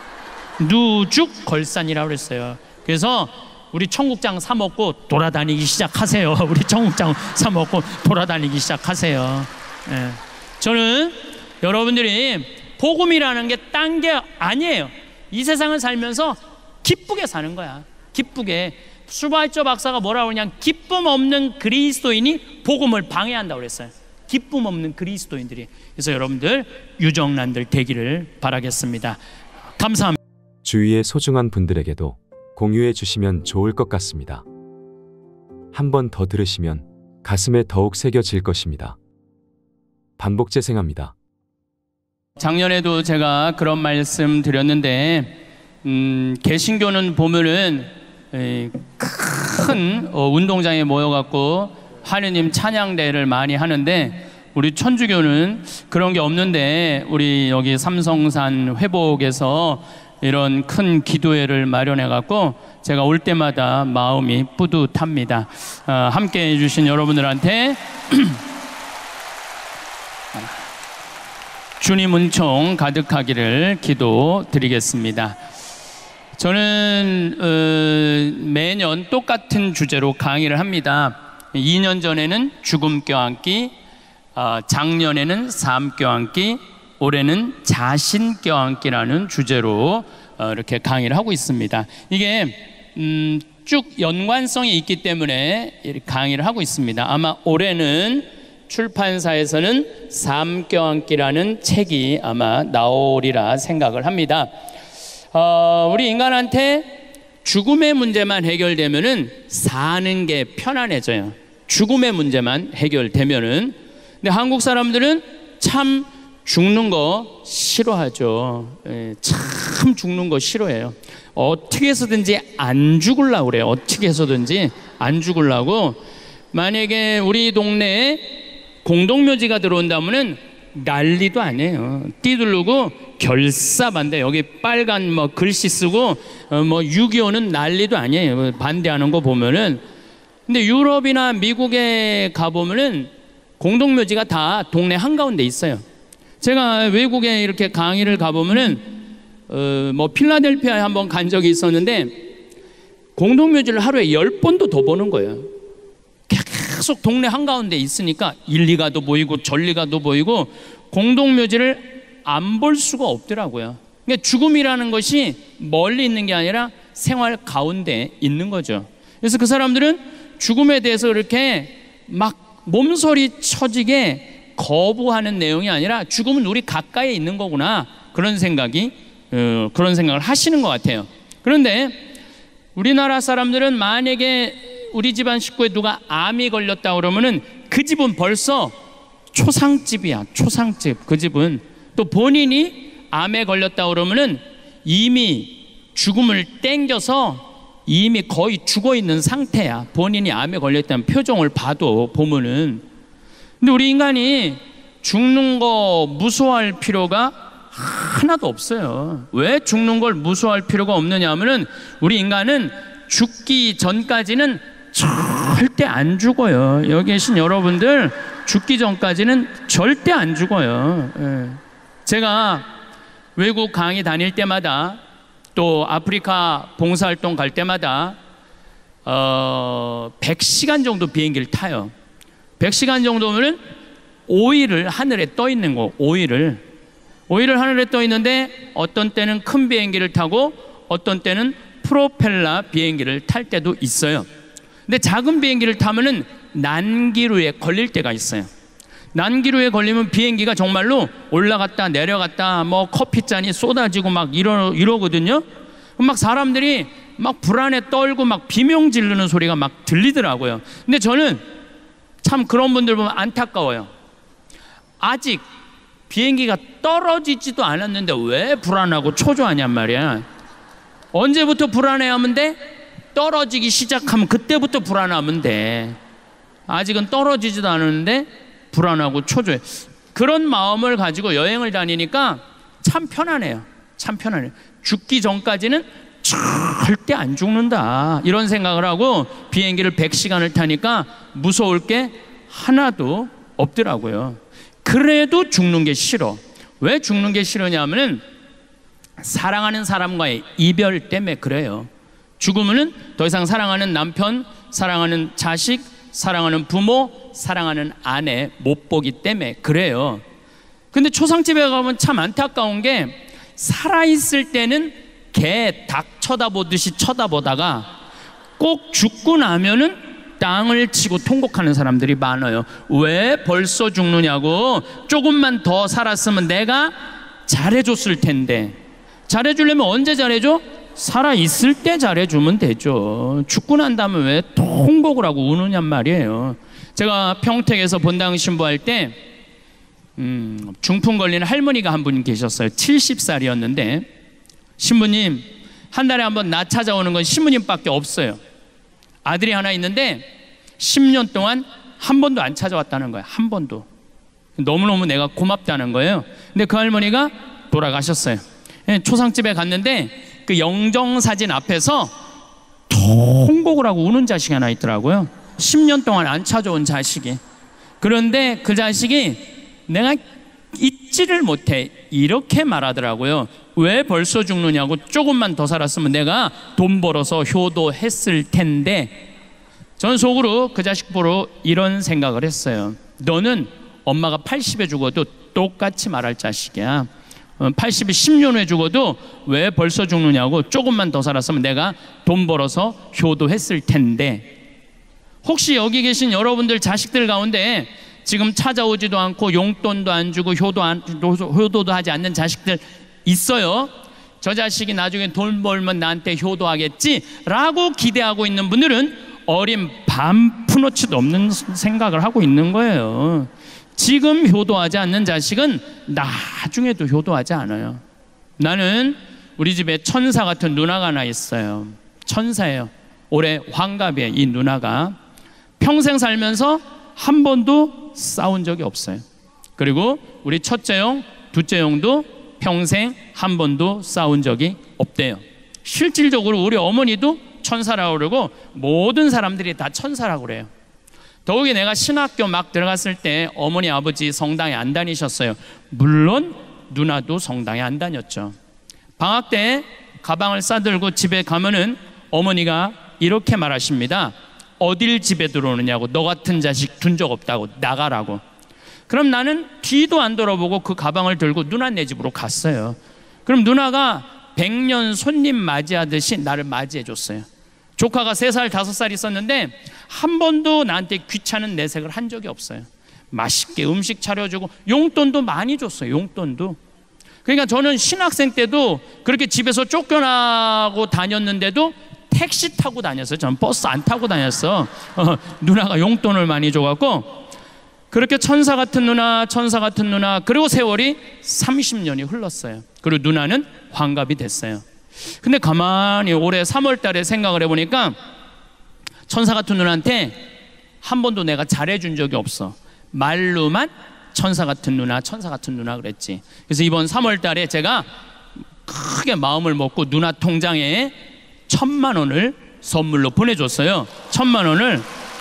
누죽걸산이라고 그랬어요. 그래서 우리 청국장 사 먹고 돌아다니기 시작하세요. 우리 청국장 사 먹고 돌아다니기 시작하세요. 예. 저는 여러분들이 복음이라는 게 딴 게 아니에요. 이 세상을 살면서 기쁘게 사는 거야. 기쁘게. 슈바이처 박사가 뭐라고 그러냐, 기쁨 없는 그리스도인이 복음을 방해한다고 그랬어요. 기쁨 없는 그리스도인들이. 그래서 여러분들 유정란들 되기를 바라겠습니다. 감사합니다. 주위의 소중한 분들에게도 공유해 주시면 좋을 것 같습니다. 한 번 더 들으시면 가슴에 더욱 새겨질 것입니다. 반복 재생합니다. 작년에도 제가 그런 말씀 드렸는데, 개신교는 보면은 큰 운동장에 모여갖고 하느님 찬양대를 많이 하는데, 우리 천주교는 그런 게 없는데, 우리 여기 삼성산 회복에서 이런 큰 기도회를 마련해갖고 제가 올 때마다 마음이 뿌듯합니다. 함께 해주신 여러분들한테 주님 은총 가득하기를 기도드리겠습니다. 저는 매년 똑같은 주제로 강의를 합니다. 2년 전에는 죽음 껴안기, 작년에는 삶 껴안기, 올해는 자신 껴안기라는 주제로 이렇게 강의를 하고 있습니다. 이게 쭉 연관성이 있기 때문에 이렇게 강의를 하고 있습니다. 아마 올해는 출판사에서는 삶 껴안기라는 책이 아마 나오리라 생각을 합니다. 우리 인간한테 죽음의 문제만 해결되면은 사는 게 편안해져요. 죽음의 문제만 해결되면은. 근데 한국 사람들은 참 죽는 거 싫어하죠. 참 죽는 거 싫어해요. 어떻게 해서든지 안 죽으려고 그래요. 어떻게 해서든지 안 죽으려고. 만약에 우리 동네에 공동묘지가 들어온다면은 난리도 아니에요. 띠두르고 결사반대. 여기 빨간 뭐 글씨 쓰고 뭐 6.25는 난리도 아니에요. 반대하는 거 보면은. 근데 유럽이나 미국에 가보면은 공동묘지가 다 동네 한가운데 있어요. 제가 외국에 이렇게 강의를 가보면은 뭐 필라델피아에 한번 간 적이 있었는데 공동묘지를 하루에 10번도 더 보는 거예요. 계속 동네 한가운데 있으니까 일리가도 보이고 전리가도 보이고 공동묘지를 안 볼 수가 없더라고요. 그러니까 죽음이라는 것이 멀리 있는 게 아니라 생활 가운데 있는 거죠. 그래서 그 사람들은 죽음에 대해서 이렇게 막 몸소리 쳐지게 거부하는 내용이 아니라 죽음은 우리 가까이에 있는 거구나, 그런 생각이 그런 생각을 하시는 것 같아요. 그런데 우리나라 사람들은 만약에 우리 집안 식구에 누가 암이 걸렸다 그러면은 그 집은 벌써 초상집이야. 초상집. 그 집은 또 본인이 암에 걸렸다 그러면은 이미 죽음을 땡겨서 이미 거의 죽어 있는 상태야. 본인이 암에 걸렸다는 표정을 봐도 보면은. 근데 우리 인간이 죽는 거 무서워할 필요가 하나도 없어요. 왜 죽는 걸 무서워할 필요가 없느냐 하면은 우리 인간은 죽기 전까지는 절대 안 죽어요. 여기 계신 여러분들 죽기 전까지는 절대 안 죽어요. 예. 제가 외국 강의 다닐 때마다 또 아프리카 봉사활동 갈 때마다 100시간 정도 비행기를 타요. 100시간 정도면 5일을 하늘에 떠 있는 거. 5일을 하늘에 떠 있는데 어떤 때는 큰 비행기를 타고 어떤 때는 프로펠러 비행기를 탈 때도 있어요. 근데 작은 비행기를 타면은 난기류에 걸릴 때가 있어요. 난기류에 걸리면 비행기가 정말로 올라갔다 내려갔다 뭐 커피잔이 쏟아지고 막 이러거든요. 막 사람들이 막 불안에 떨고 막 비명 지르는 소리가 막 들리더라고요. 근데 저는 참 그런 분들 보면 안타까워요. 아직 비행기가 떨어지지도 않았는데 왜 불안하고 초조하냔 말이야. 언제부터 불안해하면 돼? 떨어지기 시작하면 그때부터 불안하면 돼. 아직은 떨어지지도 않았는데 불안하고 초조해. 그런 마음을 가지고 여행을 다니니까 참 편안해요. 참 편안해요. 죽기 전까지는 절대 안 죽는다 이런 생각을 하고 비행기를 100시간을 타니까 무서울 게 하나도 없더라고요. 그래도 죽는 게 싫어. 왜 죽는 게 싫으냐면은 사랑하는 사람과의 이별 때문에 그래요. 죽으면은 더 이상 사랑하는 남편, 사랑하는 자식, 사랑하는 부모, 사랑하는 아내 못 보기 때문에 그래요. 근데 초상집에 가면 참 안타까운 게 살아있을 때는 개, 닭 쳐다보듯이 쳐다보다가 꼭 죽고 나면은 땅을 치고 통곡하는 사람들이 많아요. 왜 벌써 죽느냐고. 조금만 더 살았으면 내가 잘해줬을 텐데. 잘해주려면 언제 잘해줘? 살아있을 때 잘해주면 되죠. 죽고 난 다음에 왜 통곡을 하고 우느냔 말이에요. 제가 평택에서 본당 신부할 때 중풍 걸리는 할머니가 한 분 계셨어요. 70살이었는데 신부님 한 달에 한 번 나 찾아오는 건 신부님밖에 없어요. 아들이 하나 있는데 10년 동안 한 번도 안 찾아왔다는 거예요. 한 번도. 너무너무 내가 고맙다는 거예요. 근데 그 할머니가 돌아가셨어요. 초상집에 갔는데 그 영정사진 앞에서 통곡을 하고 우는 자식이 하나 있더라고요. 10년 동안 안 찾아온 자식이. 그런데 그 자식이 내가 잊지를 못해 이렇게 말하더라고요. 왜 벌써 죽느냐고. 조금만 더 살았으면 내가 돈 벌어서 효도했을 텐데. 저는 속으로 그 자식 보러 이런 생각을 했어요. 너는 엄마가 80에 죽어도 똑같이 말할 자식이야. 80이 10년 후에 죽어도 왜 벌써 죽느냐고. 조금만 더 살았으면 내가 돈 벌어서 효도했을 텐데. 혹시 여기 계신 여러분들 자식들 가운데 지금 찾아오지도 않고 용돈도 안 주고 효도도 하지 않는 자식들 있어요. 저 자식이 나중에 돈 벌면 나한테 효도하겠지 라고 기대하고 있는 분들은 어린 반푼어치도 없는 생각을 하고 있는 거예요. 지금 효도하지 않는 자식은 나중에도 효도하지 않아요. 나는 우리 집에 천사 같은 누나가 하나 있어요. 천사예요. 올해 환갑이에요. 이 누나가 평생 살면서 한 번도 싸운 적이 없어요. 그리고 우리 첫째 형, 둘째 형도 평생 한 번도 싸운 적이 없대요. 실질적으로 우리 어머니도 천사라고 그러고 모든 사람들이 다 천사라고 그래요. 더욱이 내가 신학교 막 들어갔을 때 어머니 아버지 성당에 안 다니셨어요. 물론 누나도 성당에 안 다녔죠. 방학 때 가방을 싸들고 집에 가면은 어머니가 이렇게 말하십니다. 어딜 집에 들어오느냐고. 너 같은 자식 둔 적 없다고. 나가라고. 그럼 나는 뒤도 안 돌아보고 그 가방을 들고 누나네 집으로 갔어요. 그럼 누나가 100년 손님 맞이하듯이 나를 맞이해 줬어요. 조카가 3살, 5살 있었는데 한 번도 나한테 귀찮은 내색을 한 적이 없어요. 맛있게 음식 차려주고 용돈도 많이 줬어요. 용돈도. 그러니까 저는 신학생 때도 그렇게 집에서 쫓겨나고 다녔는데도 택시 타고 다녔어요. 저는 버스 안 타고 다녔어. 누나가 용돈을 많이 줘갖고 그렇게 천사 같은 누나 그리고 세월이 30년이 흘렀어요. 그리고 누나는 환갑이 됐어요. 근데 가만히 올해 3월 달에 생각을 해보니까 천사 같은 누나한테 한 번도 내가 잘해준 적이 없어. 말로만 천사 같은 누나 그랬지. 그래서 이번 3월 달에 제가 크게 마음을 먹고 누나 통장에 1,000만 원을 선물로 보내줬어요. 1,000만 원을.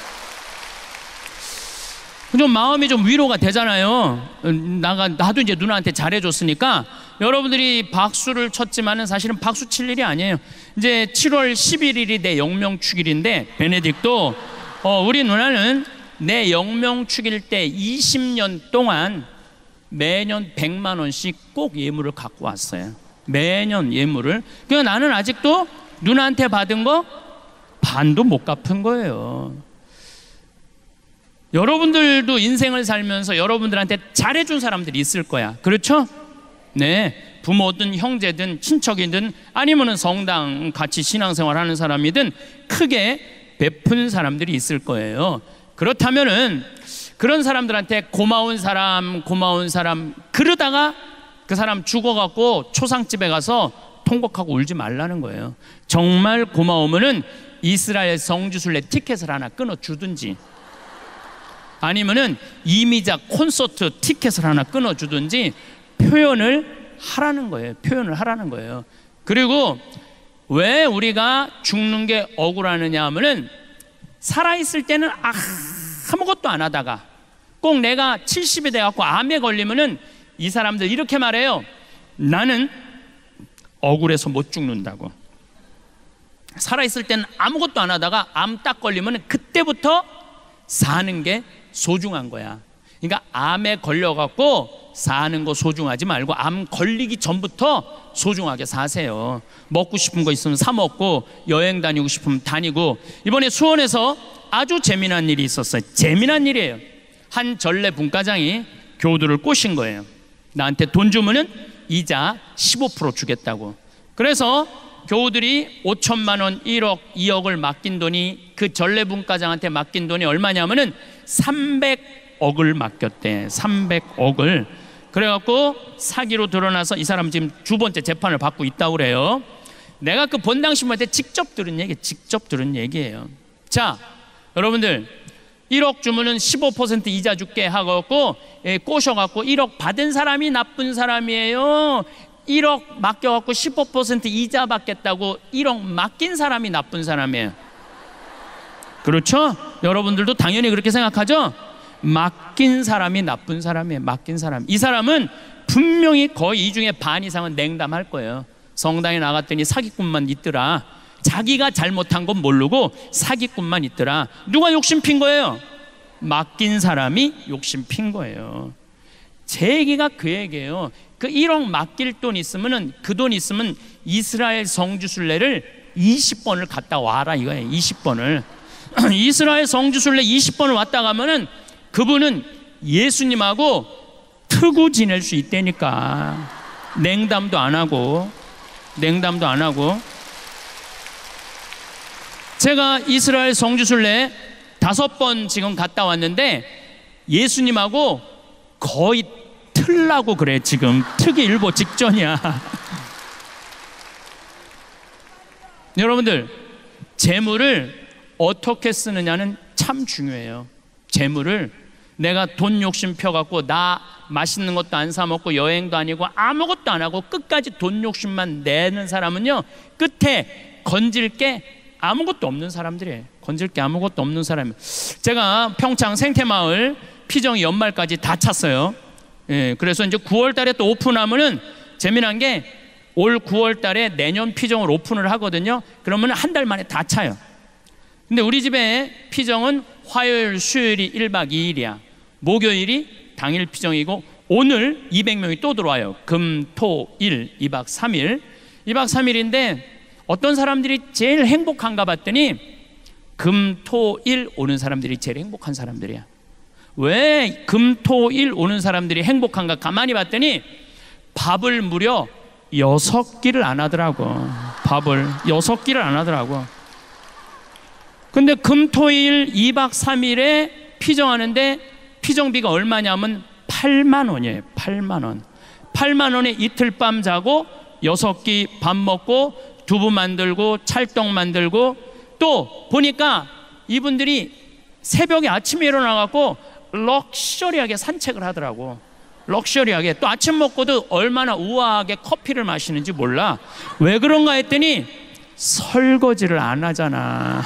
좀 마음이 좀 위로가 되잖아요. 나도 이제 누나한테 잘해줬으니까. 여러분들이 박수를 쳤지만은 사실은 박수 칠 일이 아니에요. 이제 7월 11일이 내 영명축일인데 베네딕도 우리 누나는 내 영명축일 때 20년 동안 매년 100만 원씩 꼭 예물을 갖고 왔어요. 매년 예물을. 그러니까 나는 아직도 누나한테 받은 거 반도 못 갚은 거예요. 여러분들도 인생을 살면서 여러분들한테 잘해준 사람들이 있을 거야. 그렇죠? 네, 부모든 형제든 친척이든 아니면은 성당 같이 신앙생활 하는 사람이든 크게 베푼 사람들이 있을 거예요. 그렇다면은 그런 사람들한테 고마운 사람 그러다가 그 사람 죽어갖고 초상집에 가서 통곡하고 울지 말라는 거예요. 정말 고마우면은 이스라엘 성지순례 티켓을 하나 끊어주든지 아니면은 이미자 콘서트 티켓을 하나 끊어주든지 표현을 하라는 거예요. 표현을 하라는 거예요. 그리고 왜 우리가 죽는 게 억울하느냐 하면은 살아있을 때는 아무것도 안 하다가 꼭 내가 70이 돼갖고 암에 걸리면은 이 사람들 이렇게 말해요. 나는 억울해서 못 죽는다고. 살아있을 때는 아무것도 안 하다가 암 딱 걸리면은 그때부터 사는 게 소중한 거야. 그러니까 암에 걸려갖고 사는 거 소중하지 말고 암 걸리기 전부터 소중하게 사세요. 먹고 싶은 거 있으면 사 먹고 여행 다니고 싶으면 다니고. 이번에 수원에서 아주 재미난 일이 있었어요. 재미난 일이에요. 한 전래 분과장이 교우들을 꼬신 거예요. 나한테 돈 주면은 이자 15% 주겠다고. 그래서 교우들이 5천만 원, 1억, 2억을 맡긴 돈이 그 전래 분과장한테 맡긴 돈이 얼마냐면은 300억을 맡겼대. 300억을. 그래갖고 사기로 드러나서 이 사람 지금 두 번째 재판을 받고 있다고 그래요. 내가 그 본당신부한테 직접 들은 얘기예요. 자, 여러분들 1억 주면은 15% 이자 줄게 하고 꼬셔갖고 1억 받은 사람이 나쁜 사람이에요. 1억 맡겨갖고 15% 이자 받겠다고 1억 맡긴 사람이 나쁜 사람이에요. 그렇죠? 여러분들도 당연히 그렇게 생각하죠? 맡긴 사람이 나쁜 사람이에요. 맡긴 사람. 이 사람은 분명히 거의 이 중에 반 이상은 냉담할 거예요. 성당에 나갔더니 사기꾼만 있더라. 자기가 잘못한 건 모르고 사기꾼만 있더라. 누가 욕심 핀 거예요? 맡긴 사람이 욕심 핀 거예요. 제 얘기가 그 얘기예요. 그 1억 맡길 돈 있으면은 그 돈 있으면 이스라엘 성지순례를 20번을 갔다 와라 이거예요. 20번을. 이스라엘 성지순례 20번을 왔다 가면은 그분은 예수님하고 트고 지낼 수 있다니까. 냉담도 안 하고. 제가 이스라엘 성지순례 5번 지금 갔다 왔는데 예수님하고 거의 틀라고 그래. 지금 트기 일보 직전이야. 여러분들, 재물을 어떻게 쓰느냐는 참 중요해요. 재물을 내가 돈 욕심 펴갖고 나 맛있는 것도 안 사 먹고 여행도 아니고 아무것도 안 하고 끝까지 돈 욕심만 내는 사람은요, 끝에 건질 게 아무것도 없는 사람들이에요. 건질 게 아무것도 없는 사람. 제가 평창 생태마을 피정이 연말까지 다 찼어요. 예, 그래서 이제 9월 달에 또 오픈하면은 재미난 게 올 9월 달에 내년 피정을 오픈을 하거든요. 그러면 한 달 만에 다 차요. 근데 우리 집에 피정은 화요일, 수요일이 1박 2일이야. 목요일이 당일 피정이고 오늘 200명이 또 들어와요. 금, 토, 일, 2박 3일. 2박 3일인데 어떤 사람들이 제일 행복한가 봤더니 금, 토, 일 오는 사람들이 제일 행복한 사람들이야. 왜 금, 토, 일 오는 사람들이 행복한가 가만히 봤더니 밥을 무려 6끼를 안 하더라고. 밥을 6끼를 안 하더라고. 근데 금토일 2박 3일에 피정하는데 피정비가 얼마냐면 8만 원이에요. 8만 원. 8만 원에 이틀 밤 자고 6끼 밥 먹고 두부 만들고 찰떡 만들고, 또 보니까 이분들이 새벽에 아침에 일어나갖고 럭셔리하게 산책을 하더라고. 럭셔리하게. 또 아침 먹고도 얼마나 우아하게 커피를 마시는지 몰라. 왜 그런가 했더니 설거지를 안 하잖아.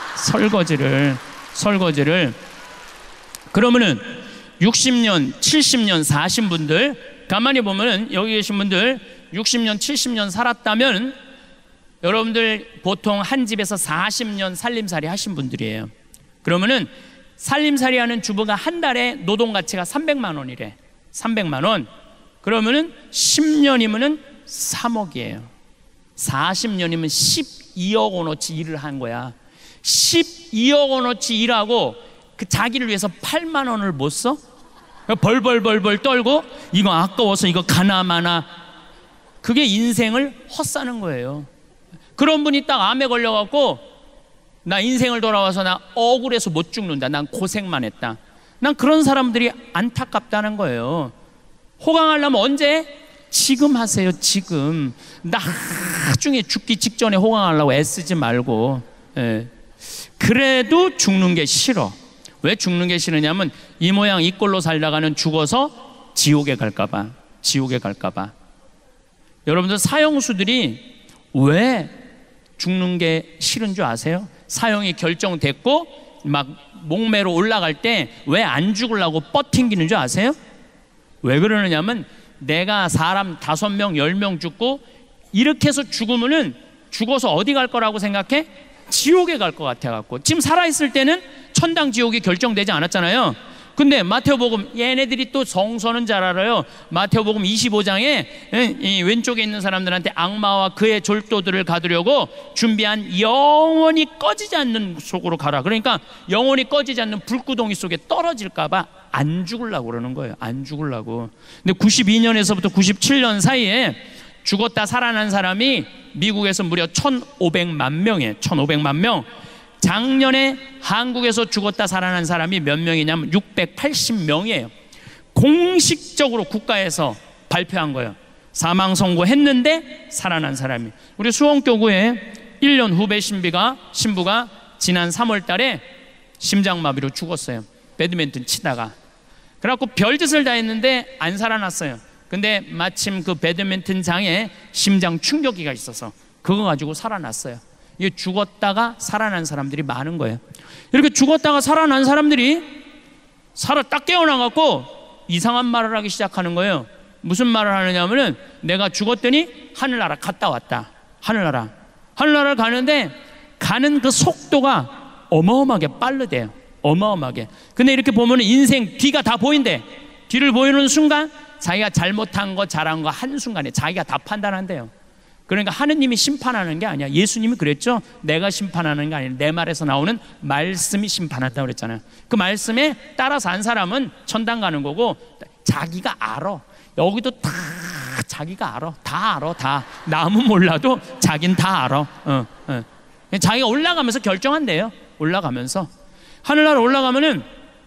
설거지를. 그러면은 60년, 70년 사신 분들, 가만히 보면은 여기 계신 분들 60년, 70년 살았다면 여러분들 보통 한 집에서 40년 살림살이 하신 분들이에요. 그러면은 살림살이 하는 주부가 한 달에 노동 가치가 300만 원이래. 300만 원. 그러면은 10년이면은 3억이에요. 40년이면 12억 원어치 일을 한 거야. 12억 원어치 일하고 그 자기를 위해서 8만 원을 못 써? 벌벌 떨고 이거 아까워서 이거 가나마나. 그게 인생을 헛사는 거예요. 그런 분이 딱 암에 걸려갖고 나 인생을 돌아와서 나 억울해서 못 죽는다. 난 고생만 했다. 난 그런 사람들이 안타깝다는 거예요. 호강하려면 언제? 지금 하세요. 지금. 나중에 죽기 직전에 호강하려고 애쓰지 말고. 예. 그래도 죽는 게 싫어. 왜 죽는 게 싫으냐면 이 모양 이 꼴로 살다가는 죽어서 지옥에 갈까봐. 여러분들 사형수들이 왜 죽는 게 싫은 줄 아세요? 사형이 결정됐고 막 목매로 올라갈 때 왜 안 죽으려고 뻗팅기는 줄 아세요? 왜 그러느냐면 내가 사람 5명, 10명 죽고 이렇게 해서 죽으면은 죽어서 어디 갈 거라고 생각해? 지옥에 갈 것 같아갖고. 지금 살아있을 때는 천당 지옥이 결정되지 않았잖아요. 근데 마태복음, 얘네들이 또 성서는 잘 알아요. 마태복음 25장에 이 왼쪽에 있는 사람들한테 악마와 그의 졸도들을 가두려고 준비한 영원히 꺼지지 않는 속으로 가라. 그러니까 영원히 꺼지지 않는 불구덩이 속에 떨어질까봐 안 죽으려고 그러는 거예요. 안 죽으려고. 근데 92년에서부터 97년 사이에 죽었다 살아난 사람이 미국에서 무려 1,500만 명이에요. 1,500만 명. 작년에 한국에서 죽었다 살아난 사람이 몇 명이냐면 680명이에요. 공식적으로 국가에서 발표한 거예요. 사망 선고했는데 살아난 사람이. 우리 수원교구에 1년 후배 신부가 지난 3월 달에 심장마비로 죽었어요. 배드민턴 치다가. 그래갖고 별짓을 다 했는데 안 살아났어요. 근데 마침 그 배드민턴장에 심장 충격기가 있어서 그거 가지고 살아났어요. 이게 죽었다가 살아난 사람들이 많은 거예요. 이렇게 죽었다가 살아난 사람들이 딱 깨어나갖고 이상한 말을 하기 시작하는 거예요. 무슨 말을 하느냐면은 내가 죽었더니 하늘나라 갔다 왔다. 하늘나라를 가는데 가는 그 속도가 어마어마하게 빠르대요. 어마어마하게. 근데 이렇게 보면 인생 뒤가 다 보인대. 뒤를 보이는 순간 자기가 잘못한 거 잘한 거 한순간에 자기가 다 판단한대요. 그러니까 하느님이 심판하는 게 아니야. 예수님이 그랬죠. 내가 심판하는 게 아니라 내 말에서 나오는 말씀이 심판한다고 그랬잖아요. 그 말씀에 따라서 한 사람은 천당 가는 거고 자기가 알아. 여기도 다 자기가 알아. 다 알아. 다. 남은 몰라도 자긴 다 알아. 자기가 올라가면서 결정한대요. 올라가면서. 하늘나라 올라가면은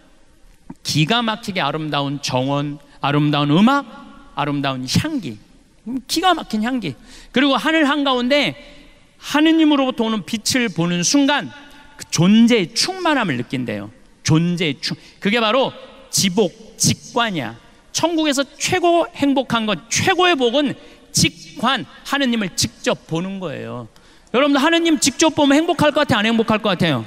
기가 막히게 아름다운 정원, 아름다운 음악, 아름다운 향기, 기가 막힌 향기. 그리고 하늘 한가운데 하느님으로부터 오는 빛을 보는 순간 그 존재의 충만함을 느낀대요. 존재의 그게 바로 지복, 직관이야. 천국에서 최고 행복한 것, 최고의 복은 직관, 하느님을 직접 보는 거예요. 여러분들 하느님 직접 보면 행복할 것 같아요? 안 행복할 것 같아요?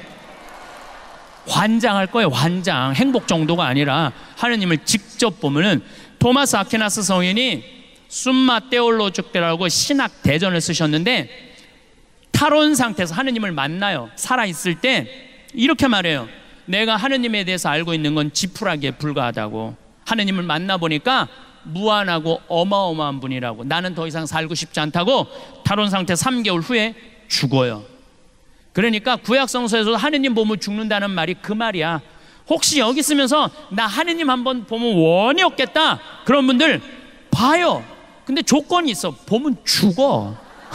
환장할 거예요. 환장. 행복 정도가 아니라 하느님을 직접 보면은. 토마스 아퀴나스 성인이 숨마 테올로족대라고 신학 대전을 쓰셨는데 탈원 상태에서 하느님을 만나요. 살아있을 때 이렇게 말해요. 내가 하느님에 대해서 알고 있는 건 지푸라기에 불과하다고. 하느님을 만나보니까 무한하고 어마어마한 분이라고. 나는 더 이상 살고 싶지 않다고 탈원 상태 3개월 후에 죽어요. 그러니까 구약성서에서 하느님 보면 죽는다는 말이 그 말이야. 혹시 여기 있으면서 나 하느님 한번 보면 원이 없겠다 그런 분들 봐요. 근데 조건이 있어. 보면 죽어.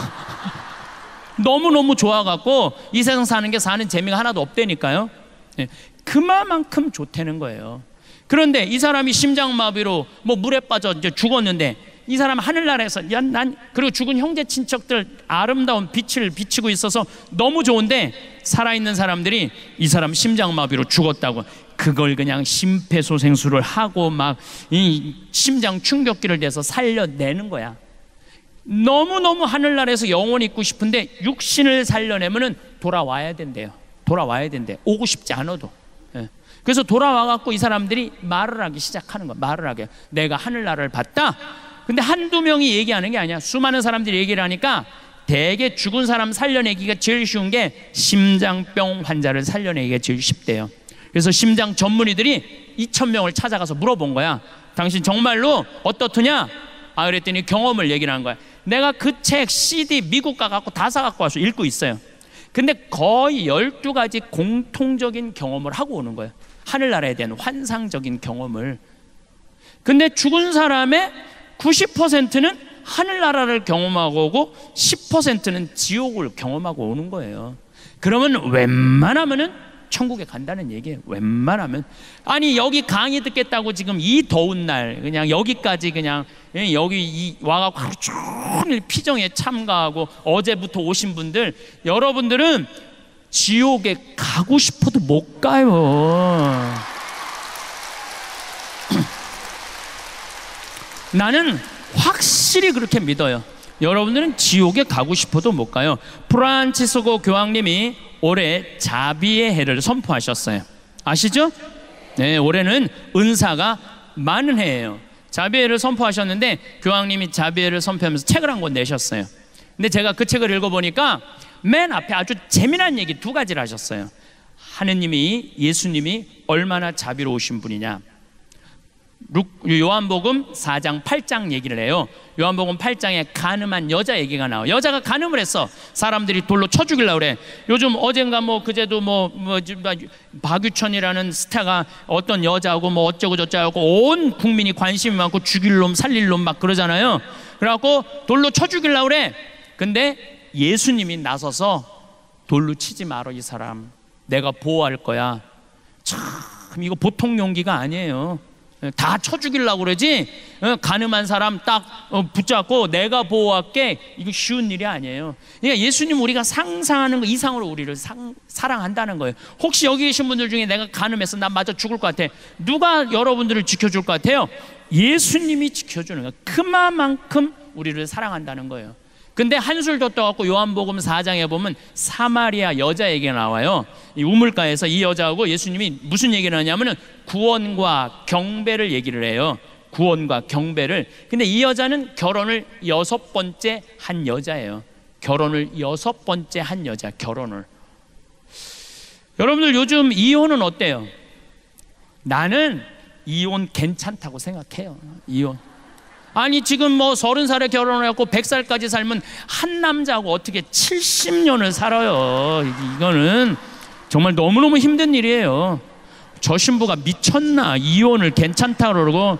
너무너무 좋아갖고 이 세상 사는 게 사는 재미가 하나도 없다니까요. 예, 그만큼 좋다는 거예요. 그런데 이 사람이 심장마비로 뭐 물에 빠져 이제 죽었는데, 이 사람 하늘나라에서 그리고 죽은 형제 친척들 아름다운 빛을 비치고 있어서 너무 좋은데, 살아있는 사람들이 이 사람 심장마비로 죽었다고 그걸 그냥 심폐소생술을 하고 막 이 심장 충격기를 대서 살려내는 거야. 너무너무 하늘나라에서 영원히 있고 싶은데 육신을 살려내면은 돌아와야 된대요. 돌아와야 된대. 오고 싶지 않아도. 예. 그래서 돌아와갖고 이 사람들이 말을 하기 시작하는 거야. 말을 하게. 내가 하늘나라를 봤다. 근데 한두 명이 얘기하는 게 아니야. 수많은 사람들이 얘기를 하니까 대개 죽은 사람 살려내기가 제일 쉬운 게 심장병 환자를 살려내기가 제일 쉽대요. 그래서 심장 전문의들이 2,000명을 찾아가서 물어본 거야. 당신 정말로 어떻더냐? 그랬더니 경험을 얘기를 한 거야. 내가 그 책 CD 미국 가갖고 다 사갖고 와서 읽고 있어요. 근데 거의 12가지 공통적인 경험을 하고 오는 거예요. 하늘나라에 대한 환상적인 경험을. 근데 죽은 사람의 90%는 하늘나라를 경험하고 오고 10%는 지옥을 경험하고 오는 거예요. 그러면 웬만하면은 천국에 간다는 얘기예요. 웬만하면. 아니 여기 강의 듣겠다고 지금 이 더운 날 그냥 여기까지 그냥 여기 와갖고 하루 종일 피정에 참가하고 어제부터 오신 분들, 여러분들은 지옥에 가고 싶어도 못 가요. 나는 확실히 그렇게 믿어요. 여러분들은 지옥에 가고 싶어도 못 가요. 프란치스코 교황님이 올해 자비의 해를 선포하셨어요. 아시죠? 네, 올해는 은사가 많은 해예요. 자비의 해를 선포하셨는데 교황님이 자비의 해를 선포하면서 책을 한 권 내셨어요. 근데 제가 그 책을 읽어보니까 맨 앞에 아주 재미난 얘기 2가지를 하셨어요. 하느님이, 예수님이 얼마나 자비로우신 분이냐. 요한복음 4장 8장 얘기를 해요. 요한복음 8장에 간음한 여자 얘기가 나와요. 여자가 간음을 했어. 사람들이 돌로 쳐 죽이려고 그래. 요즘 어젠가 뭐 그제도 박유천이라는 스타가 어떤 여자하고 뭐 어쩌고 저쩌고 온 국민이 관심이 많고 죽일 놈 살릴 놈 막 그러잖아요. 그래갖고 돌로 쳐 죽이려고 그래. 근데 예수님이 나서서 돌로 치지 마라 이 사람, 내가 보호할 거야. 참 이거 보통 용기가 아니에요. 다 쳐 죽이려고 그러지. 간음한 사람 딱 붙잡고 내가 보호할게, 이거 쉬운 일이 아니에요. 그러니까 예수님 우리가 상상하는 거 이상으로 우리를 사랑한다는 거예요. 혹시 여기 계신 분들 중에 내가 간음해서 난 맞아 죽을 것 같아, 누가 여러분들을 지켜줄 것 같아요? 예수님이 지켜주는 거예요. 그만큼 우리를 사랑한다는 거예요. 근데 한술 더 떠갖고 요한복음 4장에 보면 사마리아 여자 얘기가 나와요. 이 우물가에서 이 여자하고 예수님이 무슨 얘기를 하냐면은 구원과 경배를 얘기를 해요. 구원과 경배를. 근데 이 여자는 결혼을 6번째 한 여자예요. 결혼을 6번째 한 여자, 결혼을. 여러분들 요즘 이혼은 어때요? 나는 이혼 괜찮다고 생각해요. 이혼. 아니 지금 뭐 30살에 결혼을 했고 100살까지 살면 한 남자하고 어떻게 70년을 살아요. 이거는 정말 너무너무 힘든 일이에요. 저 신부가 미쳤나, 이혼을 괜찮다 그러고.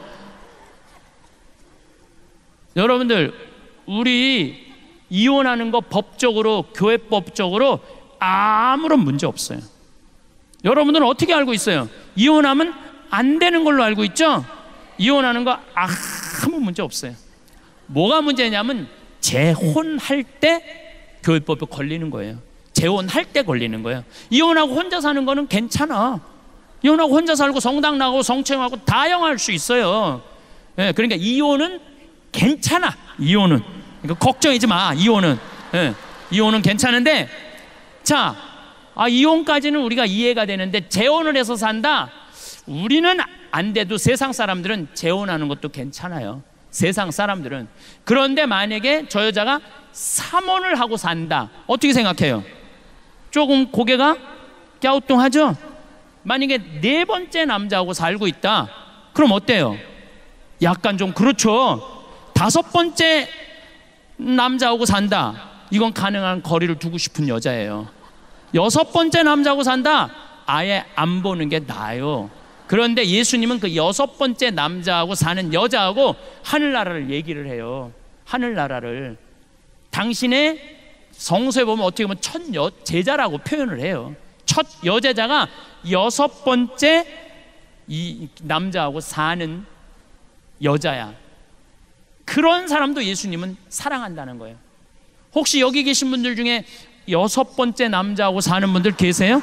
여러분들 우리 이혼하는 거 법적으로, 교회법적으로 아무런 문제 없어요. 여러분들은 어떻게 알고 있어요? 이혼하면 안 되는 걸로 알고 있죠? 이혼하는 거 아무 문제 없어요. 뭐가 문제냐면 재혼할 때 교회법에 걸리는 거예요. 재혼할 때 걸리는 거예요. 이혼하고 혼자 사는 거는 괜찮아. 이혼하고 혼자 살고 성당 나가고 성추행하고 다 영할 수 있어요. 예, 그러니까 이혼은 괜찮아. 이혼은 그러니까 걱정하지 마. 이혼은 이혼은 괜찮은데, 자, 이혼까지는 우리가 이해가 되는데 재혼을 해서 산다? 우리는 안 돼도 세상 사람들은 재혼하는 것도 괜찮아요. 세상 사람들은. 그런데 만약에 저 여자가 3혼을 하고 산다, 어떻게 생각해요? 조금 고개가 갸우뚱하죠? 만약에 4번째 남자하고 살고 있다, 그럼 어때요? 약간 좀 그렇죠. 5번째 남자하고 산다, 이건 가능한 거리를 두고 싶은 여자예요. 6번째 남자하고 산다, 아예 안 보는 게 나아요. 그런데 예수님은 그 6번째 남자하고 사는 여자하고 하늘나라를 얘기를 해요. 하늘나라를. 당신의 성서에 보면 어떻게 보면 첫 제자라고 표현을 해요. 첫 여제자가 6번째 이 남자하고 사는 여자야. 그런 사람도 예수님은 사랑한다는 거예요. 혹시 여기 계신 분들 중에 6번째 남자하고 사는 분들 계세요?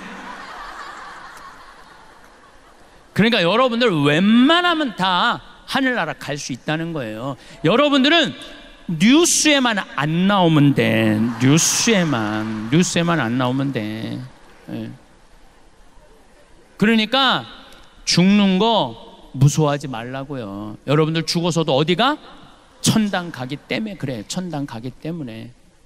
그러니까 여러분들 웬만하면 다 하늘나라 갈 수 있다는 거예요. 여러분들은 뉴스에만 안 나오면 돼. 뉴스에만 안 나오면 돼. 그러니까 죽는 거 무서워하지 말라고요. 여러분들 죽어서도 어디가? 천당 가기 때문에 그래. 천당 가기 때문에.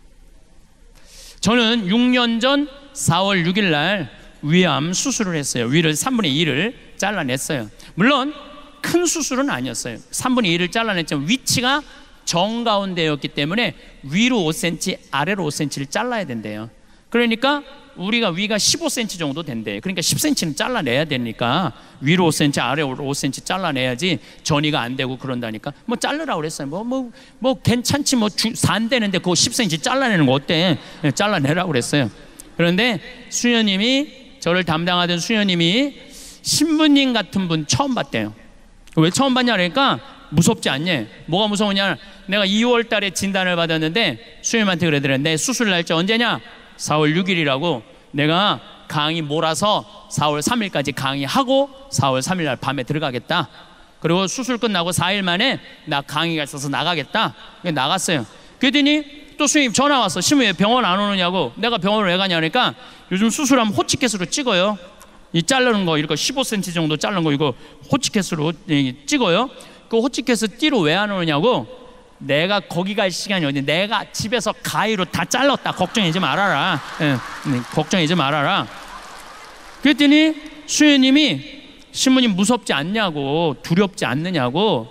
저는 6년 전 4월 6일 날 위암 수술을 했어요. 위를 3분의 1을 잘라냈어요. 물론 큰 수술은 아니었어요. 3분의 1을 잘라냈지만 위치가 정가운데였기 때문에 위로 5cm, 아래로 5cm를 잘라야 된대요. 그러니까 우리가 위가 15cm 정도 된대요. 그러니까 10cm는 잘라내야 되니까 위로 5cm, 아래로 5cm 잘라내야지 전이가 안 되고 그런다니까. 뭐 자르라고 그랬어요. 뭐 괜찮지, 뭐 산대는데 그거 10cm 잘라내는 거 어때? 잘라내라고 그랬어요. 그런데 수녀님이, 저를 담당하던 수녀님이 신부님 같은 분 처음 봤대요. 왜 처음 봤냐 그러니까 무섭지 않냐? 뭐가 무서우냐? 내가 2월 달에 진단을 받았는데 수녀님한테 그러더래. 내 수술 날짜 언제냐? 4월 6일이라고. 내가 강의 몰아서 4월 3일까지 강의하고 4월 3일 날 밤에 들어가겠다. 그리고 수술 끝나고 4일 만에 나 강의가 있어서 나가겠다. 나갔어요. 그랬더니 또 수녀님 전화 왔어. 신부님 왜 병원 안 오느냐고. 내가 병원을 왜 가냐 그러니까 요즘 수술하면 호치켓으로 찍어요. 이 자르는 거 이렇게 15cm 정도 자른 거 이거 호치켓으로 찍어요. 그 호치켓을 띠로 왜 안 오느냐고. 내가 거기 갈 시간이 어디, 내가 집에서 가위로 다 잘랐다. 걱정하지 말아라. 걱정하지 말아라. 그랬더니 수녀님이 신부님 무섭지 않냐고, 두렵지 않느냐고.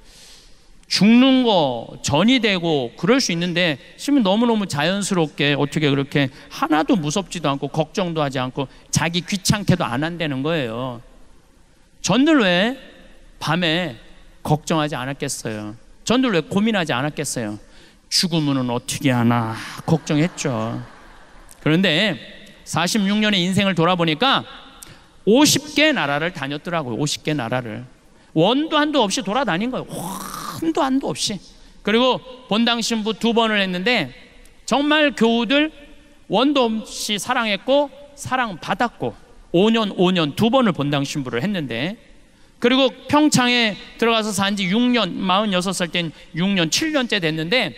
죽는 거 전이 되고 그럴 수 있는데 신부님 너무너무 자연스럽게 어떻게 그렇게 하나도 무섭지도 않고 걱정도 하지 않고 자기 귀찮게도 안 한다는 거예요. 전들 왜 밤에 걱정하지 않았겠어요? 전들 왜 고민하지 않았겠어요? 죽으면 어떻게 하나 걱정했죠. 그런데 46년의 인생을 돌아보니까 50개 나라를 다녔더라고요. 50개 나라를 원도 한도 없이 돌아다닌 거예요. 한도 한도 없이. 그리고 본당 신부 2번을 했는데 정말 교우들 원도 없이 사랑했고 사랑받았고 5년 2번을 본당 신부를 했는데, 그리고 평창에 들어가서 산지 6년, 46살 땐 6년, 7년째 됐는데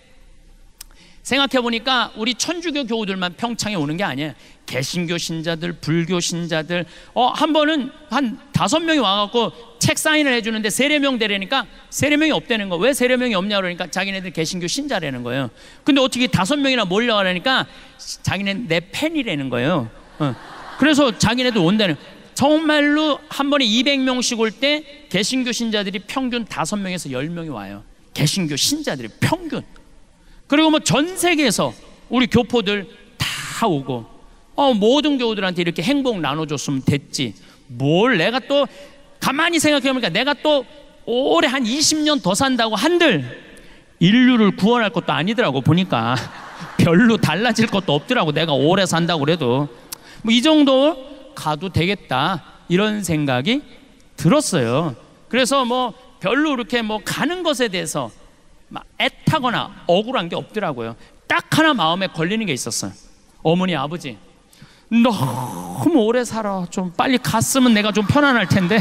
생각해보니까 우리 천주교 교우들만 평창에 오는 게 아니에요. 개신교 신자들, 불교 신자들, 한 번은 한 5명이 와갖고 책 사인을 해주는데 세례명 되려니까 세례명이 없다는 거. 왜 세례명이 없냐 그러니까 자기네들 개신교 신자라는 거예요. 근데 어떻게 5명이나 몰려가려니까 자기네는 내 팬이라는 거예요. 그래서 자기네들 온다는 거예요. 정말로 한 번에 200명씩 올 때 개신교 신자들이 평균 5명에서 10명이 와요. 개신교 신자들이 평균. 그리고 뭐 전 세계에서 우리 교포들 다 오고 모든 교우들한테 이렇게 행복 나눠줬으면 됐지. 뭘 내가 또 가만히 생각해보니까 내가 또 올해 한 20년 더 산다고 한들 인류를 구원할 것도 아니더라고. 보니까 별로 달라질 것도 없더라고. 내가 오래 산다고 그래도 뭐 이 정도 가도 되겠다 이런 생각이 들었어요. 그래서 뭐 별로 이렇게 뭐 가는 것에 대해서 막 애타거나 억울한 게 없더라고요. 딱 하나 마음에 걸리는 게 있었어요. 어머니 아버지 너무 오래 살아. 좀 빨리 갔으면 내가 좀 편안할 텐데.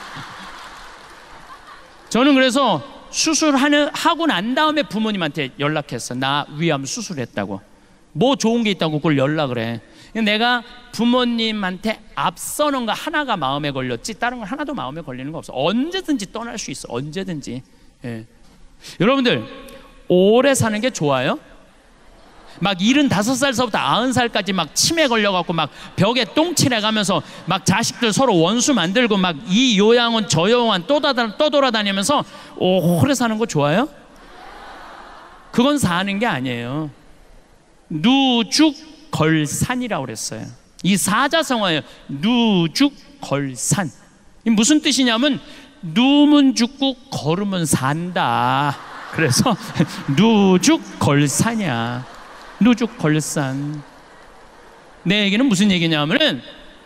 저는 그래서 수술하고 난 다음에 부모님한테 연락했어. 나 위암 수술했다고. 뭐 좋은 게 있다고 그걸 연락을 해. 내가 부모님한테 앞서는 거 하나가 마음에 걸렸지 다른 건 하나도 마음에 걸리는 거 없어. 언제든지 떠날 수 있어. 언제든지. 예. 여러분들 오래 사는 게 좋아요? 막 75살서부터 90살까지 막 치매 걸려갖고 막 벽에 똥칠해가면서 막 자식들 서로 원수 만들고 막 이 요양원 저 요양원 떠돌아다니면서 오래 사는 거 좋아요? 그건 사는 게 아니에요. 누죽걸산이라고 그랬어요. 이 사자성어예요. 누죽걸산. 무슨 뜻이냐면 누면 죽고 걸으면 산다. 그래서 누죽걸산이야. 누죽걸산. 내 얘기는 무슨 얘기냐면은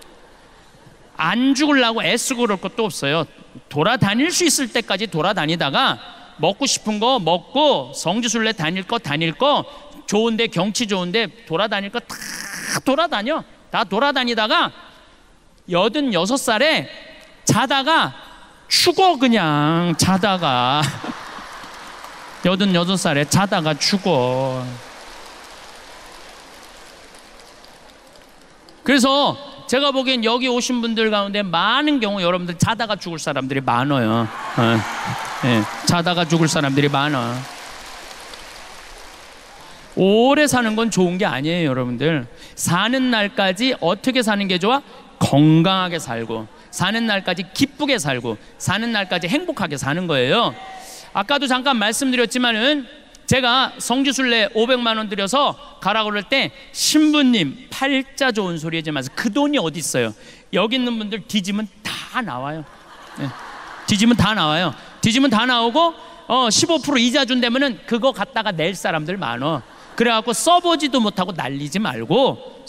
안 죽으려고 애쓰고 그럴 것도 없어요. 돌아다닐 수 있을 때까지 돌아다니다가 먹고 싶은 거 먹고 성지순례 다닐 거 좋은데 경치 좋은데 돌아다닐 거 다 돌아다녀. 다 돌아다니다가 86살에 자다가 죽어. 그냥 자다가 86살에 자다가 죽어. 그래서 제가 보기엔 여기 오신 분들 가운데 많은 경우 여러분들 자다가 죽을 사람들이 많아요. 자다가 죽을 사람들이 많아. 오래 사는 건 좋은 게 아니에요, 여러분들. 사는 날까지 어떻게 사는 게 좋아? 건강하게 살고, 사는 날까지 기쁘게 살고, 사는 날까지 행복하게 사는 거예요. 아까도 잠깐 말씀드렸지만은 제가 성지순례 500만 원 들여서 가라고 그럴 때 신부님 팔자 좋은 소리 하지 마세요. 그 돈이 어디 있어요? 여기 있는 분들 뒤지면 다 나와요. 뒤지면 다 나와요. 뒤지면 다 나오고 15% 이자 준다면은 그거 갖다가 낼 사람들 많어. 그래갖고 써보지도 못하고 날리지 말고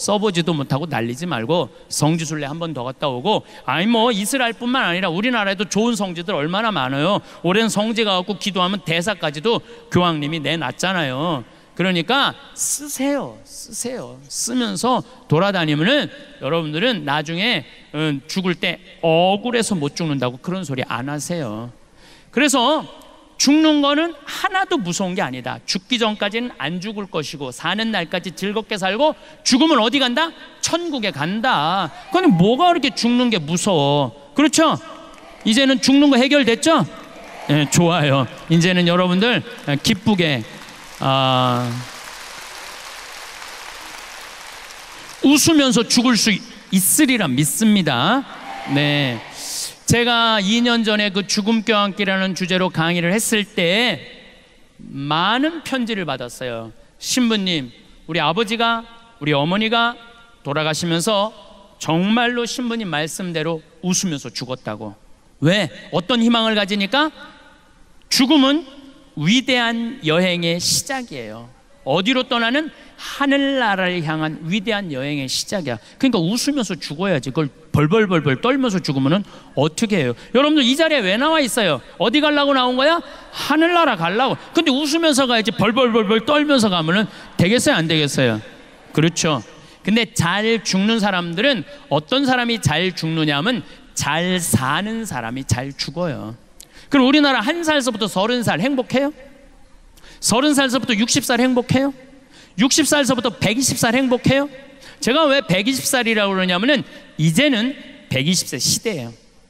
성지순례 한 번 더 갔다 오고, 아니 뭐 이스라엘뿐만 아니라 우리나라에도 좋은 성지들 얼마나 많아요. 오랜 성지 가갖고 기도하면 대사까지도 교황님이 내놨잖아요. 그러니까 쓰세요. 쓰면서 돌아다니면은 여러분들은 나중에 죽을 때 억울해서 못 죽는다고 그런 소리 안 하세요. 그래서 죽는 거는 하나도 무서운 게 아니다. 죽기 전까지는 안 죽을 것이고 사는 날까지 즐겁게 살고 죽으면 어디 간다? 천국에 간다. 그런데 뭐가 그렇게 죽는 게 무서워? 그렇죠? 이제는 죽는 거 해결됐죠? 네, 좋아요. 이제는 여러분들 기쁘게 웃으면서 죽을 수 있으리라 믿습니다. 네. 제가 2년 전에 그 죽음 껴안기라는 주제로 강의를 했을 때 많은 편지를 받았어요. 신부님, 우리 아버지가, 우리 어머니가 돌아가시면서 정말로 신부님 말씀대로 웃으면서 죽었다고. 왜? 어떤 희망을 가지니까? 죽음은 위대한 여행의 시작이에요. 어디로 떠나는? 하늘나라를 향한 위대한 여행의 시작이야. 그러니까 웃으면서 죽어야지. 그걸 벌벌벌벌 떨면서 죽으면 어떻게 해요? 여러분들 이 자리에 왜 나와 있어요? 어디 가려고 나온 거야? 하늘나라 가려고. 근데 웃으면서 가야지. 벌벌벌벌 떨면서 가면 되겠어요? 안 되겠어요? 그렇죠. 근데 잘 죽는 사람들은 어떤 사람이 잘 죽느냐면 잘 사는 사람이 잘 죽어요. 그럼 우리나라 1살서부터 30살 행복해요? 30살서부터 60살 행복해요? 60살서부터 120살 행복해요? 제가 왜 120살이라고 그러냐면은 이제는 120세 시대예요.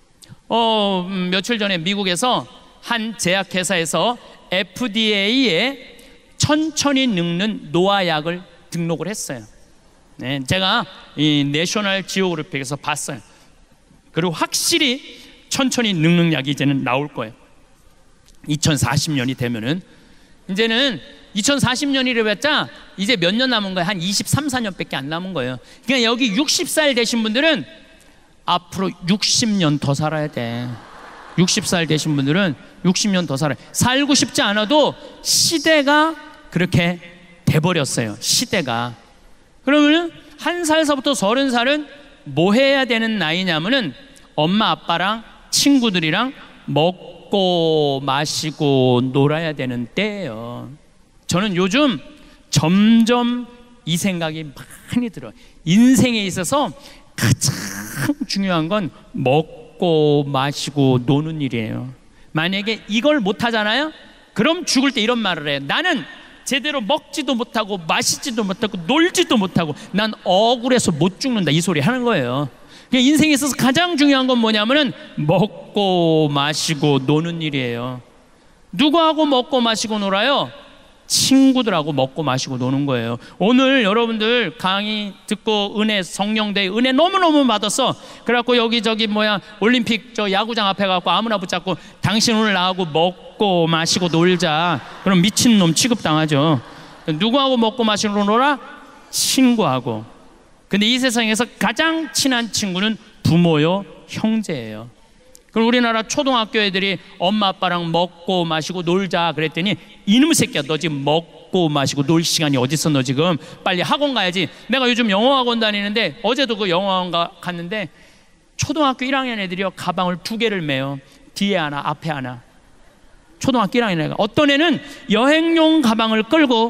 며칠 전에 미국에서 한 제약회사에서 FDA에 천천히 늙는 노화약을 등록을 했어요. 네, 제가 이 내셔널 지오그래픽에서 봤어요. 그리고 확실히 천천히 늙는 약이 이제는 나올 거예요. 2040년이 되면은. 이제는 2040년이래 봤자 이제 몇 년 남은 거예요? 한 23, 4년밖에 안 남은 거예요. 그러니까 여기 60살 되신 분들은 앞으로 60년 더 살아야 돼. 60살 되신 분들은 60년 더 살아야 돼. 살고 싶지 않아도 시대가 그렇게 돼버렸어요. 시대가. 그러면 1살서부터 30살은 뭐 해야 되는 나이냐면은 엄마 아빠랑 친구들이랑 먹고 마시고 놀아야 되는 때예요. 저는 요즘 점점 이 생각이 많이 들어요. 인생에 있어서 가장 중요한 건 먹고 마시고 노는 일이에요. 만약에 이걸 못 하잖아요? 그럼 죽을 때 이런 말을 해요. 나는 제대로 먹지도 못하고 마시지도 못하고 놀지도 못하고 난 억울해서 못 죽는다, 이 소리 하는 거예요. 인생에 있어서 가장 중요한 건 뭐냐면은 먹고 마시고 노는 일이에요. 누구하고 먹고 마시고 놀아요? 친구들하고 먹고 마시고 노는 거예요. 오늘 여러분들 강의 듣고 은혜, 성령대 은혜 너무너무 받았어. 그래갖고 여기저기 올림픽 저 야구장 앞에 가고 아무나 붙잡고 당신 오늘 나하고 먹고 마시고 놀자. 그럼 미친놈 취급당하죠. 누구하고 먹고 마시고 놀아? 친구하고. 근데 이 세상에서 가장 친한 친구는 부모요, 형제예요. 그럼 우리나라 초등학교 애들이 엄마 아빠랑 먹고 마시고 놀자 그랬더니 이놈 새끼야, 너 지금 먹고 마시고 놀 시간이 어딨어? 너 지금 빨리 학원 가야지. 내가 요즘 영어학원 다니는데 어제도 그 영어학원 갔는데 초등학교 1학년 애들이요, 가방을 2개를 메요. 뒤에 하나 앞에 하나. 초등학교 1학년 애가, 어떤 애는 여행용 가방을 끌고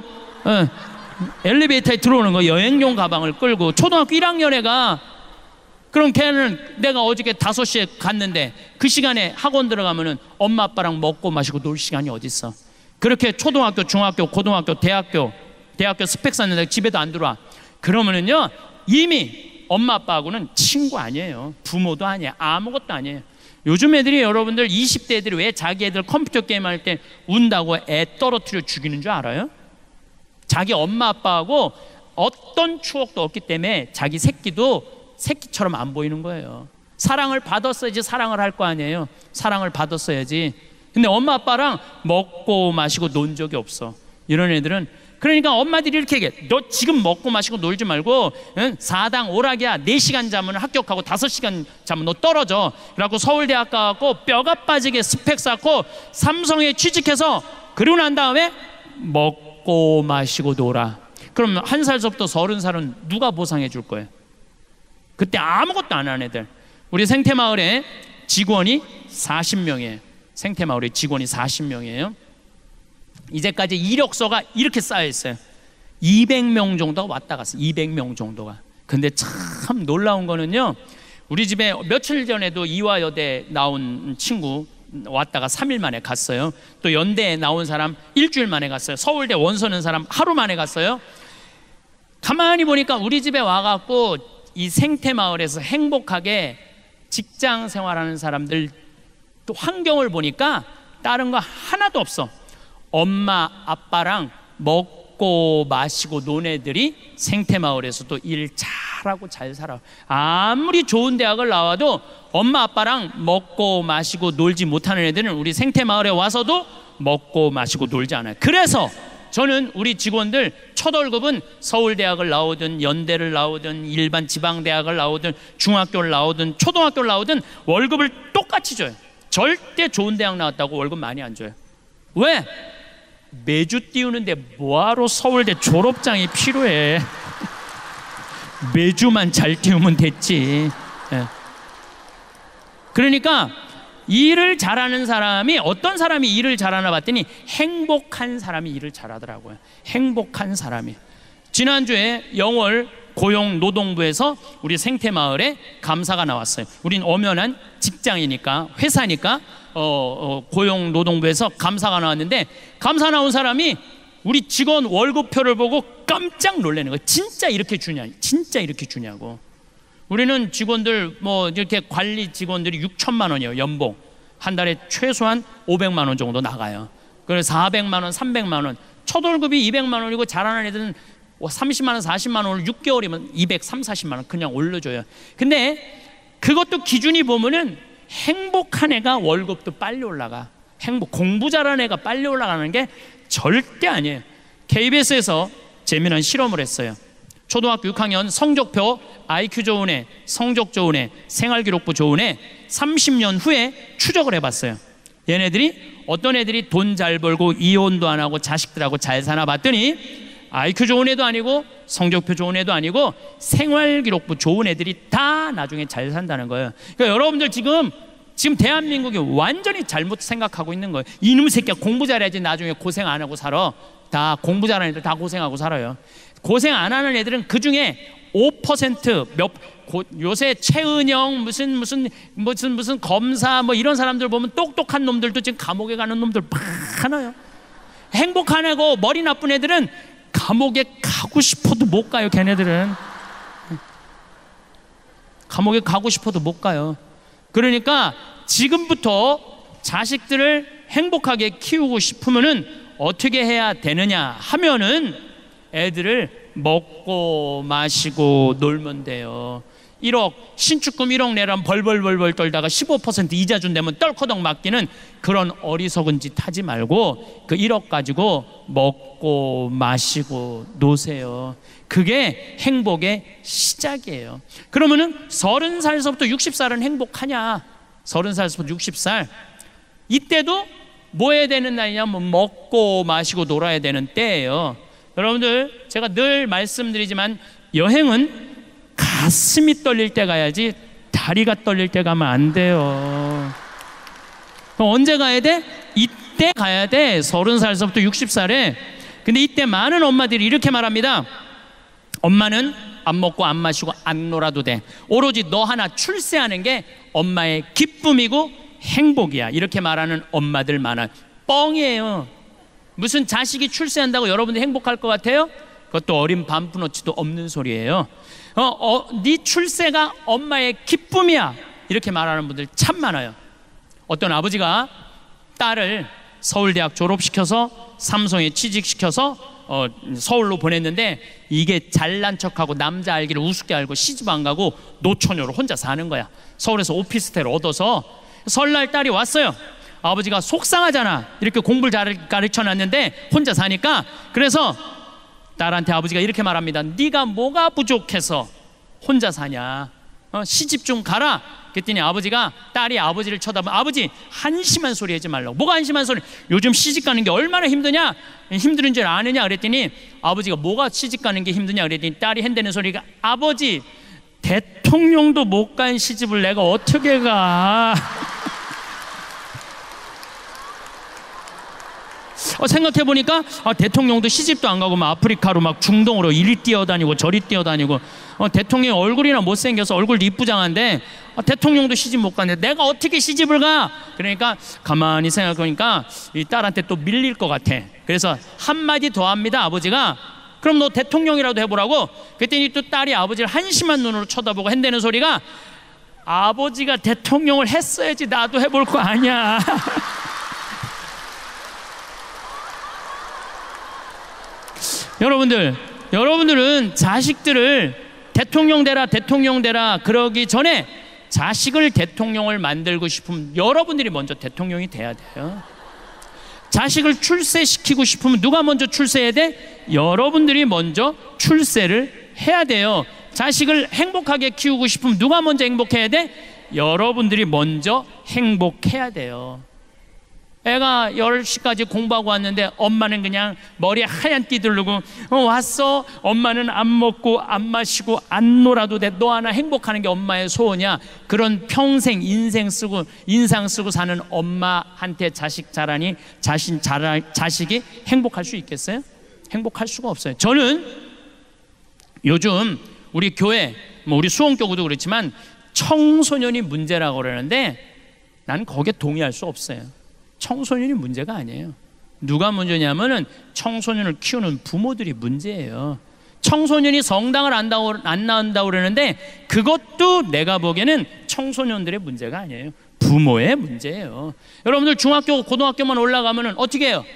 엘리베이터에 들어오는 거, 여행용 가방을 끌고. 초등학교 1학년 애가. 그럼 걔는 내가 어저께 5시에 갔는데 그 시간에 학원 들어가면은 엄마 아빠랑 먹고 마시고 놀 시간이 어딨어? 그렇게 초등학교, 중학교, 고등학교, 대학교 스펙 쌓는데 집에도 안 들어와. 그러면은요, 이미 엄마 아빠하고는 친구 아니에요. 부모도 아니에요. 아무것도 아니에요. 요즘 애들이, 여러분들 20대 애들이 왜 자기 애들 컴퓨터 게임 할 때 운다고 애 떨어뜨려 죽이는 줄 알아요? 자기 엄마 아빠하고 어떤 추억도 없기 때문에 자기 새끼도 새끼처럼 안 보이는 거예요. 사랑을 받았어야지 사랑을 할 거 아니에요. 사랑을 받았어야지. 근데 엄마 아빠랑 먹고 마시고 논 적이 없어, 이런 애들은. 그러니까 엄마들이 이렇게 얘기해. 너 지금 먹고 마시고 놀지 말고 4당 오락이야. 4시간 자면 합격하고 5시간 자면 너 떨어져. 그래갖고 서울대학 가갖고 뼈가 빠지게 스펙 쌓고 삼성에 취직해서, 그러고 난 다음에 먹고 마시고 놀아. 그럼 1살서부터 30살은 누가 보상해 줄 거예요? 그때 아무것도 안 하는 애들. 우리 생태마을에 직원이 40명이에요. 생태마을에 직원이 40명이에요. 이제까지 이력서가 이렇게 쌓여 있어요. 200명 정도가 왔다 갔어요. 200명 정도가. 근데 참 놀라운 거는요, 우리 집에 며칠 전에도 이화여대 나온 친구 왔다가 3일 만에 갔어요. 또 연대에 나온 사람 일주일 만에 갔어요. 서울대 원서는 사람 하루 만에 갔어요. 가만히 보니까 우리 집에 와갖고 이 생태마을에서 행복하게 직장 생활하는 사람들 또 환경을 보니까 다른 거 하나도 없어. 엄마 아빠랑 먹고 마시고 논 애들이 생태마을에서도 일 잘하고 잘 살아. 아무리 좋은 대학을 나와도 엄마 아빠랑 먹고 마시고 놀지 못하는 애들은 우리 생태마을에 와서도 먹고 마시고 놀지 않아요. 그래서 저는 우리 직원들 첫 월급은 서울대학을 나오든 연대를 나오든 일반 지방대학을 나오든 중학교를 나오든 초등학교를 나오든 월급을 똑같이 줘요. 절대 좋은 대학 나왔다고 월급 많이 안 줘요. 왜? 매주 띄우는데 뭐하러 서울대 졸업장이 필요해. 매주만 잘 띄우면 됐지. 그러니까 일을 잘하는 사람이, 어떤 사람이 일을 잘하나 봤더니 행복한 사람이 일을 잘하더라고요. 행복한 사람이. 지난주에 영월 고용노동부에서 우리 생태마을에 감사가 나왔어요. 우린 엄연한 직장이니까, 회사니까 고용노동부에서 감사가 나왔는데, 감사 나온 사람이 우리 직원 월급표를 보고 깜짝 놀라는 거예요. 진짜 이렇게 주냐? 진짜 이렇게 주냐고. 우리는 직원들 뭐 이렇게 관리 직원들이 6천만 원이에요. 연봉 한 달에 최소한 500만 원 정도 나가요. 그래서 400만 원, 300만 원. 첫 월급이 200만 원이고 잘하는 애들은 30만 원, 40만 원을 6개월이면 230, 40만 원 그냥 올려줘요. 근데 그것도 기준이 보면은 행복한 애가 월급도 빨리 올라가. 공부 잘하는 애가 빨리 올라가는 게 절대 아니에요. KBS에서 재미난 실험을 했어요. 초등학교 6학년 성적표 IQ 좋은 애, 성적 좋은 애, 생활기록부 좋은 애 30년 후에 추적을 해봤어요. 얘네들이 어떤 애들이 돈 잘 벌고 이혼도 안 하고 자식들하고 잘 사나 봤더니 IQ 좋은 애도 아니고 성적표 좋은 애도 아니고 생활기록부 좋은 애들이 다 나중에 잘 산다는 거예요. 그러니까 여러분들 지금 대한민국이 완전히 잘못 생각하고 있는 거예요. 이놈 새끼야, 공부 잘해야지 나중에 고생 안 하고 살아. 다 공부 잘하는 애들 다 고생하고 살아요. 고생 안 하는 애들은 그 중에 5% 요새 최은영 무슨 검사 뭐 이런 사람들 보면 똑똑한 놈들도 지금 감옥에 가는 놈들 많아요. 행복한 애고 머리 나쁜 애들은 감옥에 가고 싶어도 못 가요. 걔네들은 감옥에 가고 싶어도 못 가요. 그러니까 지금부터 자식들을 행복하게 키우고 싶으면은 어떻게 해야 되느냐 하면은 애들을 먹고 마시고 놀면 돼요. 1억 신축금 1억 내라면 벌벌 떨다가 15% 이자 준다면 떨커덕 맡기는 그런 어리석은 짓 하지 말고 그 1억 가지고 먹고 마시고 노세요. 그게 행복의 시작이에요. 그러면은 30살서부터 60살은 행복하냐? 30살부터 60살. 이때도 뭐 해야 되는 나이냐면 먹고 마시고 놀아야 되는 때예요. 여러분들, 제가 늘 말씀드리지만 여행은 가슴이 떨릴 때 가야지 다리가 떨릴 때 가면 안 돼요. 그럼 언제 가야 돼? 이때 가야 돼. 30살부터 60살에. 근데 이때 많은 엄마들이 이렇게 말합니다. 엄마는 안 먹고 안 마시고 안 놀아도 돼. 오로지 너 하나 출세하는 게 엄마의 기쁨이고 행복이야. 이렇게 말하는 엄마들 많아요. 뻥이에요. 무슨 자식이 출세한다고 여러분들 행복할 것 같아요? 그것도 어린 반푼어치도 없는 소리예요. 네 출세가 엄마의 기쁨이야. 이렇게 말하는 분들 참 많아요. 어떤 아버지가 딸을 서울대학 졸업시켜서 삼성에 취직시켜서 서울로 보냈는데 이게 잘난 척하고 남자 알기를 우습게 알고 시집 안 가고 노처녀로 혼자 사는 거야. 서울에서 오피스텔 얻어서 설날 딸이 왔어요. 아버지가 속상하잖아. 이렇게 공부를 잘 가르쳐놨는데 혼자 사니까. 그래서 딸한테 아버지가 이렇게 말합니다. 네가 뭐가 부족해서 혼자 사냐? 시집 좀 가라. 그랬더니 아버지가, 딸이 아버지를 쳐다보면, 아버지 한심한 소리 하지 말라고. 뭐가 한심한 소리? 요즘 시집 가는 게 얼마나 힘드냐? 힘든 줄 아느냐? 그랬더니 아버지가 뭐가 시집 가는 게 힘드냐? 그랬더니 딸이 한다는 소리가, 아버지 대통령도 못 간 시집을 내가 어떻게 가? 생각해보니까 대통령도 시집도 안 가고 막 아프리카로 막 중동으로 이리 뛰어다니고 저리 뛰어다니고, 대통령 얼굴이나 못생겨서 얼굴도 이쁘장한데 대통령도 시집 못 가는데 내가 어떻게 시집을 가? 그러니까 가만히 생각해보니까 이 딸한테 또 밀릴 것 같아. 그래서 한마디 더 합니다. 아버지가, 그럼 너 대통령이라도 해보라고. 그랬더니 또 딸이 아버지를 한심한 눈으로 쳐다보고 한다는 소리가, 아버지가 대통령을 했어야지 나도 해볼 거 아니야. 여러분들은 자식들을 대통령 되라 그러기 전에 자식을 대통령을 만들고 싶으면 여러분들이 먼저 대통령이 돼야 돼요. 자식을 출세시키고 싶으면 누가 먼저 출세해야 돼? 여러분들이 먼저 출세를 해야 돼요. 자식을 행복하게 키우고 싶으면 누가 먼저 행복해야 돼? 여러분들이 먼저 행복해야 돼요. 애가 10시까지 공부하고 왔는데 엄마는 그냥 머리에 하얀 띠 두르고 왔어? 엄마는 안 먹고 안 마시고 안 놀아도 돼. 너 하나 행복하는 게 엄마의 소원이야. 그런 평생 인상 쓰고 사는 엄마한테 자식 자라니 자식이 행복할 수 있겠어요? 행복할 수가 없어요. 저는 요즘 우리 교회, 우리 수원교구도 그렇지만 청소년이 문제라고 그러는데 나는 거기에 동의할 수 없어요. 청소년이 문제가 아니에요. 누가 문제냐면은 청소년을 키우는 부모들이 문제예요. 청소년이 성당을 안 나온다고 그러는데 그것도 내가 보기에는 청소년들의 문제가 아니에요. 부모의 문제예요. 여러분들 중학교 고등학교만 올라가면은 어떻게 해요?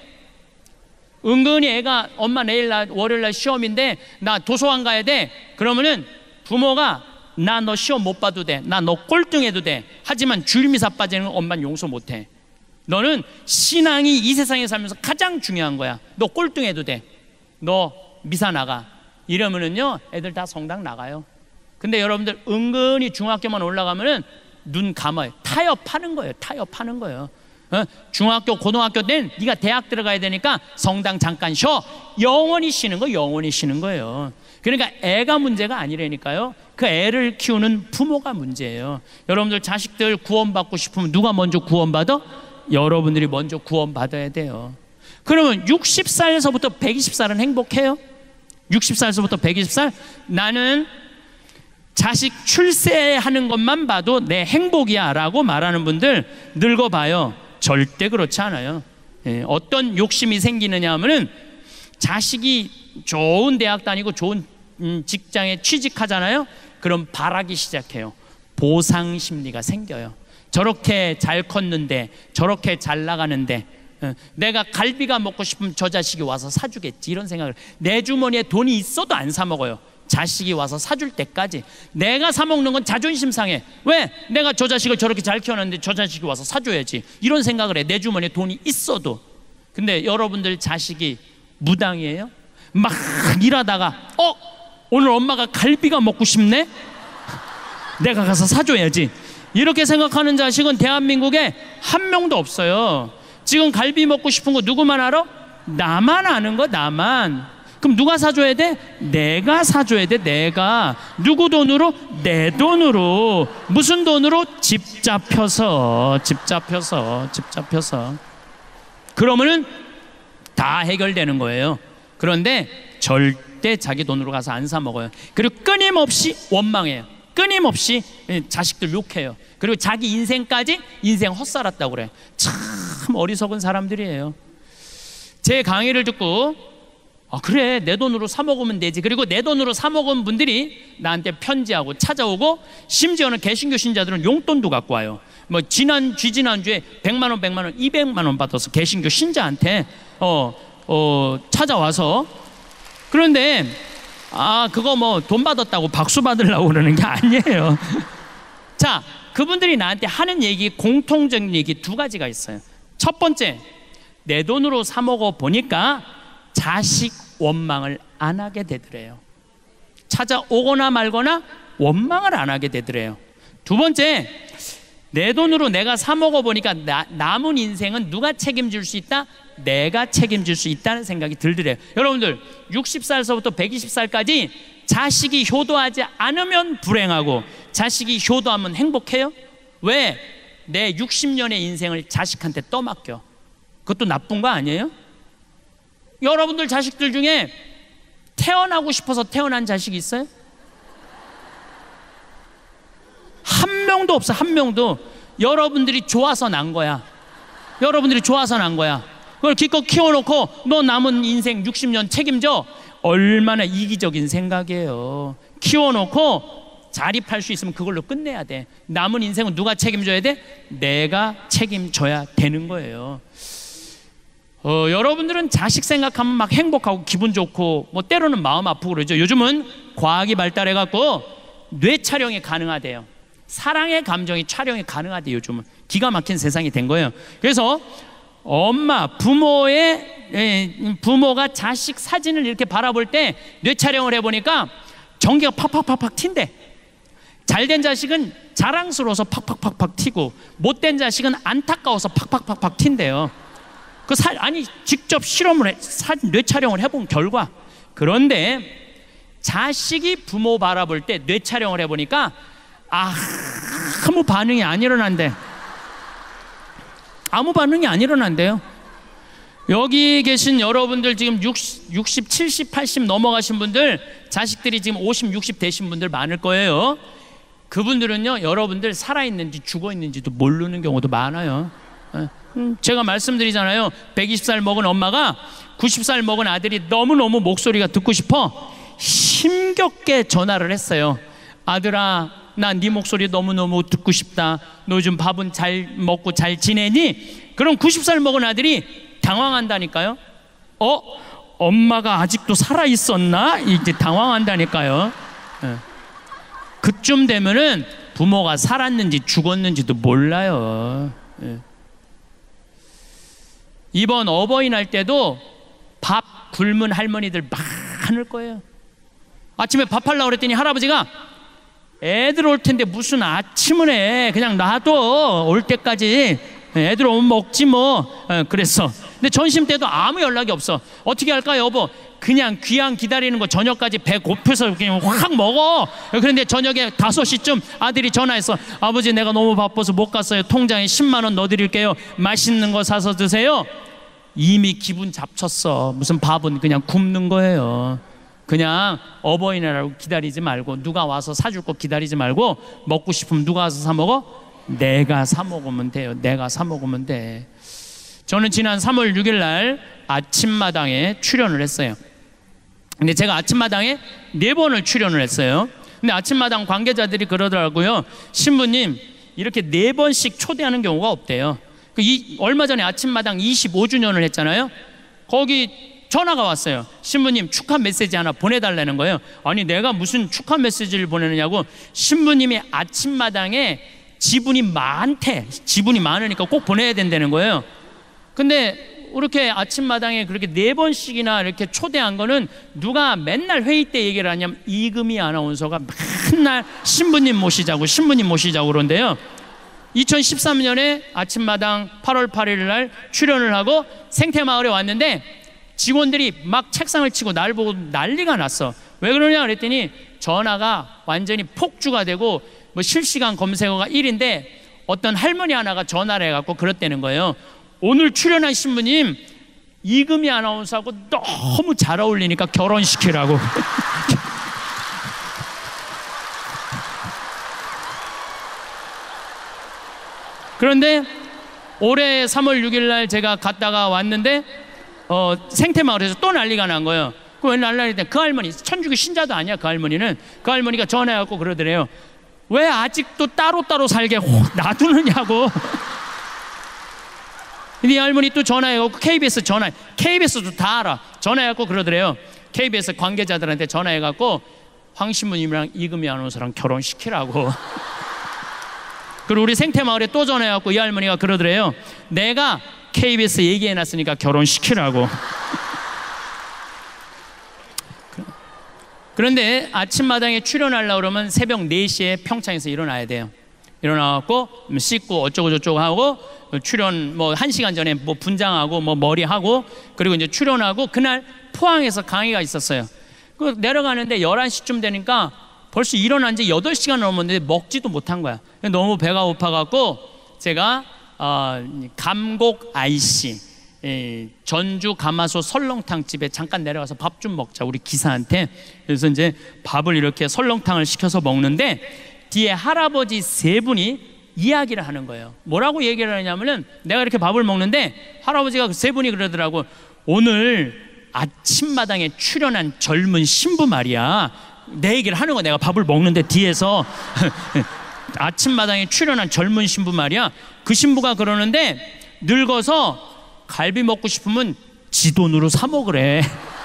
은근히 애가 엄마 내일 월요일날 시험인데 나 도서관 가야 돼. 그러면은 부모가 나 너 시험 못 봐도 돼. 나 너 꼴등해도 돼. 하지만 줄미사 빠지는 건 엄마는 용서 못 해. 너는 신앙이 이 세상에 살면서 가장 중요한 거야. 너 꼴등해도 돼. 너 미사 나가. 이러면은요 애들 다 성당 나가요. 근데 여러분들 은근히 중학교만 올라가면은 눈 감아요. 타협하는 거예요. 타협하는 거예요. 중학교 고등학교 때는 네가 대학 들어가야 되니까 성당 잠깐 쉬어. 영원히 쉬는 거, 영원히 쉬는 거예요. 그러니까 애가 문제가 아니라니까요. 그 애를 키우는 부모가 문제예요. 여러분들 자식들 구원받고 싶으면 누가 먼저 구원받아? 여러분들이 먼저 구원받아야 돼요. 그러면 60살에서부터 120살은 행복해요? 60살에서부터 120살? 나는 자식 출세하는 것만 봐도 내 행복이야 라고 말하는 분들 늙어봐요. 절대 그렇지 않아요. 어떤 욕심이 생기느냐 하면은 자식이 좋은 대학 다니고 좋은 직장에 취직하잖아요. 그럼 바라기 시작해요. 보상 심리가 생겨요. 저렇게 잘 컸는데, 저렇게 잘 나가는데 내가 갈비가 먹고 싶으면 저 자식이 와서 사주겠지, 이런 생각을. 내 주머니에 돈이 있어도 안 사 먹어요. 자식이 와서 사줄 때까지. 내가 사 먹는 건 자존심 상해. 왜? 내가 저 자식을 저렇게 잘 키워놨는데 저 자식이 와서 사줘야지, 이런 생각을 해. 내 주머니에 돈이 있어도. 근데 여러분들 자식이 무당이에요? 막 일하다가 오늘 엄마가 갈비가 먹고 싶네? 내가 가서 사줘야지, 이렇게 생각하는 자식은 대한민국에 한 명도 없어요. 지금 갈비 먹고 싶은 거 누구만 알아? 나만 아는 거, 나만. 그럼 누가 사줘야 돼? 내가 사줘야 돼, 내가. 누구 돈으로? 내 돈으로. 무슨 돈으로? 집 잡혀서. 그러면은 다 해결되는 거예요. 그런데 절대 자기 돈으로 가서 안 사 먹어요. 그리고 끊임없이 원망해요. 끊임없이 자식들 욕해요. 그리고 자기 인생까지 인생 헛살았다고 그래. 참 어리석은 사람들이에요. 제 강의를 듣고 그래, 내 돈으로 사 먹으면 되지. 그리고 내 돈으로 사 먹은 분들이 나한테 편지하고 찾아오고, 심지어는 개신교 신자들은 용돈도 갖고 와요. 뭐 지난주에 100만 원, 200만 원 받아서 개신교 신자한테 찾아와서. 그런데 그거 뭐 돈 받았다고 박수 받으려고 그러는 게 아니에요. 자, 그분들이 나한테 하는 얘기, 공통적인 얘기 두 가지가 있어요. 첫 번째, 내 돈으로 사 먹어 보니까 자식 원망을 안 하게 되더래요. 찾아오거나 말거나 원망을 안 하게 되더래요. 두 번째, 내 돈으로 내가 사 먹어 보니까 남은 인생은 누가 책임질 수 있다? 내가 책임질 수 있다는 생각이 들더래요. 여러분들 60살서부터 120살까지 자식이 효도하지 않으면 불행하고 자식이 효도하면 행복해요? 왜? 내 60년의 인생을 자식한테 떠맡겨. 그것도 나쁜 거 아니에요? 여러분들 자식들 중에 태어나고 싶어서 태어난 자식이 있어요? 한 명도 없어, 한 명도. 여러분들이 좋아서 난 거야. 여러분들이 좋아서 난 거야. 그걸 기껏 키워놓고 너 남은 인생 60년 책임져. 얼마나 이기적인 생각이에요. 키워놓고 자립할 수 있으면 그걸로 끝내야 돼. 남은 인생은 누가 책임져야 돼? 내가 책임져야 되는 거예요. 여러분들은 자식 생각하면 막 행복하고 기분 좋고 뭐 때로는 마음 아프고 그러죠. 요즘은 과학이 발달해갖고 뇌 촬영이 가능하대요. 사랑의 감정이 촬영이 가능하대요. 요즘은 기가 막힌 세상이 된 거예요. 그래서 부모가 자식 사진을 이렇게 바라볼 때 뇌 촬영을 해보니까 전기가 팍팍팍팍 튄대. 잘된 자식은 자랑스러워서 팍팍팍팍 튀고 못된 자식은 안타까워서 팍팍팍팍 튄대요. 직접 실험을 뇌 촬영을 해본 결과. 그런데 자식이 부모 바라볼 때 뇌 촬영을 해보니까 아무 반응이 안 일어난대. 아무 반응이 안 일어난대요. 여기 계신 여러분들 지금 60, 70, 80 넘어가신 분들, 자식들이 지금 50, 60 되신 분들 많을 거예요. 그분들은요, 여러분들 살아있는지 죽어있는지도 모르는 경우도 많아요. 제가 말씀드리잖아요. 120살 먹은 엄마가 90살 먹은 아들이 너무너무 목소리가 듣고 싶어 힘겹게 전화를 했어요. 아들아, 나 네 목소리 너무너무 듣고 싶다. 너 요즘 밥은 잘 먹고 잘 지내니? 그럼 90살 먹은 아들이 당황한다니까요. 엄마가 아직도 살아있었나? 이제 당황한다니까요. 그쯤 되면은 부모가 살았는지 죽었는지도 몰라요. 이번 어버이날 때도 밥 굶은 할머니들 많을 거예요. 아침에 밥 하려고 그랬더니 할아버지가 애들 올 텐데 무슨 아침을 해. 그냥 놔둬. 올 때까지 애들 오면 먹지 뭐. 그랬어. 근데 점심 때도 아무 연락이 없어. 어떻게 할까 여보? 그냥 귀양 기다리는 거 저녁까지 배 고파서 그냥 확 먹어. 그런데 저녁에 5시쯤 아들이 전화했어. 아버지, 내가 너무 바빠서 못 갔어요. 통장에 10만 원 넣어드릴게요. 맛있는 거 사서 드세요. 이미 기분 잡쳤어. 무슨 밥은 그냥 굶는 거예요. 그냥 어버이날하고 기다리지 말고, 누가 와서 사줄 거 기다리지 말고, 먹고 싶으면 누가 와서 사 먹어? 내가 사 먹으면 돼요. 내가 사 먹으면 돼. 저는 지난 3월 6일 날 아침마당에 출연을 했어요. 근데 제가 아침마당에 4번을 출연을 했어요. 근데 아침마당 관계자들이 그러더라고요. 신부님, 이렇게 4번씩 초대하는 경우가 없대요. 얼마 전에 아침마당 25주년을 했잖아요. 거기 전화가 왔어요. 신부님, 축하 메시지 하나 보내달라는 거예요. 아니, 내가 무슨 축하 메시지를 보내느냐고. 신부님이 아침마당에 지분이 많대. 지분이 많으니까 꼭 보내야 된다는 거예요. 근데 이렇게 아침마당에 그렇게 4번씩이나 이렇게 초대한 거는 누가 맨날 회의 때 얘기를 하냐면 이금희 아나운서가 맨날 신부님 모시자고 그런데요. 2013년에 아침마당 8월 8일 날 출연을 하고 생태마을에 왔는데 직원들이 막 책상을 치고 날 보고 난리가 났어. 왜 그러냐 그랬더니 전화가 완전히 폭주가 되고 뭐 실시간 검색어가 1인데 어떤 할머니 하나가 전화를 해갖고 그랬다는 거예요. 오늘 출연한 신부님 이금희 아나운서하고 너무 잘 어울리니까 결혼시키라고. 그런데 올해 3월 6일 날 제가 갔다가 왔는데 생태마을에서 또 난리가 난 거예요. 왜 난리가 그 할머니 천주교 신자도 아니야. 그 할머니는 그 할머니가 전화해갖고 그러더래요. 왜 아직도 따로따로 살게 놔두느냐고. 근데 이 할머니 또 전화해갖고 KBS도 다 알아. 전화해갖고 그러더래요. KBS 관계자들한테 전화해갖고 황 신부님이랑 이금희 아나운서랑 결혼시키라고. 그리고 우리 생태마을에 또 전화해갖고 이 할머니가 그러더래요. 내가 KBS 얘기해놨으니까 결혼시키라고. 그런데 아침마당에 출연하려고 그러면 새벽 4시에 평창에서 일어나야 돼요. 일어나갖고 씻고 어쩌고 저쩌고 하고 출연 뭐 1시간 전에 뭐 분장하고 뭐 머리하고 그리고 이제 출연하고 그날 포항에서 강의가 있었어요. 그 내려가는데 11시쯤 되니까 벌써 일어난 지 8시간 넘었는데 먹지도 못한 거야. 너무 배가 고파갖고 제가 감곡 IC 전주 가마솥 설렁탕 집에 잠깐 내려가서 밥 좀 먹자 우리 기사한테. 그래서 이제 밥을 이렇게 설렁탕을 시켜서 먹는데 뒤에 할아버지 3분이 이야기를 하는 거예요. 뭐라고 얘기를 하냐면은 내가 이렇게 밥을 먹는데 할아버지가 3분이 그러더라고. 오늘 아침마당에 출연한 젊은 신부 말이야. 내 얘기를 하는 거야. 내가 밥을 먹는데 뒤에서 아침마당에 출연한 젊은 신부 말이야. 그 신부가 그러는데 늙어서 갈비 먹고 싶으면 지 돈으로 사 먹으래.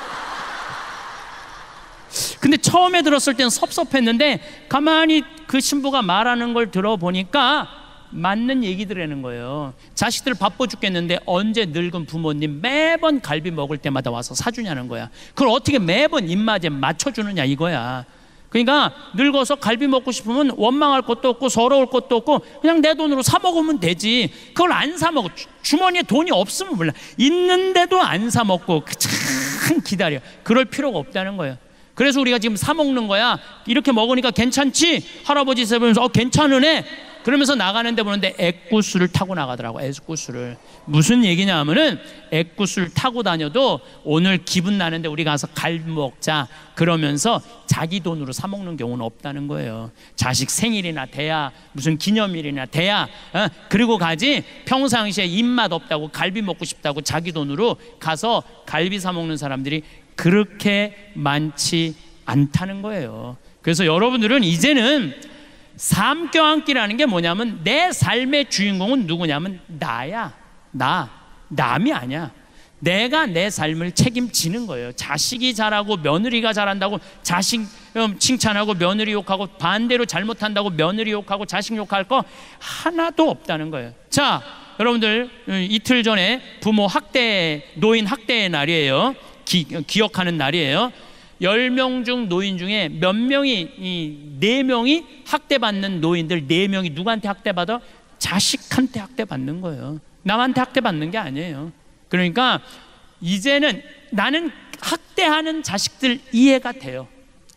근데 처음에 들었을 땐 섭섭했는데 가만히 그 신부가 말하는 걸 들어보니까 맞는 얘기들이라는 거예요. 자식들 바빠 죽겠는데 언제 늙은 부모님 매번 갈비 먹을 때마다 와서 사주냐는 거야. 그걸 어떻게 매번 입맛에 맞춰주느냐 이거야. 그러니까 늙어서 갈비 먹고 싶으면 원망할 것도 없고 서러울 것도 없고 그냥 내 돈으로 사 먹으면 되지. 그걸 안 사 먹어. 주머니에 돈이 없으면 몰라. 있는데도 안 사 먹고 참 기다려. 그럴 필요가 없다는 거예요. 그래서 우리가 지금 사 먹는 거야. 이렇게 먹으니까 괜찮지? 할아버지 세보면서 괜찮으네? 그러면서 나가는데 보는데 액구수를 타고 나가더라고. 액구수를. 무슨 얘기냐 하면은 액구수를 타고 다녀도 오늘 기분 나는데 우리 가서 갈비 먹자 그러면서 자기 돈으로 사 먹는 경우는 없다는 거예요. 자식 생일이나 돼야 무슨 기념일이나 돼야 그리고 가지. 평상시에 입맛 없다고 갈비 먹고 싶다고 자기 돈으로 가서 갈비 사 먹는 사람들이 그렇게 많지 않다는 거예요. 그래서 여러분들은 이제는 삶 껴안기라는 게 뭐냐면 내 삶의 주인공은 누구냐면 나야. 남이 아니야. 내가 내 삶을 책임지는 거예요. 자식이 잘하고 며느리가 잘한다고 자식 칭찬하고 며느리 욕하고 반대로 잘못한다고 며느리 욕하고 자식 욕할 거 하나도 없다는 거예요. 자, 여러분들 이틀 전에 부모 학대, 노인 학대의 날이에요. 기억하는 날이에요. 10명 중 노인 중에 몇 명이 4명이 학대받는 노인들 4명이 누구한테 학대받아? 자식한테 학대받는 거예요. 남한테 학대받는 게 아니에요. 그러니까 이제는 나는 학대하는 자식들 이해가 돼요.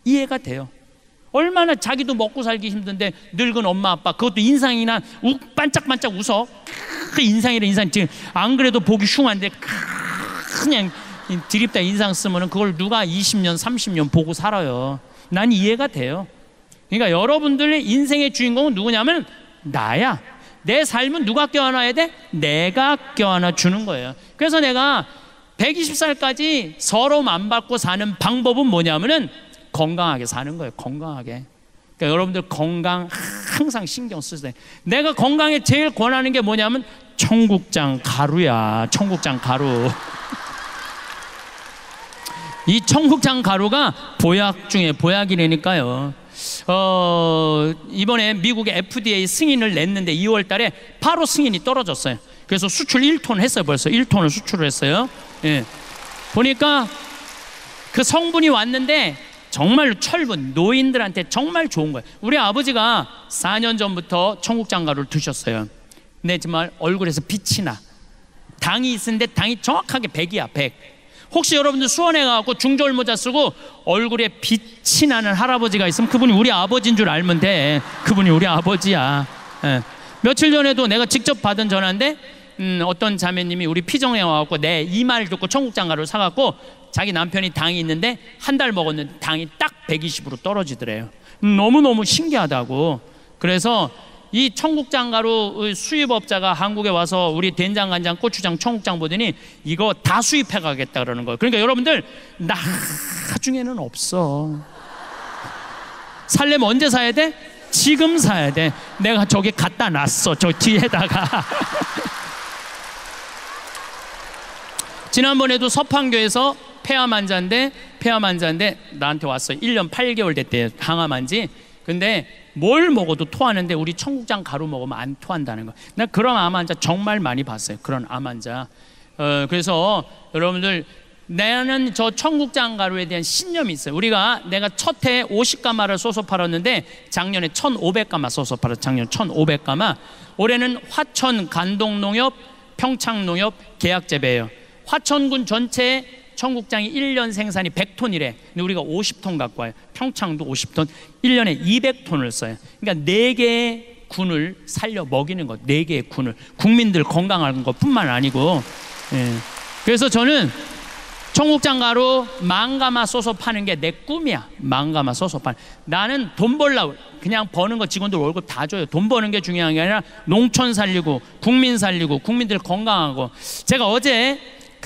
얼마나 자기도 먹고 살기 힘든데 늙은 엄마 아빠 그것도 인상이나 반짝반짝 웃어. 그 인상이라 인상 지금 안 그래도 보기 흉한데 그냥 드립다 인상 쓰면은 그걸 누가 20년 30년 보고 살아요. 난 이해가 돼요. 그러니까 여러분들의 인생의 주인공은 누구냐면 나야. 내 삶은 누가 껴안아야 돼? 내가 껴안아 주는 거예요. 그래서 내가 120살까지 서러움 안 받고 사는 방법은 뭐냐면은 건강하게 사는 거예요. 건강하게. 그러니까 여러분들 건강 항상 신경 쓰세요. 내가 건강에 제일 권하는 게 뭐냐면 청국장 가루야. 청국장 가루. 이 청국장 가루가 보약 중에 보약이라니까요. 이번에 미국의 FDA 승인을 냈는데 2월 달에 바로 승인이 떨어졌어요. 그래서 수출 1톤 했어요. 벌써 1톤을 수출을 했어요. 예. 보니까 그 성분이 왔는데 정말로 철분, 노인들한테 정말 좋은 거예요. 우리 아버지가 4년 전부터 청국장가루를 드셨어요. 근데 정말 얼굴에서 빛이 나. 당이 있는데 당이 정확하게 100이야, 100. 혹시 여러분들 수원에 가고 중저울 모자 쓰고 얼굴에 빛이 나는 할아버지가 있으면 그분이 우리 아버지인 줄 알면 돼. 그분이 우리 아버지야. 예. 며칠 전에도 내가 직접 받은 전화인데 어떤 자매님이 우리 피정에 와갖고 내 이 말 듣고 청국장가루를 사갖고 자기 남편이 당이 있는데 한 달 먹었는데 당이 딱 120으로 떨어지더래요. 너무너무 신기하다고. 그래서 이 청국장가루 수입업자가 한국에 와서 우리 된장, 간장, 고추장, 청국장 보더니 이거 다 수입해 가겠다 그러는 거예요. 그러니까 여러분들 나중에는 없어. 살려면 언제 사야 돼? 지금 사야 돼. 내가 저기 갖다 놨어, 저 뒤에다가. 지난번에도 서판교에서 폐암 환자인데 나한테 왔어요. 1년 8개월 됐대요, 항암 환지. 근데 뭘 먹어도 토하는데 우리 청국장 가루 먹으면 안 토한다는 거. 나 그런 암 환자 정말 많이 봤어요. 그런 암 환자. 그래서 여러분들, 나는 저 청국장 가루에 대한 신념이 있어요. 내가 첫 해에 50가마를 쏘서 팔았는데 작년에 1,500가마 쏘서 팔았어요. 작년 1,500가마. 올해는 화천 간동농협, 평창농협 계약재배예요. 화천군 전체에 청국장이 1년 생산이 100톤이래. 근데 우리가 50톤 갖고 와요. 평창도 50톤, 1년에 200톤을 써요. 그러니까 4개의 군을 살려 먹이는 것, 4개의 군을. 국민들 건강한 것뿐만 아니고. 예. 그래서 저는 청국장 가루 10,000가마 쏘서 파는 게 내 꿈이야. 10,000가마 쏘서 파는. 나는 돈 벌려고 그냥 버는 거 직원들 월급 다 줘요. 돈 버는 게 중요한 게 아니라 농촌 살리고 국민 살리고 국민들 건강하고. 제가 어제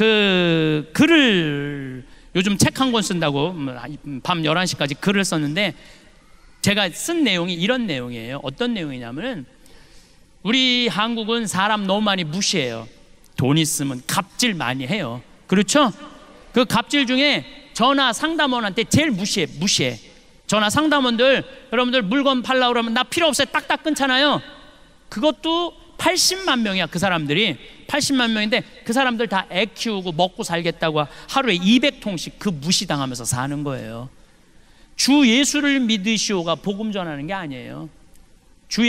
그 글을, 요즘 책 한 권 쓴다고 밤 11시까지 글을 썼는데 제가 쓴 내용이 이런 내용이에요. 어떤 내용이냐면은 우리 한국은 사람 너무 많이 무시해요. 돈 있으면 갑질 많이 해요. 그렇죠? 그 갑질 중에 전화 상담원한테 제일 무시해. 전화 상담원들, 여러분들 물건 팔라고 그러면 나 필요 없어요, 딱딱 끊잖아요. 그것도 80만 명이야. 그 사람들이 80만 명인데 그 사람들 다 애 키우고 먹고 살겠다고 하루에 200통씩 그 무시당하면서 사는 거예요. 주 예수를 믿으시오가 복음 전하는 게 아니에요. 주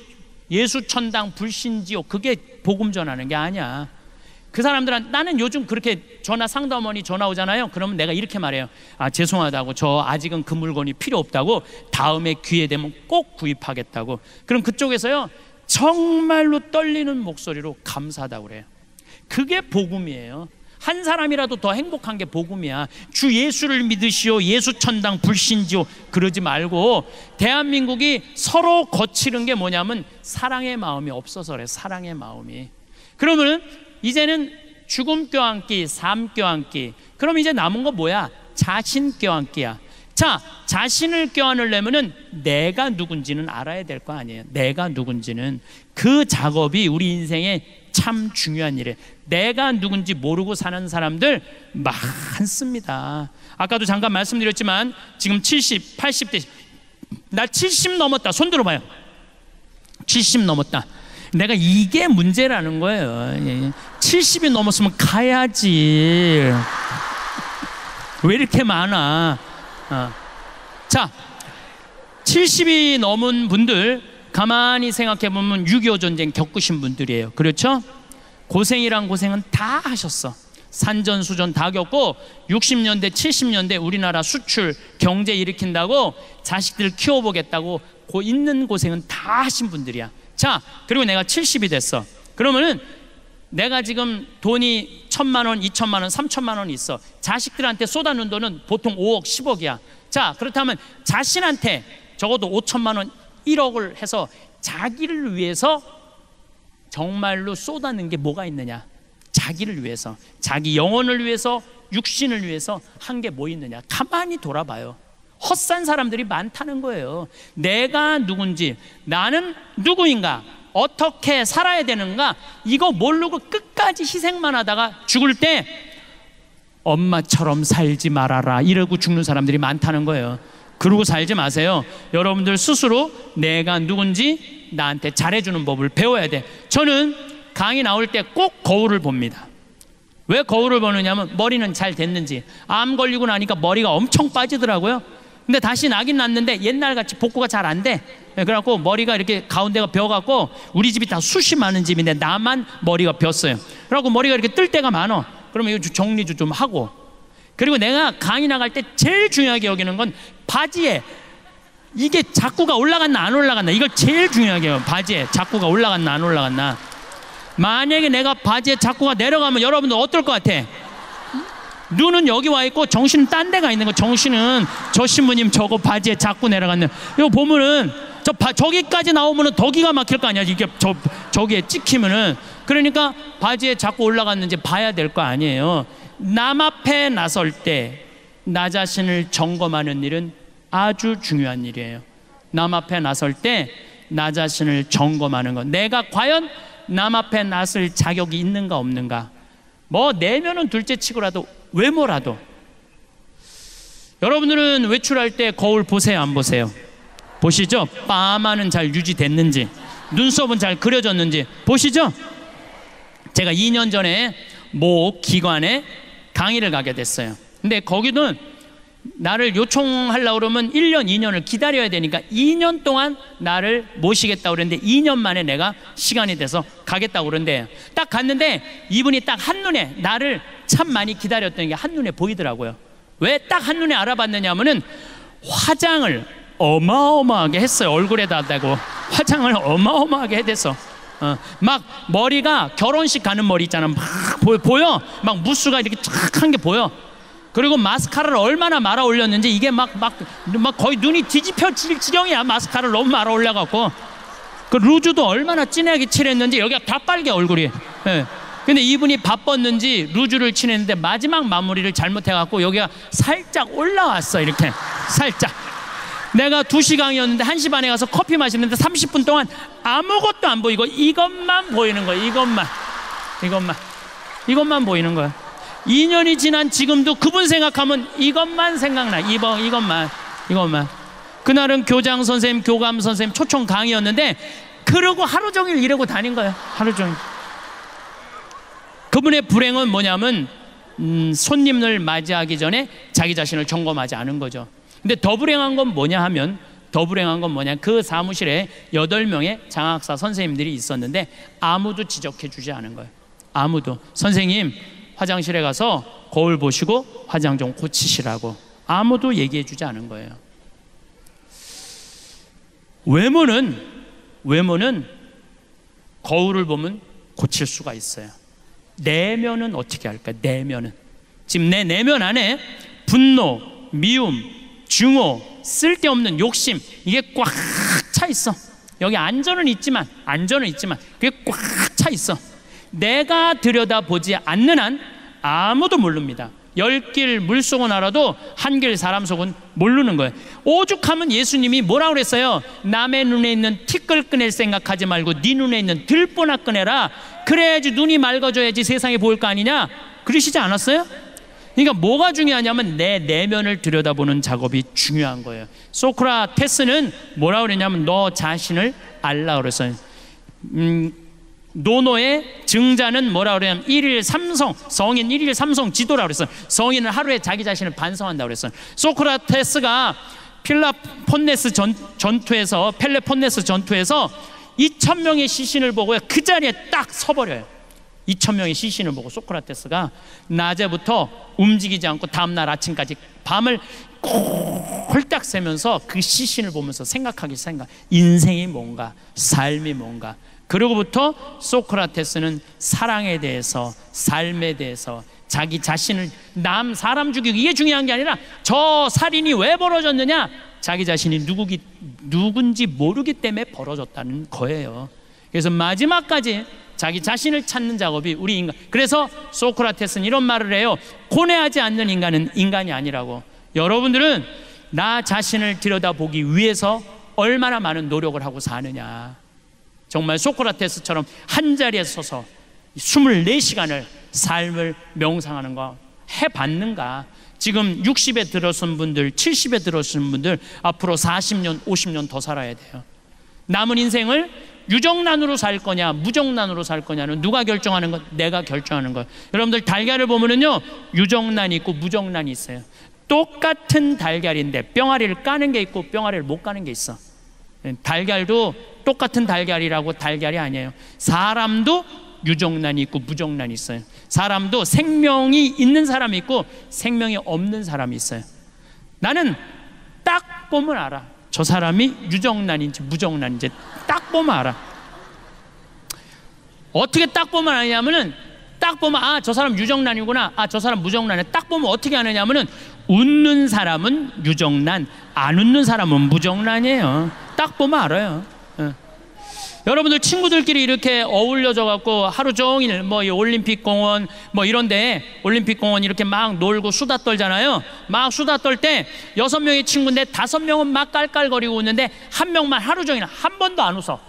예수 천당 불신지옥, 그게 복음 전하는 게 아니야. 그 사람들은, 나는 요즘 그렇게 전화 상담원이 전화 오잖아요. 그러면 내가 이렇게 말해요. 죄송하다고, 저 아직은 그 물건이 필요 없다고, 다음에 기회 되면 꼭 구입하겠다고. 그럼 그쪽에서요 정말로 떨리는 목소리로 감사하다고 그래요. 그게 복음이에요. 한 사람이라도 더 행복한 게 복음이야. 주 예수를 믿으시오, 예수 천당 불신지오 그러지 말고, 대한민국이 서로 거치는 게 뭐냐면 사랑의 마음이 없어서 그래. 사랑의 마음이. 그러면은 이제는 죽음 껴안기, 삶 껴안기. 그럼 이제 남은 거 뭐야? 자신 껴안기야. 자, 자신을 껴안으려면은 내가 누군지는 알아야 될 거 아니에요. 내가 누군지는. 그 작업이 우리 인생에 참 중요한 일이에요. 내가 누군지 모르고 사는 사람들 많습니다. 아까도 잠깐 말씀드렸지만 지금 70, 80대, 나 70 넘었다. 손 들어봐요. 70 넘었다. 내가 이게 문제라는 거예요. 70이 넘었으면 가야지. 왜 이렇게 많아? 자, 70이 넘은 분들 가만히 생각해 보면 6.25 전쟁 겪으신 분들이에요. 그렇죠? 고생이란 고생은 다 하셨어. 산전수전 다 겪고 60년대 70년대 우리나라 수출 경제 일으킨다고 자식들 키워보겠다고 있는 고생은 다 하신 분들이야. 자, 그리고 내가 70이 됐어. 그러면은 내가 지금 돈이 1,000만 원, 2,000만 원, 3,000만 원이 있어. 자식들한테 쏟아놓은 돈은 보통 5억, 10억이야. 자, 그렇다면 자신한테 적어도 5,000만 원, 1억을 해서 자기를 위해서 정말로 쏟아낸 게 뭐가 있느냐? 자기를 위해서, 자기 영혼을 위해서, 육신을 위해서 한 게 뭐 있느냐? 가만히 돌아봐요. 헛산 사람들이 많다는 거예요. 내가 누군지, 나는 누구인가, 어떻게 살아야 되는가, 이거 모르고 끝까지 희생만 하다가 죽을 때 엄마처럼 살지 말아라 이러고 죽는 사람들이 많다는 거예요. 그러고 살지 마세요. 여러분들 스스로 내가 누군지 나한테 잘해주는 법을 배워야 돼. 저는 강의 나올 때 꼭 거울을 봅니다. 왜 거울을 보느냐면 머리는 잘 됐는지. 암 걸리고 나니까 머리가 엄청 빠지더라고요. 근데 다시 나긴 났는데 옛날같이 복구가 잘 안 돼. 그래갖고 머리가 이렇게 가운데가 벼갖고, 우리 집이 다 숱이 많은 집인데 나만 머리가 벼었어요. 그래갖고 머리가 이렇게 뜰 때가 많어. 그러면 이거 정리도 좀 하고. 그리고 내가 강의 나갈 때 제일 중요하게 여기는 건 바지에 이게 자꾸가 올라갔나 안 올라갔나, 이걸 제일 중요하게 해요. 바지에 자꾸가 올라갔나 안 올라갔나. 만약에 내가 바지에 자꾸가 내려가면 여러분들 어떨 것 같아? 눈은 여기 와 있고 정신은 딴 데가 있는 거. 정신은 저 신부님 저거 바지에 자꾸 내려갔네. 이거 보면은 저기까지 나오면은 더 기가 막힐 거 아니야. 이게 저기에 찍히면은. 그러니까 바지에 자꾸 올라갔는지 봐야 될 거 아니에요. 남 앞에 나설 때 나 자신을 점검하는 일은 아주 중요한 일이에요. 남 앞에 나설 때 나 자신을 점검하는 것. 내가 과연 남 앞에 나설 자격이 있는가 없는가. 뭐 내면은 둘째 치고라도 외모라도. 여러분들은 외출할 때 거울 보세요 안 보세요? 보시죠? 파마는 잘 유지됐는지, 눈썹은 잘 그려졌는지 보시죠? 제가 2년 전에 모 기관에 강의를 가게 됐어요. 근데 거기는 나를 요청하려고 그러면 1년 2년을 기다려야 되니까 2년 동안 나를 모시겠다고 그랬는데 2년 만에 내가 시간이 돼서 가겠다고 그러는데, 딱 갔는데 이분이 딱 한눈에 나를 참 많이 기다렸던 게 한눈에 보이더라고요. 왜 딱 한눈에 알아봤느냐 하면은 화장을 어마어마하게 했어요. 얼굴에다 대고 화장을 어마어마하게 해댔어. 막 머리가 결혼식 가는 머리 있잖아. 막 보여. 막 무스가 이렇게 쫙 한 게 보여. 그리고 마스카라를 얼마나 말아 올렸는지 이게 막 거의 눈이 뒤집혀질 지경이야. 마스카라를 너무 말아 올려갖고. 그 루즈도 얼마나 진하게 칠했는지 여기가 다 빨개 얼굴이. 예. 근데 이분이 바빴는지 루즈를 칠했는데 마지막 마무리를 잘못해갖고 여기가 살짝 올라왔어. 이렇게 살짝. 내가 2시 강의였는데 1시 반에 가서 커피 마시는데 30분 동안 아무것도 안 보이고 이것만 보이는 거야. 이것만 보이는 거야. 2년이 지난 지금도 그분 생각하면 이것만 생각나. 이것만. 그날은 교장 선생님, 교감 선생님 초청 강의였는데 그러고 하루 종일 이러고 다닌 거예요. 하루 종일. 그분의 불행은 뭐냐면 손님을 맞이하기 전에 자기 자신을 점검하지 않은 거죠. 근데 더 불행한 건 뭐냐 하면, 그 사무실에 8명의 장학사 선생님들이 있었는데 아무도 지적해 주지 않은 거예요. 아무도. 선생님 화장실에 가서 거울 보시고 화장 좀 고치시라고 아무도 얘기해 주지 않은 거예요. 외모는 거울을 보면 고칠 수가 있어요. 내면은 어떻게 할까? 내면은 지금 내 내면 안에 분노, 미움, 증오, 쓸데없는 욕심, 이게 꽉 차 있어. 여기 안전은 있지만 그게 꽉 차 있어. 내가 들여다보지 않는 한 아무도 모릅니다. 10길 물속은 알아도 한 길 사람 속은 모르는 거예요. 오죽하면 예수님이 뭐라고 그랬어요? 남의 눈에 있는 티끌 꺼낼 생각하지 말고 네 눈에 있는 들보나 꺼내라. 그래야지 눈이 맑아져야지 세상에 보일 거 아니냐, 그러시지 않았어요? 그러니까 뭐가 중요하냐면 내 내면을 들여다보는 작업이 중요한 거예요. 소크라테스는 뭐라고 그랬냐면 너 자신을 알라 그랬어요. 노노의 증자는 뭐라고 그러냐면 1일 3성, 성인 1일 3성 지도라고 그랬어요. 성인은 하루에 자기 자신을 반성한다고 그랬어요. 소크라테스가 펠레폰네스 전투에서 2,000명의 시신을 보고요, 그 자리에 딱 서버려요. 2,000명의 시신을 보고 소크라테스가 낮에부터 움직이지 않고 다음날 아침까지 밤을 홀딱 새면서 그 시신을 보면서 생각, 인생이 뭔가, 삶이 뭔가. 그러고부터 소크라테스는 사랑에 대해서, 삶에 대해서, 자기 자신을, 사람 죽이고, 이게 중요한 게 아니라 저 살인이 왜 벌어졌느냐, 자기 자신이 누군지 모르기 때문에 벌어졌다는 거예요. 그래서 마지막까지 자기 자신을 찾는 작업이 우리 인간. 그래서 소크라테스는 이런 말을 해요. 고뇌하지 않는 인간은 인간이 아니라고. 여러분들은 나 자신을 들여다보기 위해서 얼마나 많은 노력을 하고 사느냐. 정말 소크라테스처럼 한자리에 서서 24시간을 삶을 명상하는 거 해봤는가? 지금 60에 들어선 분들, 70에 들어선 분들 앞으로 40년, 50년 더 살아야 돼요. 남은 인생을 유정란으로 살 거냐 무정란으로 살 거냐는 누가 결정하는 것? 내가 결정하는 거예요. 여러분들 달걀을 보면은요, 유정란이 있고 무정란이 있어요. 똑같은 달걀인데 뿅아리를 까는 게 있고 뿅아리를 못 까는 게 있어. 달걀도 똑같은 달걀이라고 달걀이 아니에요. 사람도 유정란이 있고 무정란이 있어요. 사람도 생명이 있는 사람이 있고 생명이 없는 사람이 있어요. 나는 딱 보면 알아. 저 사람이 유정란인지 무정란인지 딱 보면 알아. 어떻게 딱 보면 아냐면은, 딱 보면 아, 저 사람 유정란이구나, 아, 저 사람 무정란이야. 딱 보면 어떻게 아느냐면은, 웃는 사람은 유정란, 안 웃는 사람은 무정란이에요. 딱 보면 알아요. 여러분들 친구들끼리 이렇게 어울려져 갖고 하루 종일 뭐 이 올림픽 공원 뭐 이런데, 올림픽 공원 이렇게 막 놀고 수다 떨잖아요. 막 수다 떨 때 6명의 친구인데 5명은 막 깔깔거리고 웃는데 한 명만 하루 종일 한 번도 안 웃어.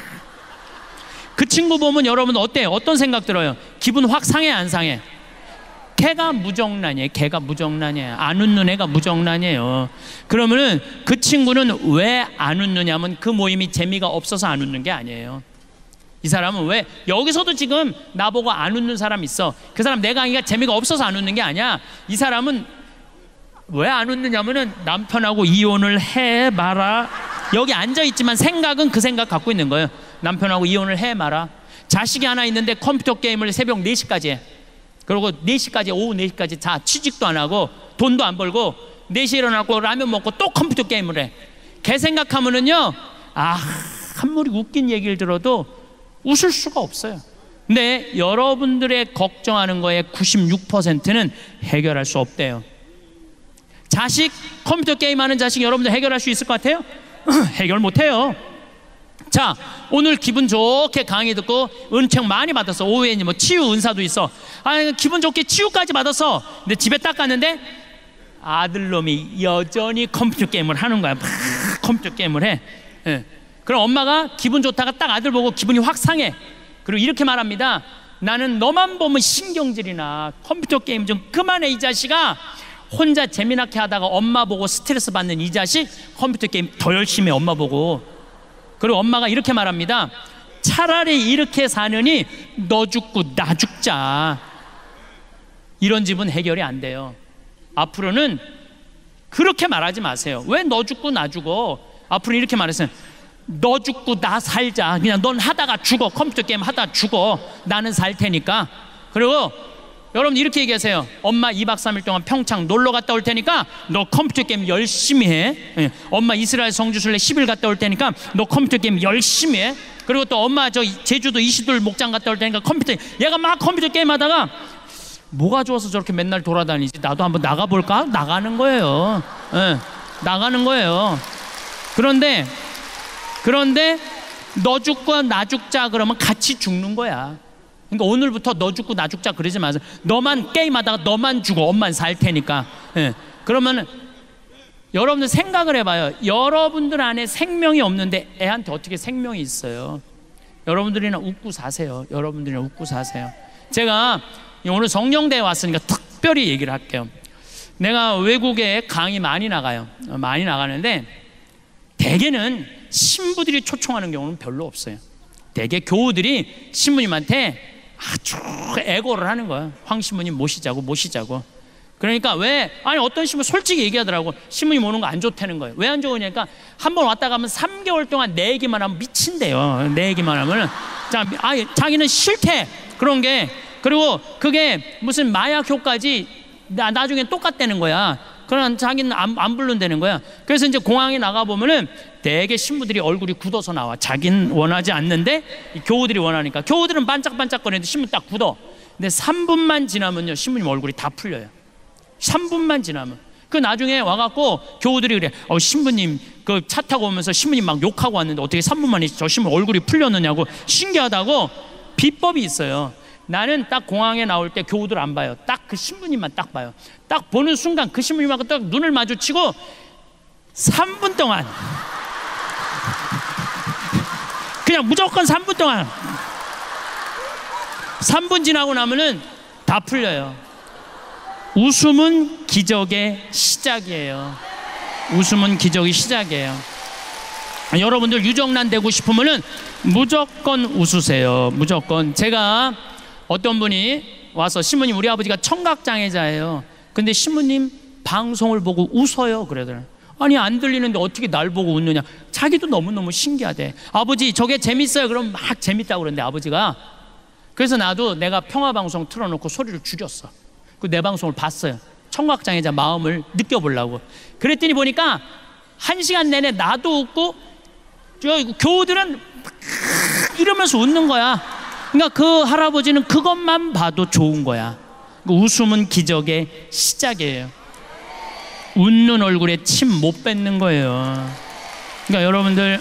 그 친구 보면 여러분 어때요? 어떤 생각 들어요? 기분 확 상해, 안 상해? 걔가 무정란이에요. 걔가 무정란이에요. 안 웃는 애가 무정란이에요. 그러면은 그 친구는 왜 안 웃느냐면 그 모임이 재미가 없어서 안 웃는 게 아니에요. 이 사람은 왜, 여기서도 지금 나보고 안 웃는 사람 있어. 그 사람 내 강의가 재미가 없어서 안 웃는 게 아니야. 이 사람은 왜 안 웃느냐면은 남편하고 이혼을 해 마라. 여기 앉아있지만 생각은 그 생각 갖고 있는 거예요. 남편하고 이혼을 해 마라. 자식이 하나 있는데 컴퓨터 게임을 새벽 4시까지 해. 그리고 4시까지, 오후 4시까지 자, 취직도 안 하고 돈도 안 벌고 4시에 일어나고 라면 먹고 또 컴퓨터 게임을 해. 걔 생각하면은요, 아, 아무리 웃긴 얘기를 들어도 웃을 수가 없어요. 근데 여러분들의 걱정하는 거에 96%는 해결할 수 없대요. 자식, 컴퓨터 게임하는 자식 여러분들 해결할 수 있을 것 같아요? 해결 못해요. 자, 오늘 기분 좋게 강의 듣고 은총 많이 받았어. 오후에 뭐 치유 은사도 있어. 아, 기분 좋게 치유까지 받았어. 근데 집에 딱 갔는데 아들놈이 여전히 컴퓨터 게임을 하는 거야. 막 컴퓨터 게임을 해. 예. 그럼 엄마가 기분 좋다가 딱 아들 보고 기분이 확 상해. 그리고 이렇게 말합니다. 나는 너만 보면 신경질이나 컴퓨터 게임 좀 그만해, 이 자식아. 혼자 재미나게 하다가 엄마 보고 스트레스 받는 이 자식, 컴퓨터 게임 더 열심히 해, 엄마 보고. 그리고 엄마가 이렇게 말합니다. 차라리 이렇게 사느니 너 죽고 나 죽자. 이런 집은 해결이 안 돼요. 앞으로는 그렇게 말하지 마세요. 왜 너 죽고 나 죽어? 앞으로 이렇게 말했어요. 너 죽고 나 살자. 그냥 넌 하다가 죽어. 컴퓨터 게임 하다가 죽어. 나는 살 테니까. 그리고 여러분 이렇게 얘기하세요. 엄마 2박 3일 동안 평창 놀러 갔다 올 테니까 너 컴퓨터 게임 열심히 해. 예. 엄마 이스라엘 성지순례 10일 갔다 올 테니까 너 컴퓨터 게임 열심히 해. 그리고 또 엄마 저 제주도 이시돌 목장 갔다 올 테니까 컴퓨터, 얘가 막 컴퓨터 게임 하다가 뭐가 좋아서 저렇게 맨날 돌아다니지, 나도 한번 나가볼까? 나가는 거예요. 예. 나가는 거예요. 그런데 너 죽고 나 죽자 그러면 같이 죽는 거야. 그러니까 오늘부터 너 죽고 나 죽자 그러지 마세요. 너만 게임하다가 너만 죽어. 엄만 살 테니까. 예. 그러면 여러분들 생각을 해봐요. 여러분들 안에 생명이 없는데 애한테 어떻게 생명이 있어요? 여러분들이나 웃고 사세요. 여러분들이나 웃고 사세요. 제가 오늘 성령대에 왔으니까 특별히 얘기를 할게요. 내가 외국에 강의 많이 나가요. 많이 나가는데 대개는 신부들이 초청하는 경우는 별로 없어요. 대개 교우들이 신부님한테 아주 애고를 하는 거야. 황 신부님 모시자고. 그러니까 왜, 아니 어떤 신부 솔직히 얘기하더라고. 신부님 오는 거 안 좋다는 거예요. 왜 안 좋으냐니까 한 번 왔다 가면 3개월 동안 내 얘기만 하면 미친대요. 내 얘기만 하면은 자기는 싫대. 그런 게. 그리고 그게 무슨 마약 효과지 나중에 똑같다는 거야. 그러나 자기는 안 부른다는 거야. 그래서 이제 공항에 나가보면은 대개 신부들이 얼굴이 굳어서 나와. 자기는 원하지 않는데 교우들이 원하니까. 교우들은 반짝반짝거리는데 신부 딱 굳어. 근데 3분만 지나면요 신부님 얼굴이 다 풀려요. 3분만 지나면. 그 나중에 와갖고 교우들이 그래. 신부님 그 차 타고 오면서 신부님 막 욕하고 왔는데 어떻게 3분 만에 저 신부 얼굴이 풀렸느냐고. 신기하다고. 비법이 있어요. 나는 딱 공항에 나올 때 교우들 안 봐요. 딱 그 신부님만 딱 봐요. 딱 보는 순간 그 신부님하고 딱 눈을 마주치고 3분 동안 그냥 무조건 3분 동안 3분 지나고 나면은 다 풀려요. 웃음은 기적의 시작이에요. 웃음은 기적의 시작이에요. 여러분들 유정란 되고 싶으면은 무조건 웃으세요. 무조건. 제가 어떤 분이 와서 신부님 우리 아버지가 청각장애자예요. 근데 신부님 방송을 보고 웃어요. 그러더라고요. 아니 안 들리는데 어떻게 날 보고 웃느냐. 자기도 너무너무 신기하대. 아버지 저게 재밌어요. 그럼 막 재밌다고 그러는데 아버지가. 그래서 나도 내가 평화방송 틀어놓고 소리를 줄였어. 그 내 방송을 봤어요. 청각장애자 마음을 느껴보려고. 그랬더니 보니까 1시간 내내 나도 웃고 저 교우들은 이러면서 웃는 거야. 그러니까 그 할아버지는 그것만 봐도 좋은 거야. 웃음은 기적의 시작이에요. 웃는 얼굴에 침 못 뱉는 거예요. 그러니까 여러분들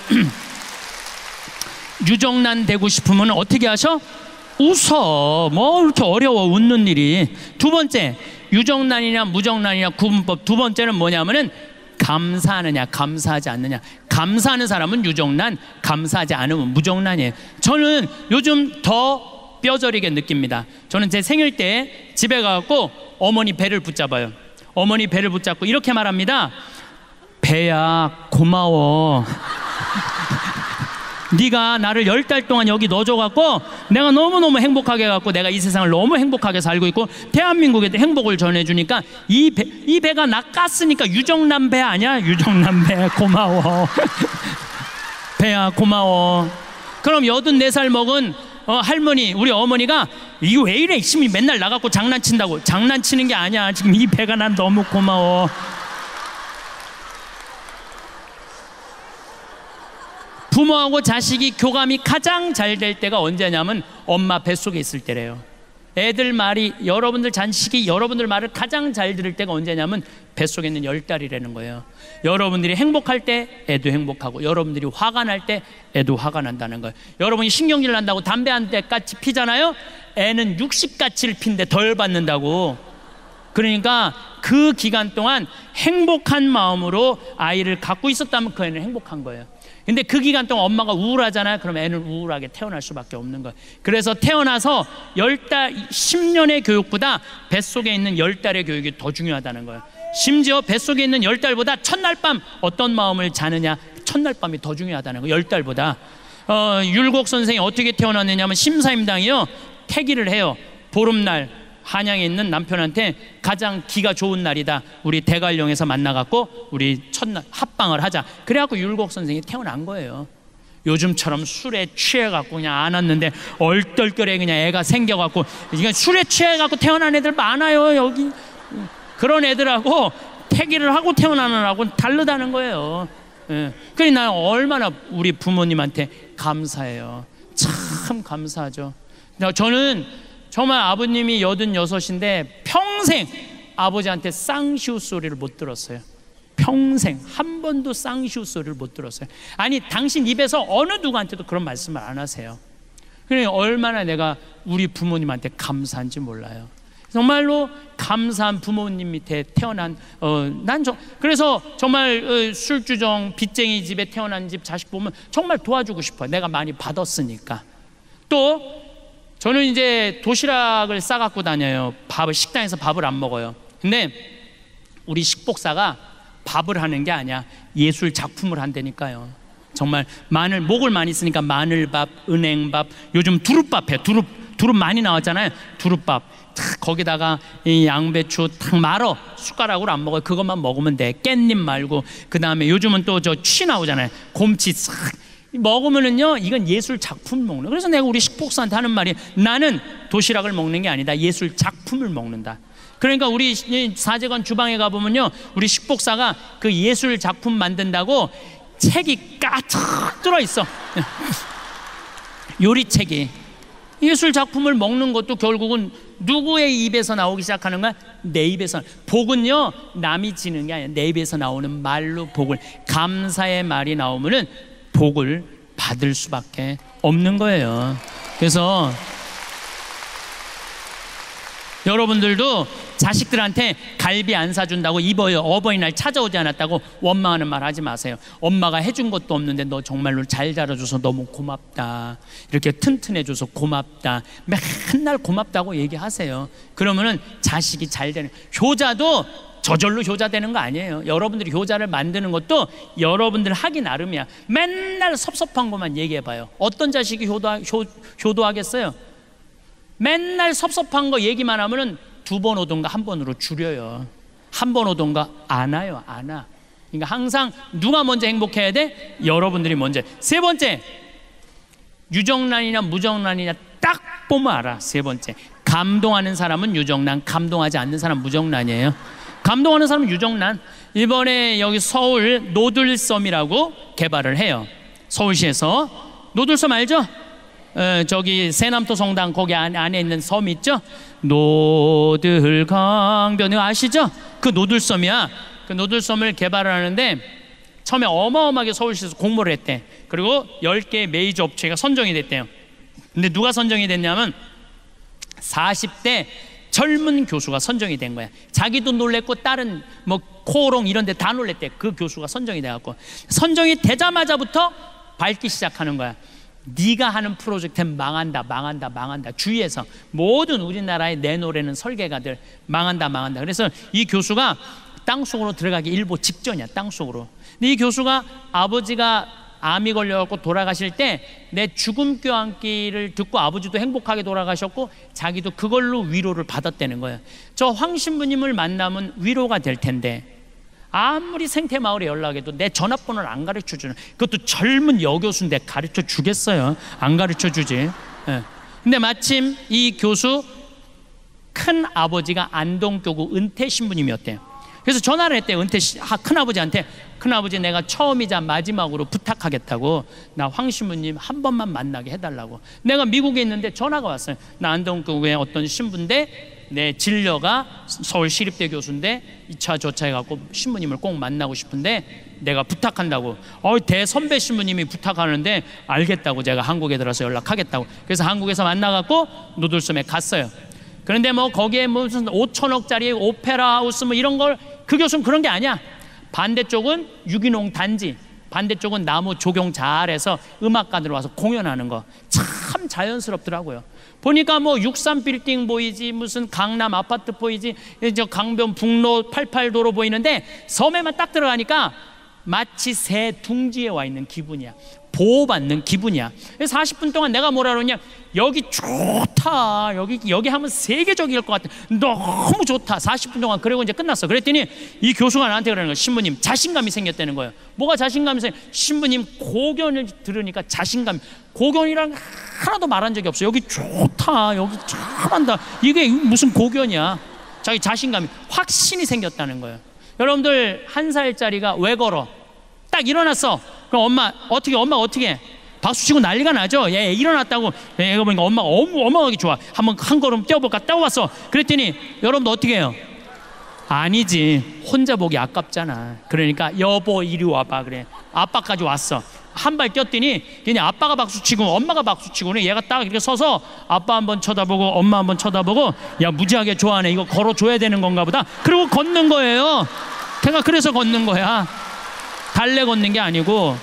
유정란 되고 싶으면 어떻게 하셔? 웃어. 뭐 이렇게 어려워 웃는 일이. 두 번째, 유정란이냐 무정란이냐 구분법 두 번째는 뭐냐면은 감사하느냐 감사하지 않느냐. 감사하는 사람은 유정란, 감사하지 않으면 무정란이에요. 저는 요즘 더 뼈저리게 느낍니다. 저는 제 생일 때 집에 가갖고 어머니 배를 붙잡아요. 어머니 배를 붙잡고 이렇게 말합니다. 배야 고마워. 네가 나를 10달 동안 여기 넣어줘갖고 내가 너무너무 행복하게 해갖고 내가 이 세상을 너무 행복하게 살고 있고 대한민국에 행복을 전해주니까 이 배가 나 깠으니까 유정란 배 아니야? 유정란 배 고마워. 배야 고마워. 그럼 84살 먹은 할머니, 우리 어머니가 이거 왜 이래? 심이 맨날 나가고 장난친다고. 장난치는 게 아니야. 지금 이 배가 난 너무 고마워. 부모하고 자식이 교감이 가장 잘 될 때가 언제냐면 엄마 뱃속에 있을 때래요. 애들 말이, 여러분들 자식이 여러분들 말을 가장 잘 들을 때가 언제냐면 뱃속에 있는 10달이라는 거예요. 여러분들이 행복할 때 애도 행복하고, 여러분들이 화가 날 때 애도 화가 난다는 거예요. 여러분이 신경질 난다고 담배 한 대까지 피잖아요. 애는 60가치를 피는데 덜 받는다고. 그러니까 그 기간 동안 행복한 마음으로 아이를 갖고 있었다면 그 애는 행복한 거예요. 근데 그 기간 동안 엄마가 우울하잖아요. 그럼 애는 우울하게 태어날 수밖에 없는 거예요. 그래서 태어나서 10달, 10년의 교육보다 뱃속에 있는 10달의 교육이 더 중요하다는 거예요. 심지어 뱃속에 있는 10달보다 첫날 밤 어떤 마음을 자느냐, 첫날 밤이 더 중요하다는 거예요. 10달보다. 율곡 선생이 어떻게 태어났느냐면 심사임당이요, 태기를 해요. 보름날 한양에 있는 남편한테 가장 기가 좋은 날이다, 우리 대관령에서 만나갖고 우리 첫날 합방을 하자. 그래갖고 율곡 선생이 태어난 거예요. 요즘처럼 술에 취해갖고 그냥 안 왔는데 얼떨결에 그냥 애가 생겨갖고, 이게 술에 취해갖고 태어난 애들 많아요 여기. 그런 애들하고 태기를 하고 태어나는 애하고는 다르다는 거예요. 예. 그러니 나는 얼마나 우리 부모님한테 감사해요. 참 감사하죠. 저는 정말 아버님이 86인데 평생 아버지한테 쌍시우 소리를 못 들었어요. 평생 한 번도 쌍시우 소리를 못 들었어요. 아니 당신 입에서 어느 누구한테도 그런 말씀을 안 하세요. 그러니까 얼마나 내가 우리 부모님한테 감사한지 몰라요. 정말로 감사한 부모님 밑에 태어난 그래서 정말 술주정 빚쟁이 집에 태어난 집 자식 보면 정말 도와주고 싶어요. 내가 많이 받았으니까. 또 저는 이제 도시락을 싸갖고 다녀요. 식당에서 밥을 안 먹어요. 근데 우리 식복사가 밥을 하는 게 아니야, 예술 작품을 한다니까요. 정말 목을 많이 쓰니까 마늘밥, 은행밥, 요즘 두릅밥 해. 두릅 많이 나왔잖아요. 두릅밥 거기다가 이 양배추 탁 말어. 숟가락으로 안 먹어요. 그것만 먹으면 돼. 깻잎 말고. 그 다음에 요즘은 또 저 취 나오잖아요. 곰치 싹 먹으면은요, 이건 예술 작품을 먹는 거예요. 그래서 내가 우리 식복사한테 하는 말이, 나는 도시락을 먹는 게 아니다, 예술 작품을 먹는다. 그러니까 우리 사제관 주방에 가보면요, 우리 식복사가 그 예술 작품 만든다고 책이 가득 들어있어. 요리책이. 예술 작품을 먹는 것도 결국은 누구의 입에서 나오기 시작하는 거야? 내 입에서. 복은요, 남이 지는 게 아니야. 내 입에서 나오는 말로 복을, 감사의 말이 나오면은 복을 받을 수밖에 없는 거예요. 그래서 여러분들도 자식들한테 갈비 안 사준다고 어버이날 찾아오지 않았다고 원망하는 말 하지 마세요. 엄마가 해준 것도 없는데 너 정말로 잘 자라줘서 너무 고맙다, 이렇게 튼튼해줘서 고맙다, 맨날 고맙다고 얘기하세요. 그러면은 자식이 잘 되는. 효자도 저절로 효자 되는 거 아니에요. 여러분들이 효자를 만드는 것도 여러분들 하기 나름이야. 맨날 섭섭한 것만 얘기해봐요. 어떤 자식이 효도하겠어요? 맨날 섭섭한 거 얘기만 하면은 2번 오든가 1번으로 줄여요. 한 번 오던가 안 와요. 안 와. 그러니까 항상 누가 먼저 행복해야 돼? 여러분들이 먼저. 세 번째, 유정란이냐 무정란이냐 딱 보면 알아. 세 번째, 감동하는 사람은 유정란, 감동하지 않는 사람은 무정란이에요. 감동하는 사람은 유정란. 이번에 여기 서울 노들섬이라고 개발을 해요. 서울시에서. 노들섬 알죠? 저기 세남도 성당 거기 안에 있는 섬 있죠? 노들강변 아시죠? 그 노들섬이야. 그 노들섬을 개발을 하는데 처음에 어마어마하게 서울시에서 공모를 했대. 그리고 10개의 메이저 업체가 선정이 됐대요. 근데 누가 선정이 됐냐면 40대 젊은 교수가 선정이 된 거야. 자기도 놀랬고 다른 뭐 코오롱 이런 데 다 놀랬대. 그 교수가 선정이 돼갖고 선정이 되자마자부터 밟기 시작하는 거야. 네가 하는 프로젝트는 망한다, 망한다, 망한다. 주위에서 모든 우리나라의 내노래는 설계가들 망한다, 망한다. 그래서 이 교수가 땅속으로 들어가기 일보 직전이야. 땅속으로. 근데 이 교수가 아버지가 암이 걸려갖고 돌아가실 때 내 죽음 껴안기를 듣고 아버지도 행복하게 돌아가셨고 자기도 그걸로 위로를 받았다는 거예요. 저 황 신부님을 만나면 위로가 될 텐데 아무리 생태마을에 연락해도 내 전화번호를 안 가르쳐주는, 그것도 젊은 여교수인데 가르쳐 주겠어요? 안 가르쳐 주지. 근데 마침 이 교수 큰 아버지가 안동교구 은퇴 신부님이었대요. 그래서 전화를 했대요. 큰아버지한테. 큰아버지, 내가 처음이자 마지막으로 부탁하겠다고, 나 황 신부님 한 번만 만나게 해달라고. 내가 미국에 있는데 전화가 왔어요. 나 안동교구의 어떤 신부인데 내 진료가 서울시립대 교수인데 2차 조차 해갖고 신부님을 꼭 만나고 싶은데 내가 부탁한다고. 대선배 신부님이 부탁하는데 알겠다고 제가 한국에 들어서 연락하겠다고. 그래서 한국에서 만나갖고 노들섬에 갔어요. 그런데 뭐 거기에 무슨 5천억짜리 오페라 하우스 뭐 이런 걸, 그 교수는 그런 게 아니야. 반대쪽은 유기농 단지, 반대쪽은 나무 조경 잘해서 음악가들 와서 공연하는 거 참 자연스럽더라고요. 보니까 뭐 63 빌딩 보이지, 무슨 강남 아파트 보이지, 저 강변 북로 88도로 보이는데 섬에만 딱 들어가니까 마치 새 둥지에 와 있는 기분이야. 보호받는 기분이야. 40분 동안 내가 뭐라 그러냐, 여기 좋다, 여기 하면 세계적일 것 같아, 너무 좋다. 40분 동안. 그리고 이제 끝났어. 그랬더니 이 교수가 나한테 그러는 거야. 신부님 자신감이 생겼다는 거예요. 뭐가 자신감이 생겨? 신부님 고견을 들으니까 자신감. 고견이랑 하나도 말한 적이 없어. 여기 좋다, 여기 잘한다, 이게 무슨 고견이야. 자기 자신감이, 확신이 생겼다는 거예요. 여러분들 1살짜리가 왜 걸어? 딱 일어났어. 그럼 엄마 어떻게 해? 박수치고 난리가 나죠. 얘 일어났다고. 얘가 보니까 엄마가 어마어마하게 좋아. 한 걸음 뛰어볼까? 뛰어봤어. 그랬더니 여러분도 어떻게 해요? 아니지, 혼자 보기 아깝잖아. 그러니까 여보 이리 와봐. 그래. 아빠까지 왔어. 한 발 뛰었더니 걔네 아빠가 박수치고 엄마가 박수치고, 얘가 딱 이렇게 서서 아빠 한번 쳐다보고 엄마 한번 쳐다보고, 야 무지하게 좋아하네, 이거 걸어줘야 되는 건가 보다. 그리고 걷는 거예요. 걔가 그래서 걷는 거야. 달래 걷는 게 아니고.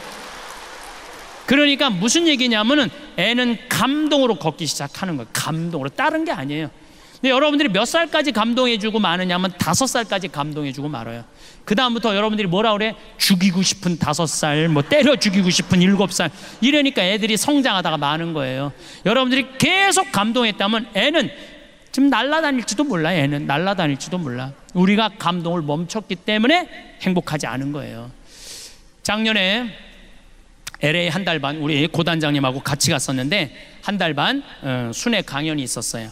그러니까 무슨 얘기냐면은 애는 감동으로 걷기 시작하는 거예요. 감동으로. 다른 게 아니에요. 근데 여러분들이 몇 살까지 감동해주고 마느냐면 5살까지 감동해주고 말아요. 그 다음부터 여러분들이 뭐라 그래? 죽이고 싶은 5살, 뭐 때려 죽이고 싶은 7살, 이러니까 애들이 성장하다가 마는 거예요. 여러분들이 계속 감동했다면 애는 지금 날아다닐지도 몰라. 애는 날아다닐지도 몰라. 우리가 감동을 멈췄기 때문에 행복하지 않은 거예요. 작년에 LA 한 달 반 우리 고단장님하고 같이 갔었는데 한 달 반 순회 강연이 있었어요.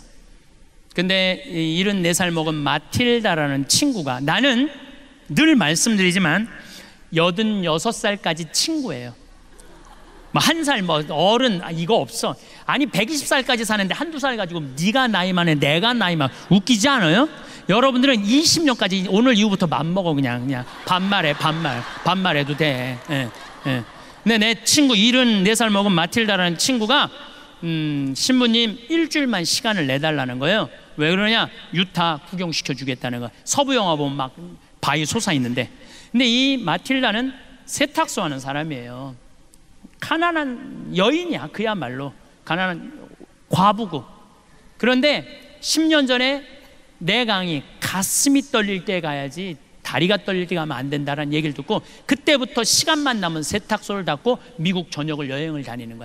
근데 74살 먹은 마틸다라는 친구가, 나는 늘 말씀드리지만 86살까지 친구예요. 뭐 1살 뭐 어른 이거 없어. 아니 120살까지 사는데 한두 살 가지고 네가 나이 많네 내가 나이 많아, 웃기지 않아요? 여러분들은 20년까지 오늘 이후부터 맘먹어. 그냥 반말해. 반말해도 돼. 근데 내 친구 74살 먹은 마틸다라는 친구가 신부님 일주일만 시간을 내달라는 거예요. 왜 그러냐? 유타 구경시켜 주겠다는 거야. 서부 영화 보면 막 바위 솟아있는데. 근데 이 마틸다는 세탁소 하는 사람이에요. 가난한 여인이야. 그야말로 가난한 과부고. 그런데 10년 전에 내 강의 가슴이 떨릴 때 가야지 다리가 떨릴 때 가면 안 된다는 얘기를 듣고 그때부터 시간만 나면 세탁소를 닫고 미국 전역을 여행을 다니는 거야.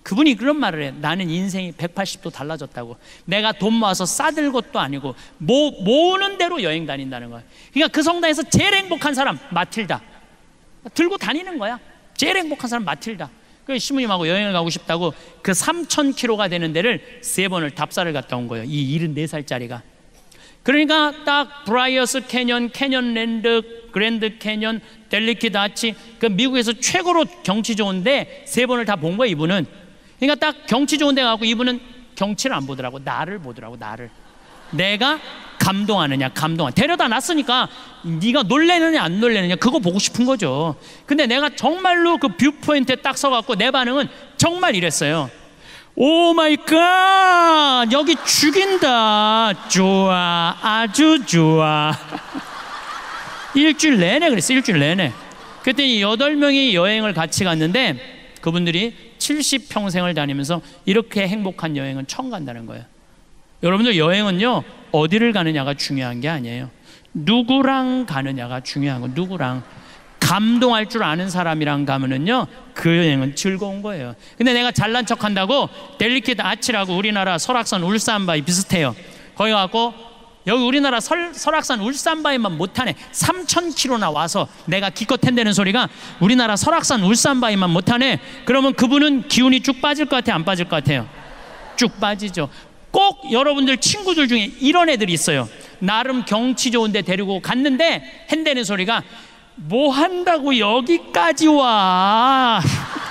그분이 그런 말을 해요. 나는 인생이 180도 달라졌다고. 내가 돈 모아서 싸들 것도 아니고 모으는 대로 여행 다닌다는 거예요. 그러니까 그 성당에서 제일 행복한 사람 마틸다. 들고 다니는 거야. 제일 행복한 사람 마틸다. 그 시모님하고 여행을 가고 싶다고 그 3,000km가 되는 데를 3번을 답사를 갔다 온 거예요. 이 74살짜리가. 그러니까 딱 브라이어스 캐년, 캐년랜드, 그랜드 캐년, 델리키 다치, 그 미국에서 최고로 경치 좋은데 3번을 다 본 거예요, 이분은. 그러니까 딱 경치 좋은 데 가고 이분은 경치를 안 보더라고. 나를 보더라고, 나를. 내가 감동하느냐, 감동하느냐. 데려다 놨으니까 네가 놀래느냐 안 놀래느냐 그거 보고 싶은 거죠. 근데 내가 정말로 그 뷰포인트에 딱 서갖고 내 반응은 정말 이랬어요. 오 마이 갓, 여기 죽인다. 좋아, 아주 좋아. 일주일 내내 그랬어. 일주일 내내. 그랬더니 8명이 여행을 같이 갔는데 그분들이 70평생을 다니면서 이렇게 행복한 여행은 처음 간다는 거예요. 여러분들, 여행은요 어디를 가느냐가 중요한 게 아니에요. 누구랑 가느냐가 중요한 거예요. 누구랑. 감동할 줄 아는 사람이랑 가면은요 그 여행은 즐거운 거예요. 근데 내가 잘난 척 한다고 델리키드 아치라고 우리나라 설악산 울산바위 비슷해요. 거기 가고 여기 우리나라 설악산 울산바위만 못하네. 3,000km나 와서 내가 기껏 텐대는 소리가 우리나라 설악산 울산바위만 못하네. 그러면 그분은 기운이 쭉 빠질 것 같아요, 안 빠질 것 같아요? 쭉 빠지죠. 꼭 여러분들 친구들 중에 이런 애들이 있어요. 나름 경치 좋은 데 데리고 갔는데 핸대는 소리가 뭐 한다고 여기까지 와.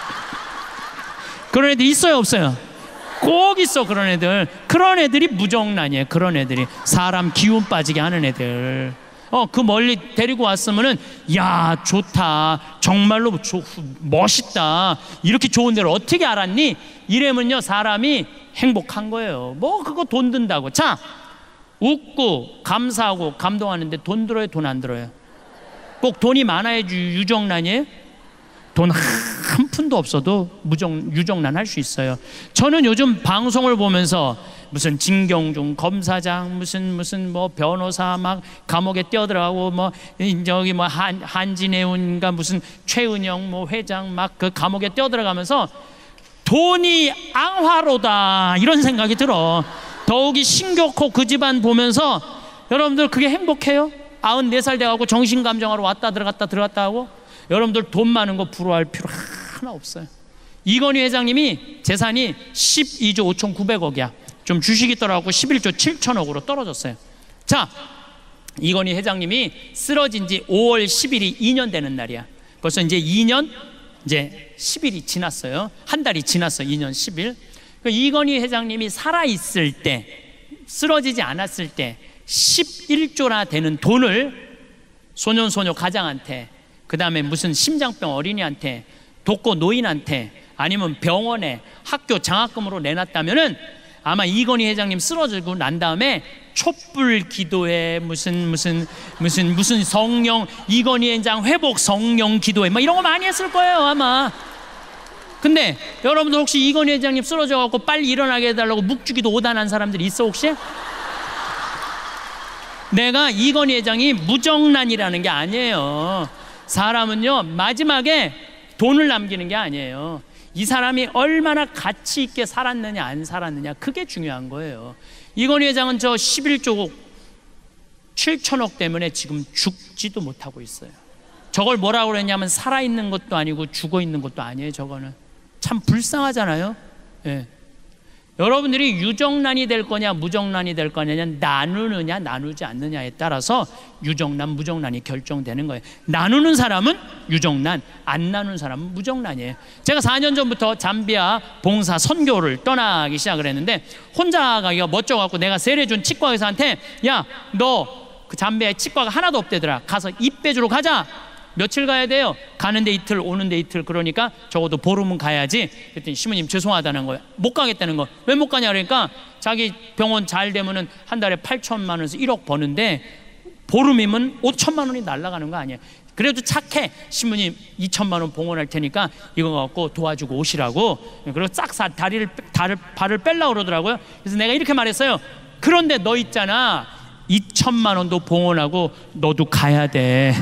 그런 애들 있어요, 없어요? 꼭 있어. 그런 애들. 그런 애들이 무정란이에요. 그런 애들이 사람 기운 빠지게 하는 애들. 그 멀리 데리고 왔으면은 야 좋다, 정말로 멋있다, 이렇게 좋은 데를 어떻게 알았니? 이러면요 사람이 행복한 거예요. 뭐 그거 돈 든다고. 자, 웃고 감사하고 감동하는데 돈 들어요, 돈 안 들어요? 꼭 돈이 많아야 유정란이에요? 돈 한 푼도 없어도 유정란 할 수 있어요. 저는 요즘 방송을 보면서 무슨 진경중 검사장, 무슨 뭐 변호사 막 감옥에 뛰어들어가고 뭐 저기 뭐 한진해운가 무슨 최은영 뭐 회장 막 그 감옥에 뛰어들어가면서 돈이 앙화로다 이런 생각이 들어. 더욱이 신교코 그 집안 보면서 여러분들 그게 행복해요? 94살 돼가고 정신감정하러 왔다 들어갔다 하고. 여러분들 돈 많은 거 부러워할 필요 하나 없어요. 이건희 회장님이 재산이 12조 5,900억이야. 좀 주식이 떨어지고 11조 7천억으로 떨어졌어요. 자, 이건희 회장님이 쓰러진 지 5월 10일이 2년 되는 날이야. 벌써 이제 2년 이제 10일이 지났어요. 한 달이 지났어. 2년 10일. 이건희 회장님이 살아있을 때, 쓰러지지 않았을 때 11조나 되는 돈을 소년소녀 가장한테, 그 다음에 무슨 심장병 어린이한테, 독거 노인한테, 아니면 병원에 학교 장학금으로 내놨다면은 아마 이건희 회장님 쓰러지고 난 다음에 촛불 기도회, 무슨 성령, 이건희 회장 회복 성령 기도회 막 이런 거 많이 했을 거예요 아마. 근데 여러분들 혹시 이건희 회장님 쓰러져갖고 빨리 일어나게 해달라고 묵주기도 오단한 사람들이 있어 혹시? 내가 이건희 회장이 무정란이라는 게 아니에요. 사람은요 마지막에 돈을 남기는 게 아니에요. 이 사람이 얼마나 가치 있게 살았느냐 안 살았느냐 그게 중요한 거예요. 이건희 회장은 저 11조 7천억 때문에 지금 죽지도 못하고 있어요. 저걸 뭐라고 그랬냐면 살아있는 것도 아니고 죽어있는 것도 아니에요. 저거는 참 불쌍하잖아요. 예. 여러분들이 유정란이 될 거냐 무정란이 될 거냐 나누느냐 나누지 않느냐에 따라서 유정란 무정란이 결정되는 거예요. 나누는 사람은 유정란, 안 나누는 사람은 무정란이에요. 제가 4년 전부터 잠비아 봉사 선교를 떠나기 시작을 했는데 혼자 가기가 멋져갖고 내가 세례준 치과 의사한테 야, 너 그 잠비아에 치과가 하나도 없대더라. 가서 입 빼주러 가자. 며칠 가야 돼요? 가는데 이틀 오는데 이틀. 그러니까 적어도 보름은 가야지. 그랬더니 시모님 죄송하다는 거예요. 못 가겠다는 거. 왜 못 가냐 그러니까 자기 병원 잘 되면은 한 달에 8천만 원에서 1억 버는데 보름이면 5천만 원이 날아가는 거 아니에요. 그래도 착해. 시모님 2천만 원 봉헌할 테니까 이거 갖고 도와주고 오시라고. 그리고 싹 발을 뺄라고 그러더라고요. 그래서 내가 이렇게 말했어요. 그런데 너 있잖아 2천만 원도 봉헌하고 너도 가야 돼.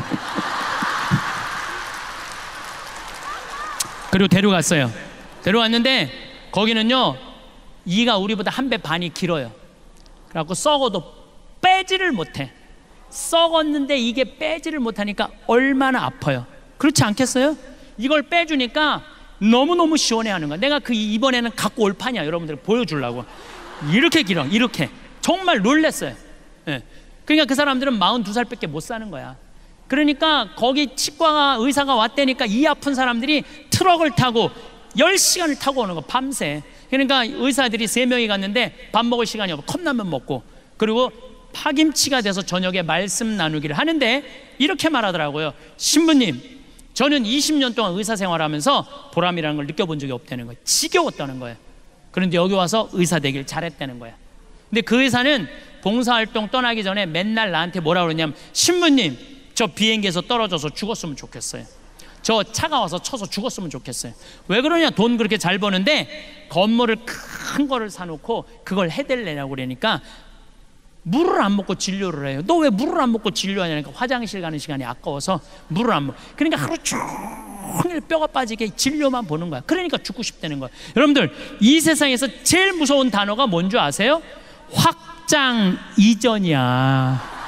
그리고 데려갔어요. 데려갔는데 거기는요 이가 우리보다 한 배 반이 길어요. 그래갖고 썩어도 빼지를 못해. 썩었는데 이게 빼지를 못하니까 얼마나 아파요. 그렇지 않겠어요? 이걸 빼주니까 너무너무 시원해하는 거야. 내가 그 이번에는 갖고 올 판이야. 여러분들 보여주려고. 이렇게 길어. 이렇게. 정말 놀랬어요. 예. 그러니까 그 사람들은 42살밖에 못 사는 거야. 그러니까 거기 치과 의사가 왔다니까 이 아픈 사람들이 트럭을 타고 10시간을 타고 오는 거, 밤새. 그러니까 의사들이 3명이 갔는데 밥 먹을 시간이 없고 컵라면 먹고, 그리고 파김치가 돼서 저녁에 말씀 나누기를 하는데 이렇게 말하더라고요. 신부님, 저는 20년 동안 의사 생활하면서 보람이라는 걸 느껴본 적이 없다는 거예요. 지겨웠다는 거예요. 그런데 여기 와서 의사 되길 잘했다는 거예요. 근데 그 의사는 봉사활동 떠나기 전에 맨날 나한테 뭐라 그러냐면, 신부님, 저 비행기에서 떨어져서 죽었으면 좋겠어요. 저 차가 와서 쳐서 죽었으면 좋겠어요. 왜 그러냐? 돈 그렇게 잘 버는데 건물을 큰 거를 사놓고 그걸 해달래라고 그러니까 물을 안 먹고 진료를 해요. 너 왜 물을 안 먹고 진료하냐니까 화장실 가는 시간이 아까워서 물을 안 먹어. 그러니까 하루 종일 뼈가 빠지게 진료만 보는 거야. 그러니까 죽고 싶다는 거야. 여러분들, 이 세상에서 제일 무서운 단어가 뭔지 아세요? 확장 이전이야.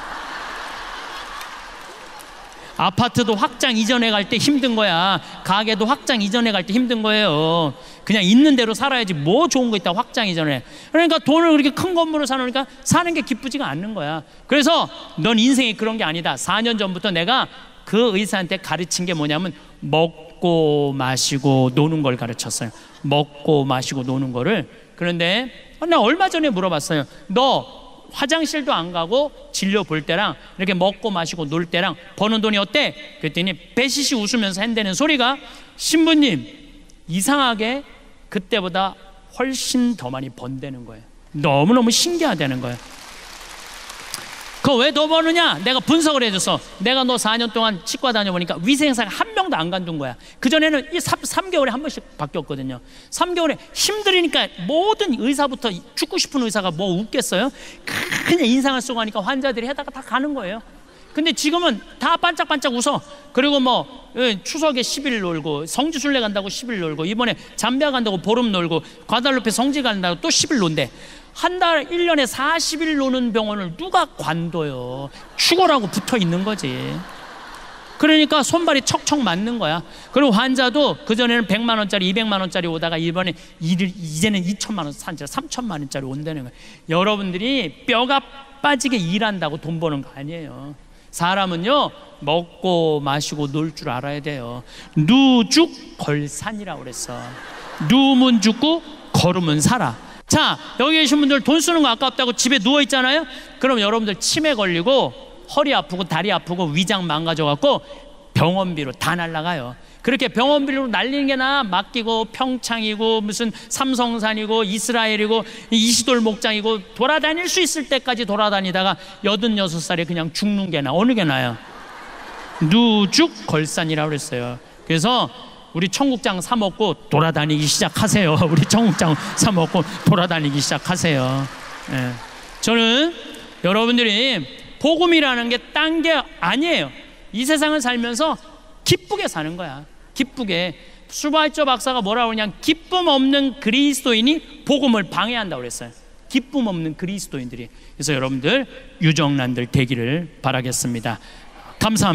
아파트도 확장 이전해 갈 때 힘든 거야. 가게도 확장 이전해 갈 때 힘든 거예요. 그냥 있는 대로 살아야지 뭐 좋은 거 있다 확장 이전해. 그러니까 돈을 그렇게 큰 건물을 사놓으니까 사는 게 기쁘지가 않는 거야. 그래서 넌 인생이 그런 게 아니다. 4년 전부터 내가 그 의사한테 가르친 게 뭐냐면 먹고 마시고 노는 걸 가르쳤어요. 먹고 마시고 노는 거를. 그런데 나 얼마 전에 물어봤어요. 너 화장실도 안 가고 진료 볼 때랑 이렇게 먹고 마시고 놀 때랑 버는 돈이 어때? 그랬더니 배시시 웃으면서 한다는 소리가, 신부님, 이상하게 그때보다 훨씬 더 많이 번다는 거예요. 너무너무 신기하다는 거예요. 그거 왜 더 버느냐? 내가 분석을 해줘서, 내가 너 4년 동안 치과 다녀보니까 위생사가 한 명도 안 간둔 거야. 그전에는 3개월에 한 번씩 바뀌었거든요. 3개월에 힘들으니까 모든 의사부터, 죽고 싶은 의사가 뭐 웃겠어요? 그냥 인상을 쓰고 하니까 환자들이 해다가 다 가는 거예요. 근데 지금은 다 반짝반짝 웃어. 그리고 뭐 추석에 10일 놀고, 성지순례 간다고 10일 놀고, 이번에 잠비아 간다고 보름 놀고, 과달루페 성지 간다고 또 10일 논대. 한 달 1년에 40일 노는 병원을 누가 관둬요? 죽어라고 붙어 있는 거지. 그러니까 손발이 척척 맞는 거야. 그리고 환자도 그전에는 100만 원짜리 200만 원짜리 오다가 이번에 이제는 2천만 원, 3천만 원짜리 온다는 거야. 여러분들이 뼈가 빠지게 일한다고 돈 버는 거 아니에요. 사람은요 먹고 마시고 놀 줄 알아야 돼요. 누죽걸산이라고 그랬어. 누우면 죽고 걸으면 살아. 자, 여기 계신 분들 돈 쓰는 거 아깝다고 집에 누워 있잖아요. 그럼 여러분들 치매 걸리고 허리 아프고 다리 아프고 위장 망가져갖고 병원비로 다 날라가요. 그렇게 병원비로 날리는 게 나 맡기고 평창이고 무슨 삼성산이고 이스라엘이고 이시돌 목장이고 돌아다닐 수 있을 때까지 돌아다니다가 86살에 그냥 죽는 게 나. 어느 게 나요? 누죽걸산이라고 그랬어요. 그래서 우리 청국장 사 먹고 돌아다니기 시작하세요. 우리 청국장 사 먹고 돌아다니기 시작하세요. 예. 저는 여러분들이 복음이라는 게 딴 게 아니에요. 이 세상을 살면서 기쁘게 사는 거야. 기쁘게. 슈바이처 박사가 뭐라고 그러냐, 기쁨 없는 그리스도인이 복음을 방해한다고 그랬어요. 기쁨 없는 그리스도인들이. 그래서 여러분들 유정란들 되기를 바라겠습니다. 감사합니다.